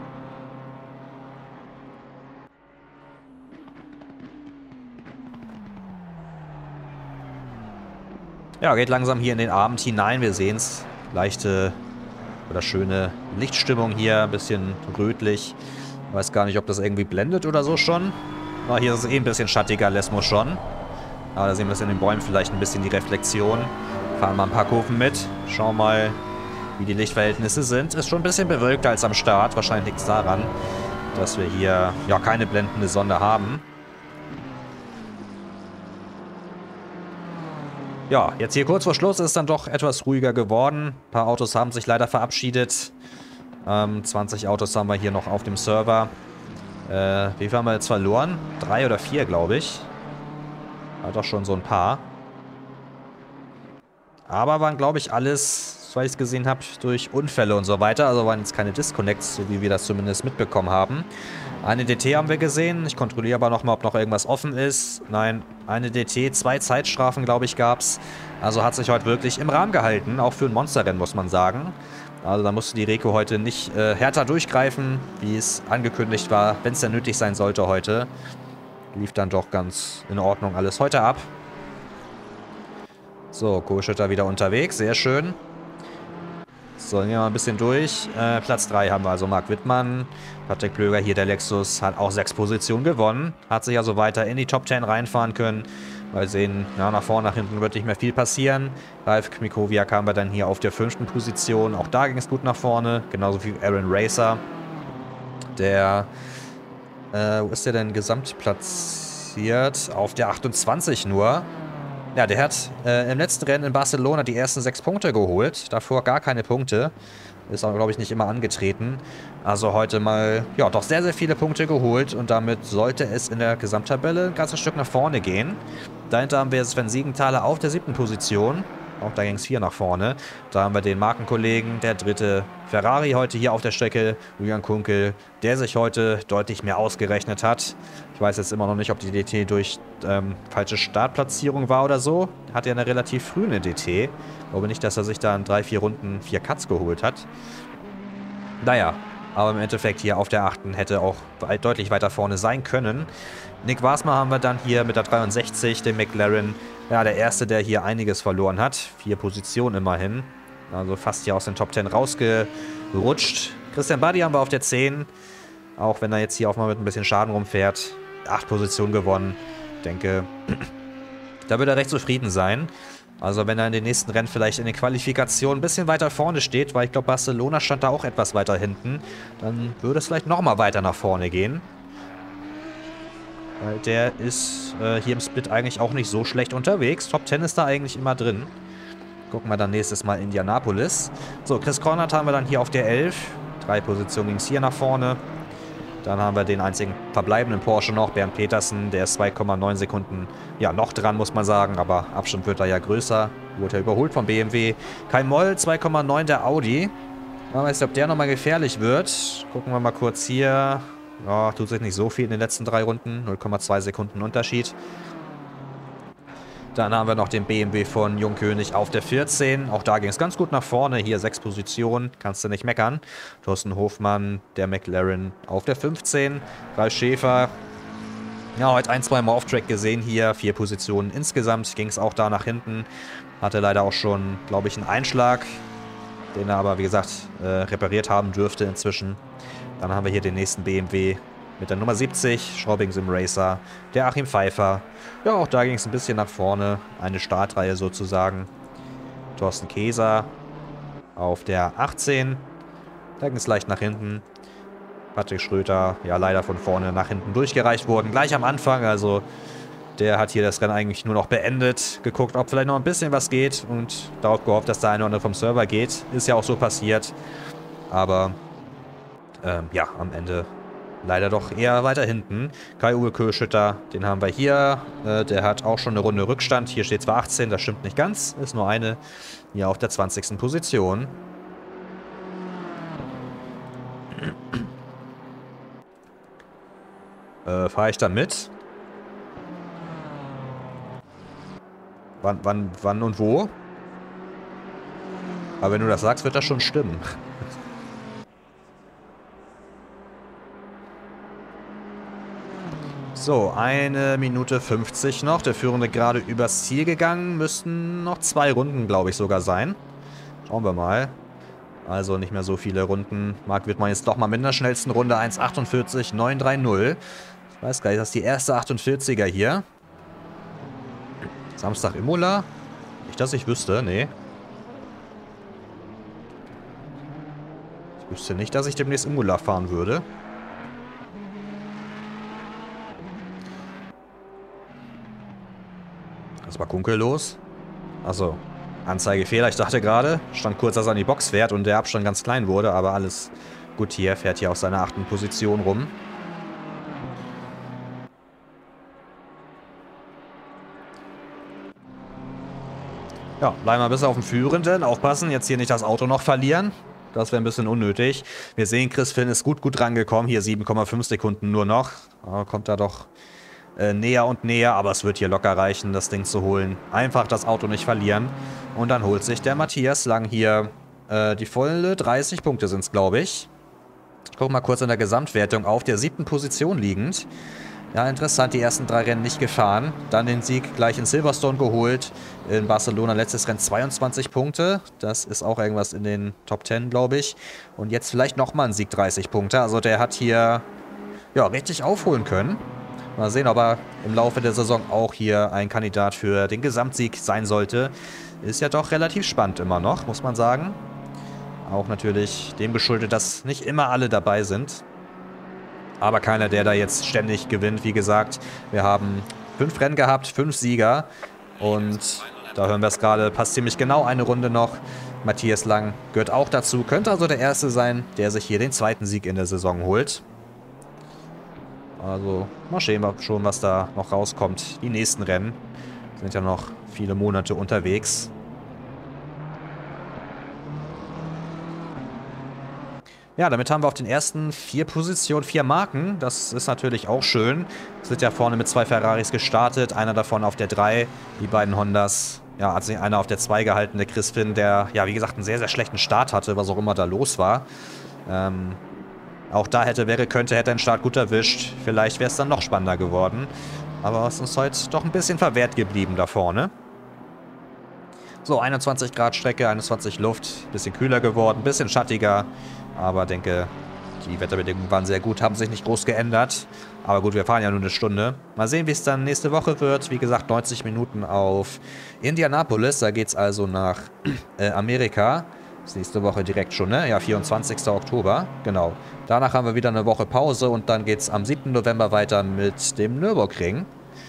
Ja, geht langsam hier in den Abend hinein. Wir sehen es. Leichte oder schöne Lichtstimmung hier. Ein bisschen rötlich. Ich weiß gar nicht, ob das irgendwie blendet oder so schon. Na, hier ist es eh ein bisschen schattiger, Lesmo schon. Aber da sehen wir es in den Bäumen vielleicht ein bisschen die Reflexion. Fahren mal ein paar Kurven mit. Schauen mal, wie die Lichtverhältnisse sind. Ist schon ein bisschen bewölkter als am Start. Wahrscheinlich liegt es daran, dass wir hier ja keine blendende Sonne haben. Ja, jetzt hier kurz vor Schluss ist es dann doch etwas ruhiger geworden. Ein paar Autos haben sich leider verabschiedet. 20 Autos haben wir hier noch auf dem Server. Wie viel haben wir jetzt verloren? 3 oder 4, glaube ich. War doch schon so ein paar. Aber waren, glaube ich, alles, weil ich es gesehen habe, durch Unfälle und so weiter. Also waren jetzt keine Disconnects, so wie wir das zumindest mitbekommen haben. Eine DT haben wir gesehen. Ich kontrolliere aber nochmal, ob noch irgendwas offen ist. Nein, eine DT, 2 Zeitstrafen, glaube ich, gab es. Also hat sich heute wirklich im Rahmen gehalten. Auch für ein Monsterrennen, muss man sagen. Also da musste die Reco heute nicht härter durchgreifen, wie es angekündigt war, wenn es denn nötig sein sollte heute. Lief dann doch ganz in Ordnung alles heute ab. So, Kohlschütter wieder unterwegs, sehr schön. So, gehen wir mal ein bisschen durch. Platz 3 haben wir also Marc Wittmann. Patrick Plöger, hier der Lexus, hat auch 6 Positionen gewonnen. Hat sich also weiter in die Top 10 reinfahren können. Mal sehen, ja, nach vorne, nach hinten wird nicht mehr viel passieren. Ralf Mikowiak haben wir dann hier auf der 5. Position. Auch da ging es gut nach vorne. Genauso wie Aaron Racer. Der, wo ist der denn gesamt platziert? Auf der 28 nur. Ja, der hat im letzten Rennen in Barcelona die ersten 6 Punkte geholt. Davor gar keine Punkte. Ist aber, glaube ich, nicht immer angetreten. Also heute mal, ja, doch sehr, sehr viele Punkte geholt. Und damit sollte es in der Gesamttabelle ein ganzes Stück nach vorne gehen. Dahinter haben wir jetzt Sven Siegenthaler auf der 7. Position. Auch da ging es 4 nach vorne. Da haben wir den Markenkollegen, der 3. Ferrari heute hier auf der Strecke, Julian Kunkel, der sich heute deutlich mehr ausgerechnet hat. Ich weiß jetzt immer noch nicht, ob die DT durch falsche Startplatzierung war oder so. Hat ja eine relativ früh eine DT. Ich glaube nicht, dass er sich da in 3, 4 Runden 4 Cuts geholt hat. Naja, aber im Endeffekt hier auf der 8. hätte auch deutlich weiter vorne sein können. Nick Wasmer haben wir dann hier mit der 63, den McLaren. Ja, der Erste, der hier einiges verloren hat. 4 Positionen immerhin. Also fast hier aus den Top 10 rausgerutscht. Christian Buddy haben wir auf der 10. Auch wenn er jetzt hier auch mal mit ein bisschen Schaden rumfährt. 8 Positionen gewonnen. Ich denke, da wird er recht zufrieden sein. Also wenn er in den nächsten Rennen vielleicht in den Qualifikationen ein bisschen weiter vorne steht, weil ich glaube, Barcelona stand da auch etwas weiter hinten, dann würde es vielleicht nochmal weiter nach vorne gehen. Weil der ist hier im Split eigentlich auch nicht so schlecht unterwegs. Top 10 ist da eigentlich immer drin. Gucken wir dann nächstes Mal Indianapolis. So, Chris Cornert haben wir dann hier auf der 11. 3 Positionen ging es hier nach vorne. Dann haben wir den einzigen verbleibenden Porsche noch, Bernd Petersen. Der ist 2,9 Sekunden ja, noch dran, muss man sagen. Aber Abstand wird da ja größer. Wurde ja überholt vom BMW. Kai Moll, 2,9 der Audi. Man weiß nicht, ob der nochmal gefährlich wird. Gucken wir mal kurz hier. Ja, tut sich nicht so viel in den letzten 3 Runden. 0,2 Sekunden Unterschied. Dann haben wir noch den BMW von Jungkönig auf der 14. Auch da ging es ganz gut nach vorne. Hier 6 Positionen. Kannst du nicht meckern. Thorsten Hofmann, der McLaren auf der 15. Ralf Schäfer. Ja, heute 1, 2 Mal Off-Track gesehen hier. 4 Positionen insgesamt. Ging es auch da nach hinten. Hatte leider auch schon, glaube ich, einen Einschlag. Den er aber, wie gesagt, repariert haben dürfte inzwischen. Dann haben wir hier den nächsten BMW mit der Nummer 70, Schraubing Sim Racer, der Achim Pfeiffer. Ja, auch da ging es ein bisschen nach vorne. Eine Startreihe sozusagen. Thorsten Keser auf der 18. Da ging es leicht nach hinten. Patrick Schröter, ja leider von vorne nach hinten durchgereicht worden. Gleich am Anfang, also der hat hier das Rennen eigentlich nur noch beendet. Geguckt, ob vielleicht noch ein bisschen was geht und darauf gehofft, dass der eine oder andere vom Server geht. Ist ja auch so passiert. Aber ja, am Ende leider doch eher weiter hinten. Kai-Uwe Kohlschütter, den haben wir hier. Der hat auch schon eine Runde Rückstand. Hier steht zwar 18, das stimmt nicht ganz. Ist nur eine. Hier auf der 20. Position. Fahre ich da mit? Wann und wo? Aber wenn du das sagst, wird das schon stimmen. So, 1 Minute 50 noch. Der Führende gerade übers Ziel gegangen. Müssten noch 2 Runden, glaube ich, sogar sein. Schauen wir mal. Also nicht mehr so viele Runden. Marc Wittmann jetzt doch mal mit der schnellsten Runde. 1,48,930. Ich weiß gar nicht, das ist die erste 48er hier. Samstag Imola. Nicht, dass ich wüsste, nee. Ich wüsste nicht, dass ich demnächst Imola fahren würde. Was war Kunkel los? Achso. Anzeigefehler. Ich dachte gerade, stand kurz, dass er an die Box fährt und der Abstand ganz klein wurde, aber alles gut hier. Fährt hier auf seiner 8. Position rum. Ja, bleiben wir ein bisschen auf dem Führenden. Aufpassen, jetzt hier nicht das Auto noch verlieren. Das wäre ein bisschen unnötig. Wir sehen, Chris Finn ist gut rangekommen. Hier 7,5 Sekunden nur noch. Kommt da doch näher und näher, aber es wird hier locker reichen, das Ding zu holen. Einfach das Auto nicht verlieren. Und dann holt sich der Matthias Lang hier die volle 30 Punkte sind es, glaube ich. Guck mal kurz in der Gesamtwertung auf der 7. Position liegend. Ja, interessant, die ersten 3 Rennen nicht gefahren. Dann den Sieg gleich in Silverstone geholt. In Barcelona letztes Rennen 22 Punkte. Das ist auch irgendwas in den Top 10, glaube ich. Und jetzt vielleicht nochmal ein Sieg 30 Punkte. Also der hat hier ja richtig aufholen können. Mal sehen, ob er im Laufe der Saison auch hier ein Kandidat für den Gesamtsieg sein sollte. Ist ja doch relativ spannend immer noch, muss man sagen. Auch natürlich dem geschuldet, dass nicht immer alle dabei sind. Aber keiner, der da jetzt ständig gewinnt. Wie gesagt, wir haben 5 Rennen gehabt, 5 Sieger. Und da hören wir es gerade, passt ziemlich genau eine Runde noch. Matthias Lang gehört auch dazu. Könnte also der Erste sein, der sich hier den 2. Sieg in der Saison holt. Also mal sehen wir schon, was da noch rauskommt. Die nächsten Rennen sind ja noch viele Monate unterwegs. Ja, damit haben wir auf den ersten 4 Positionen 4 Marken. Das ist natürlich auch schön. Sind ja vorne mit 2 Ferraris gestartet. Einer davon auf der 3. Die beiden Hondas. Ja, hat sich einer auf der 2 gehalten. Der Chris Finn, der, ja, wie gesagt, einen sehr, sehr schlechten Start hatte, was auch immer da los war. Auch da hätte er den Start gut erwischt. Vielleicht wäre es dann noch spannender geworden. Aber es ist heute doch ein bisschen verwehrt geblieben da vorne. So, 21 Grad Strecke, 21 Luft. Bisschen kühler geworden, bisschen schattiger. Aber denke, die Wetterbedingungen waren sehr gut, haben sich nicht groß geändert. Aber gut, wir fahren ja nur eine Stunde. Mal sehen, wie es dann nächste Woche wird. Wie gesagt, 90 Minuten auf Indianapolis. Da geht es also nach Amerika. Das ist nächste Woche direkt schon, ne? Ja, 24. Oktober. Genau. Danach haben wir wieder eine Woche Pause und dann geht es am 7. November weiter mit dem Nürburgring.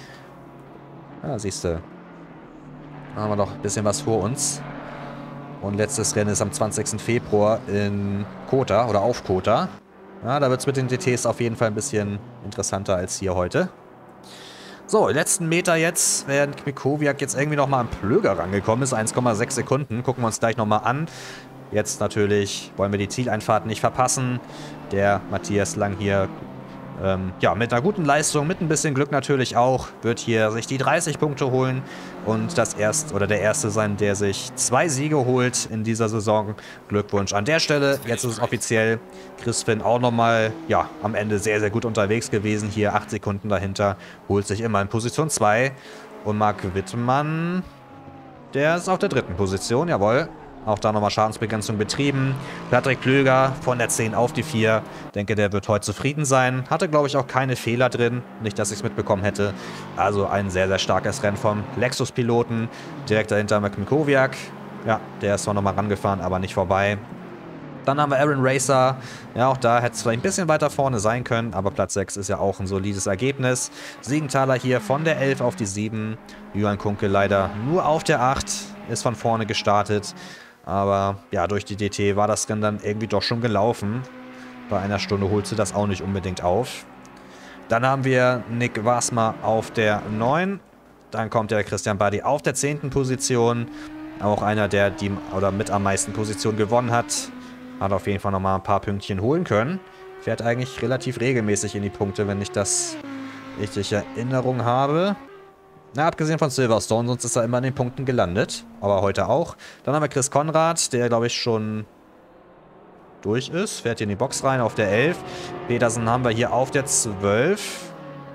Ja, siehst du. Da haben wir noch ein bisschen was vor uns. Und letztes Rennen ist am 20. Februar in Kota oder auf Kota. Ja, da wird es mit den DTs auf jeden Fall ein bisschen interessanter als hier heute. So, letzten Meter jetzt, während Mikowiak jetzt irgendwie nochmal am Plöger rangekommen ist. 1,6 Sekunden. Gucken wir uns gleich nochmal an. Jetzt natürlich wollen wir die Zieleinfahrt nicht verpassen. Der Matthias Lang hier, ja, mit einer guten Leistung, mit ein bisschen Glück natürlich auch, wird hier sich die 30 Punkte holen und der Erste sein, der sich 2 Siege holt in dieser Saison. Glückwunsch an der Stelle. Jetzt ist es offiziell. Chris Finn auch nochmal, ja, am Ende sehr, sehr gut unterwegs gewesen. Hier 8 Sekunden dahinter, holt sich immer in Position 2. Und Marc Wittmann, der ist auf der 3. Position, jawohl. Auch da nochmal Schadensbegrenzung betrieben. Patrick Plöger von der 10 auf die 4. Denke, der wird heute zufrieden sein. Hatte, glaube ich, auch keine Fehler drin. Nicht, dass ich es mitbekommen hätte. Also ein sehr, sehr starkes Rennen vom Lexus-Piloten. Direkt dahinter Mikowiak. Ja, der ist zwar nochmal rangefahren, aber nicht vorbei. Dann haben wir Aaron Racer. Ja, auch da hätte es vielleicht ein bisschen weiter vorne sein können. Aber Platz 6 ist ja auch ein solides Ergebnis. Siegenthaler hier von der 11 auf die 7. Johann Kunke leider nur auf der 8. Ist von vorne gestartet. Aber ja, durch die DT war das Rennen dann irgendwie doch schon gelaufen. Bei einer Stunde holst du das auch nicht unbedingt auf. Dann haben wir Nick Wasmer auf der 9. Dann kommt der Christian Buddy auf der 10. Position. Auch einer, der die mit am meisten Positionen gewonnen hat. Hat auf jeden Fall nochmal ein paar Pünktchen holen können. Fährt eigentlich relativ regelmäßig in die Punkte, wenn ich das richtig in Erinnerung habe. Na, abgesehen von Silverstone, sonst ist er immer in den Punkten gelandet. Aber heute auch. Dann haben wir Chris Konrad, der, glaube ich, schon durch ist. Fährt hier in die Box rein auf der 11. Petersen haben wir hier auf der 12.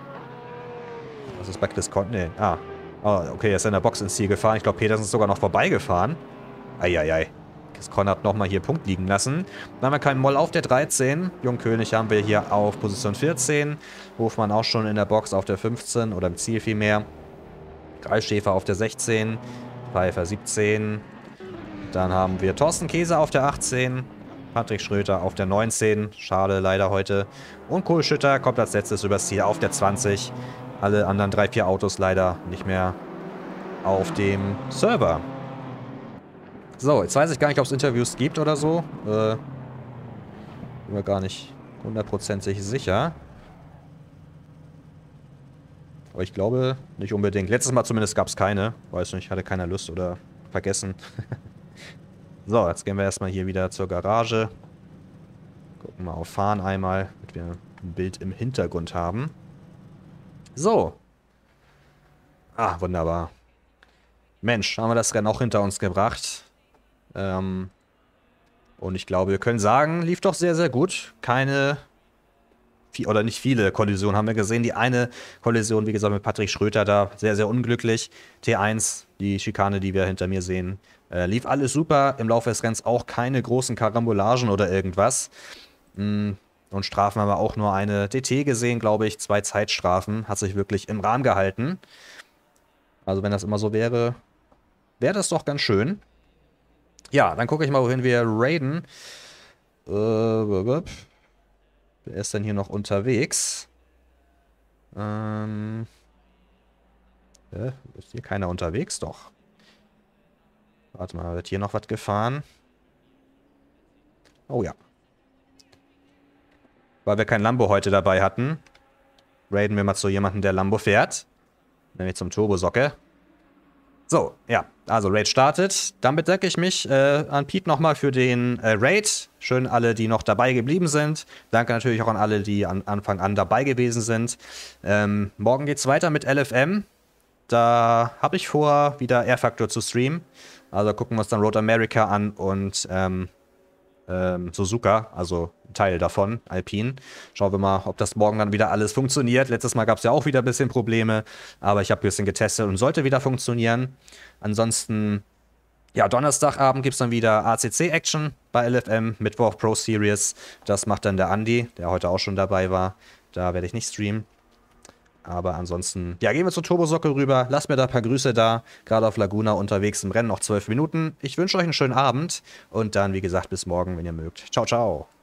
Was ist bei Chris Konrad? Nee. Oh, okay, er ist in der Box ins Ziel gefahren. Ich glaube, Petersen ist sogar noch vorbeigefahren. Eieiei. Chris Konrad nochmal hier Punkt liegen lassen. Dann haben wir keinen Moll auf der 13. Jungkönig haben wir hier auf Position 14. Hofmann auch schon in der Box auf der 15 oder im Ziel vielmehr. Schäfer auf der 16, Pfeiffer 17. Dann haben wir Thorsten Käse auf der 18, Patrick Schröter auf der 19. Schade leider heute. Und Kohlschütter kommt als letztes übers Ziel auf der 20. Alle anderen 3-4 Autos leider nicht mehr auf dem Server. So, jetzt weiß ich gar nicht, ob es Interviews gibt oder so. Bin mir gar nicht hundertprozentig sicher. Aber ich glaube nicht unbedingt. Letztes Mal zumindest gab es keine. Weiß nicht, hatte keiner Lust oder vergessen. So, jetzt gehen wir erstmal hier wieder zur Garage. Gucken mal auf Fahren einmal, damit wir ein Bild im Hintergrund haben. So. Ah, wunderbar. Mensch, haben wir das Rennen auch hinter uns gebracht. Und ich glaube, wir können sagen, lief doch sehr, sehr gut. Keine, oder nicht viele Kollisionen haben wir gesehen. Die eine Kollision, wie gesagt, mit Patrick Schröter da, sehr, sehr unglücklich. T1, die Schikane, die wir hinter mir sehen, lief alles super. Im Laufe des Rennens auch keine großen Karambolagen oder irgendwas. Und Strafen haben wir auch nur eine DT gesehen, glaube ich. 2 Zeitstrafen. Hat sich wirklich im Rahmen gehalten. Also wenn das immer so wäre, wäre das doch ganz schön. Ja, dann gucke ich mal, wohin wir raiden. Wer ist denn hier noch unterwegs? Ist hier keiner unterwegs? Doch. Warte mal, wird hier noch was gefahren? Oh ja. Weil wir kein Lambo heute dabei hatten, raiden wir mal zu jemandem, der Lambo fährt. Nämlich zum Turbosocke. So, ja, also Raid startet. Dann bedanke ich mich an Pete nochmal für den Raid. Schön alle, die noch dabei geblieben sind. Danke natürlich auch an alle, die an Anfang an dabei gewesen sind. Morgen geht's weiter mit LFM. Da habe ich vor, wieder R-Factor zu streamen. Also gucken wir uns dann Road America an und Suzuka, also ein Teil davon, Alpine. Schauen wir mal, ob das morgen dann wieder alles funktioniert. Letztes Mal gab es ja auch wieder ein bisschen Probleme, aber ich habe ein bisschen getestet und sollte wieder funktionieren. Ansonsten, ja, Donnerstagabend gibt es dann wieder ACC-Action bei LFM, Mittwoch Pro Series. Das macht dann der Andi, der heute auch schon dabei war. Da werde ich nicht streamen. Aber ansonsten, ja, gehen wir zur Turbosocke rüber. Lasst mir da ein paar Grüße da. Gerade auf Laguna unterwegs im Rennen noch 12 Minuten. Ich wünsche euch einen schönen Abend. Und dann, wie gesagt, bis morgen, wenn ihr mögt. Ciao, ciao.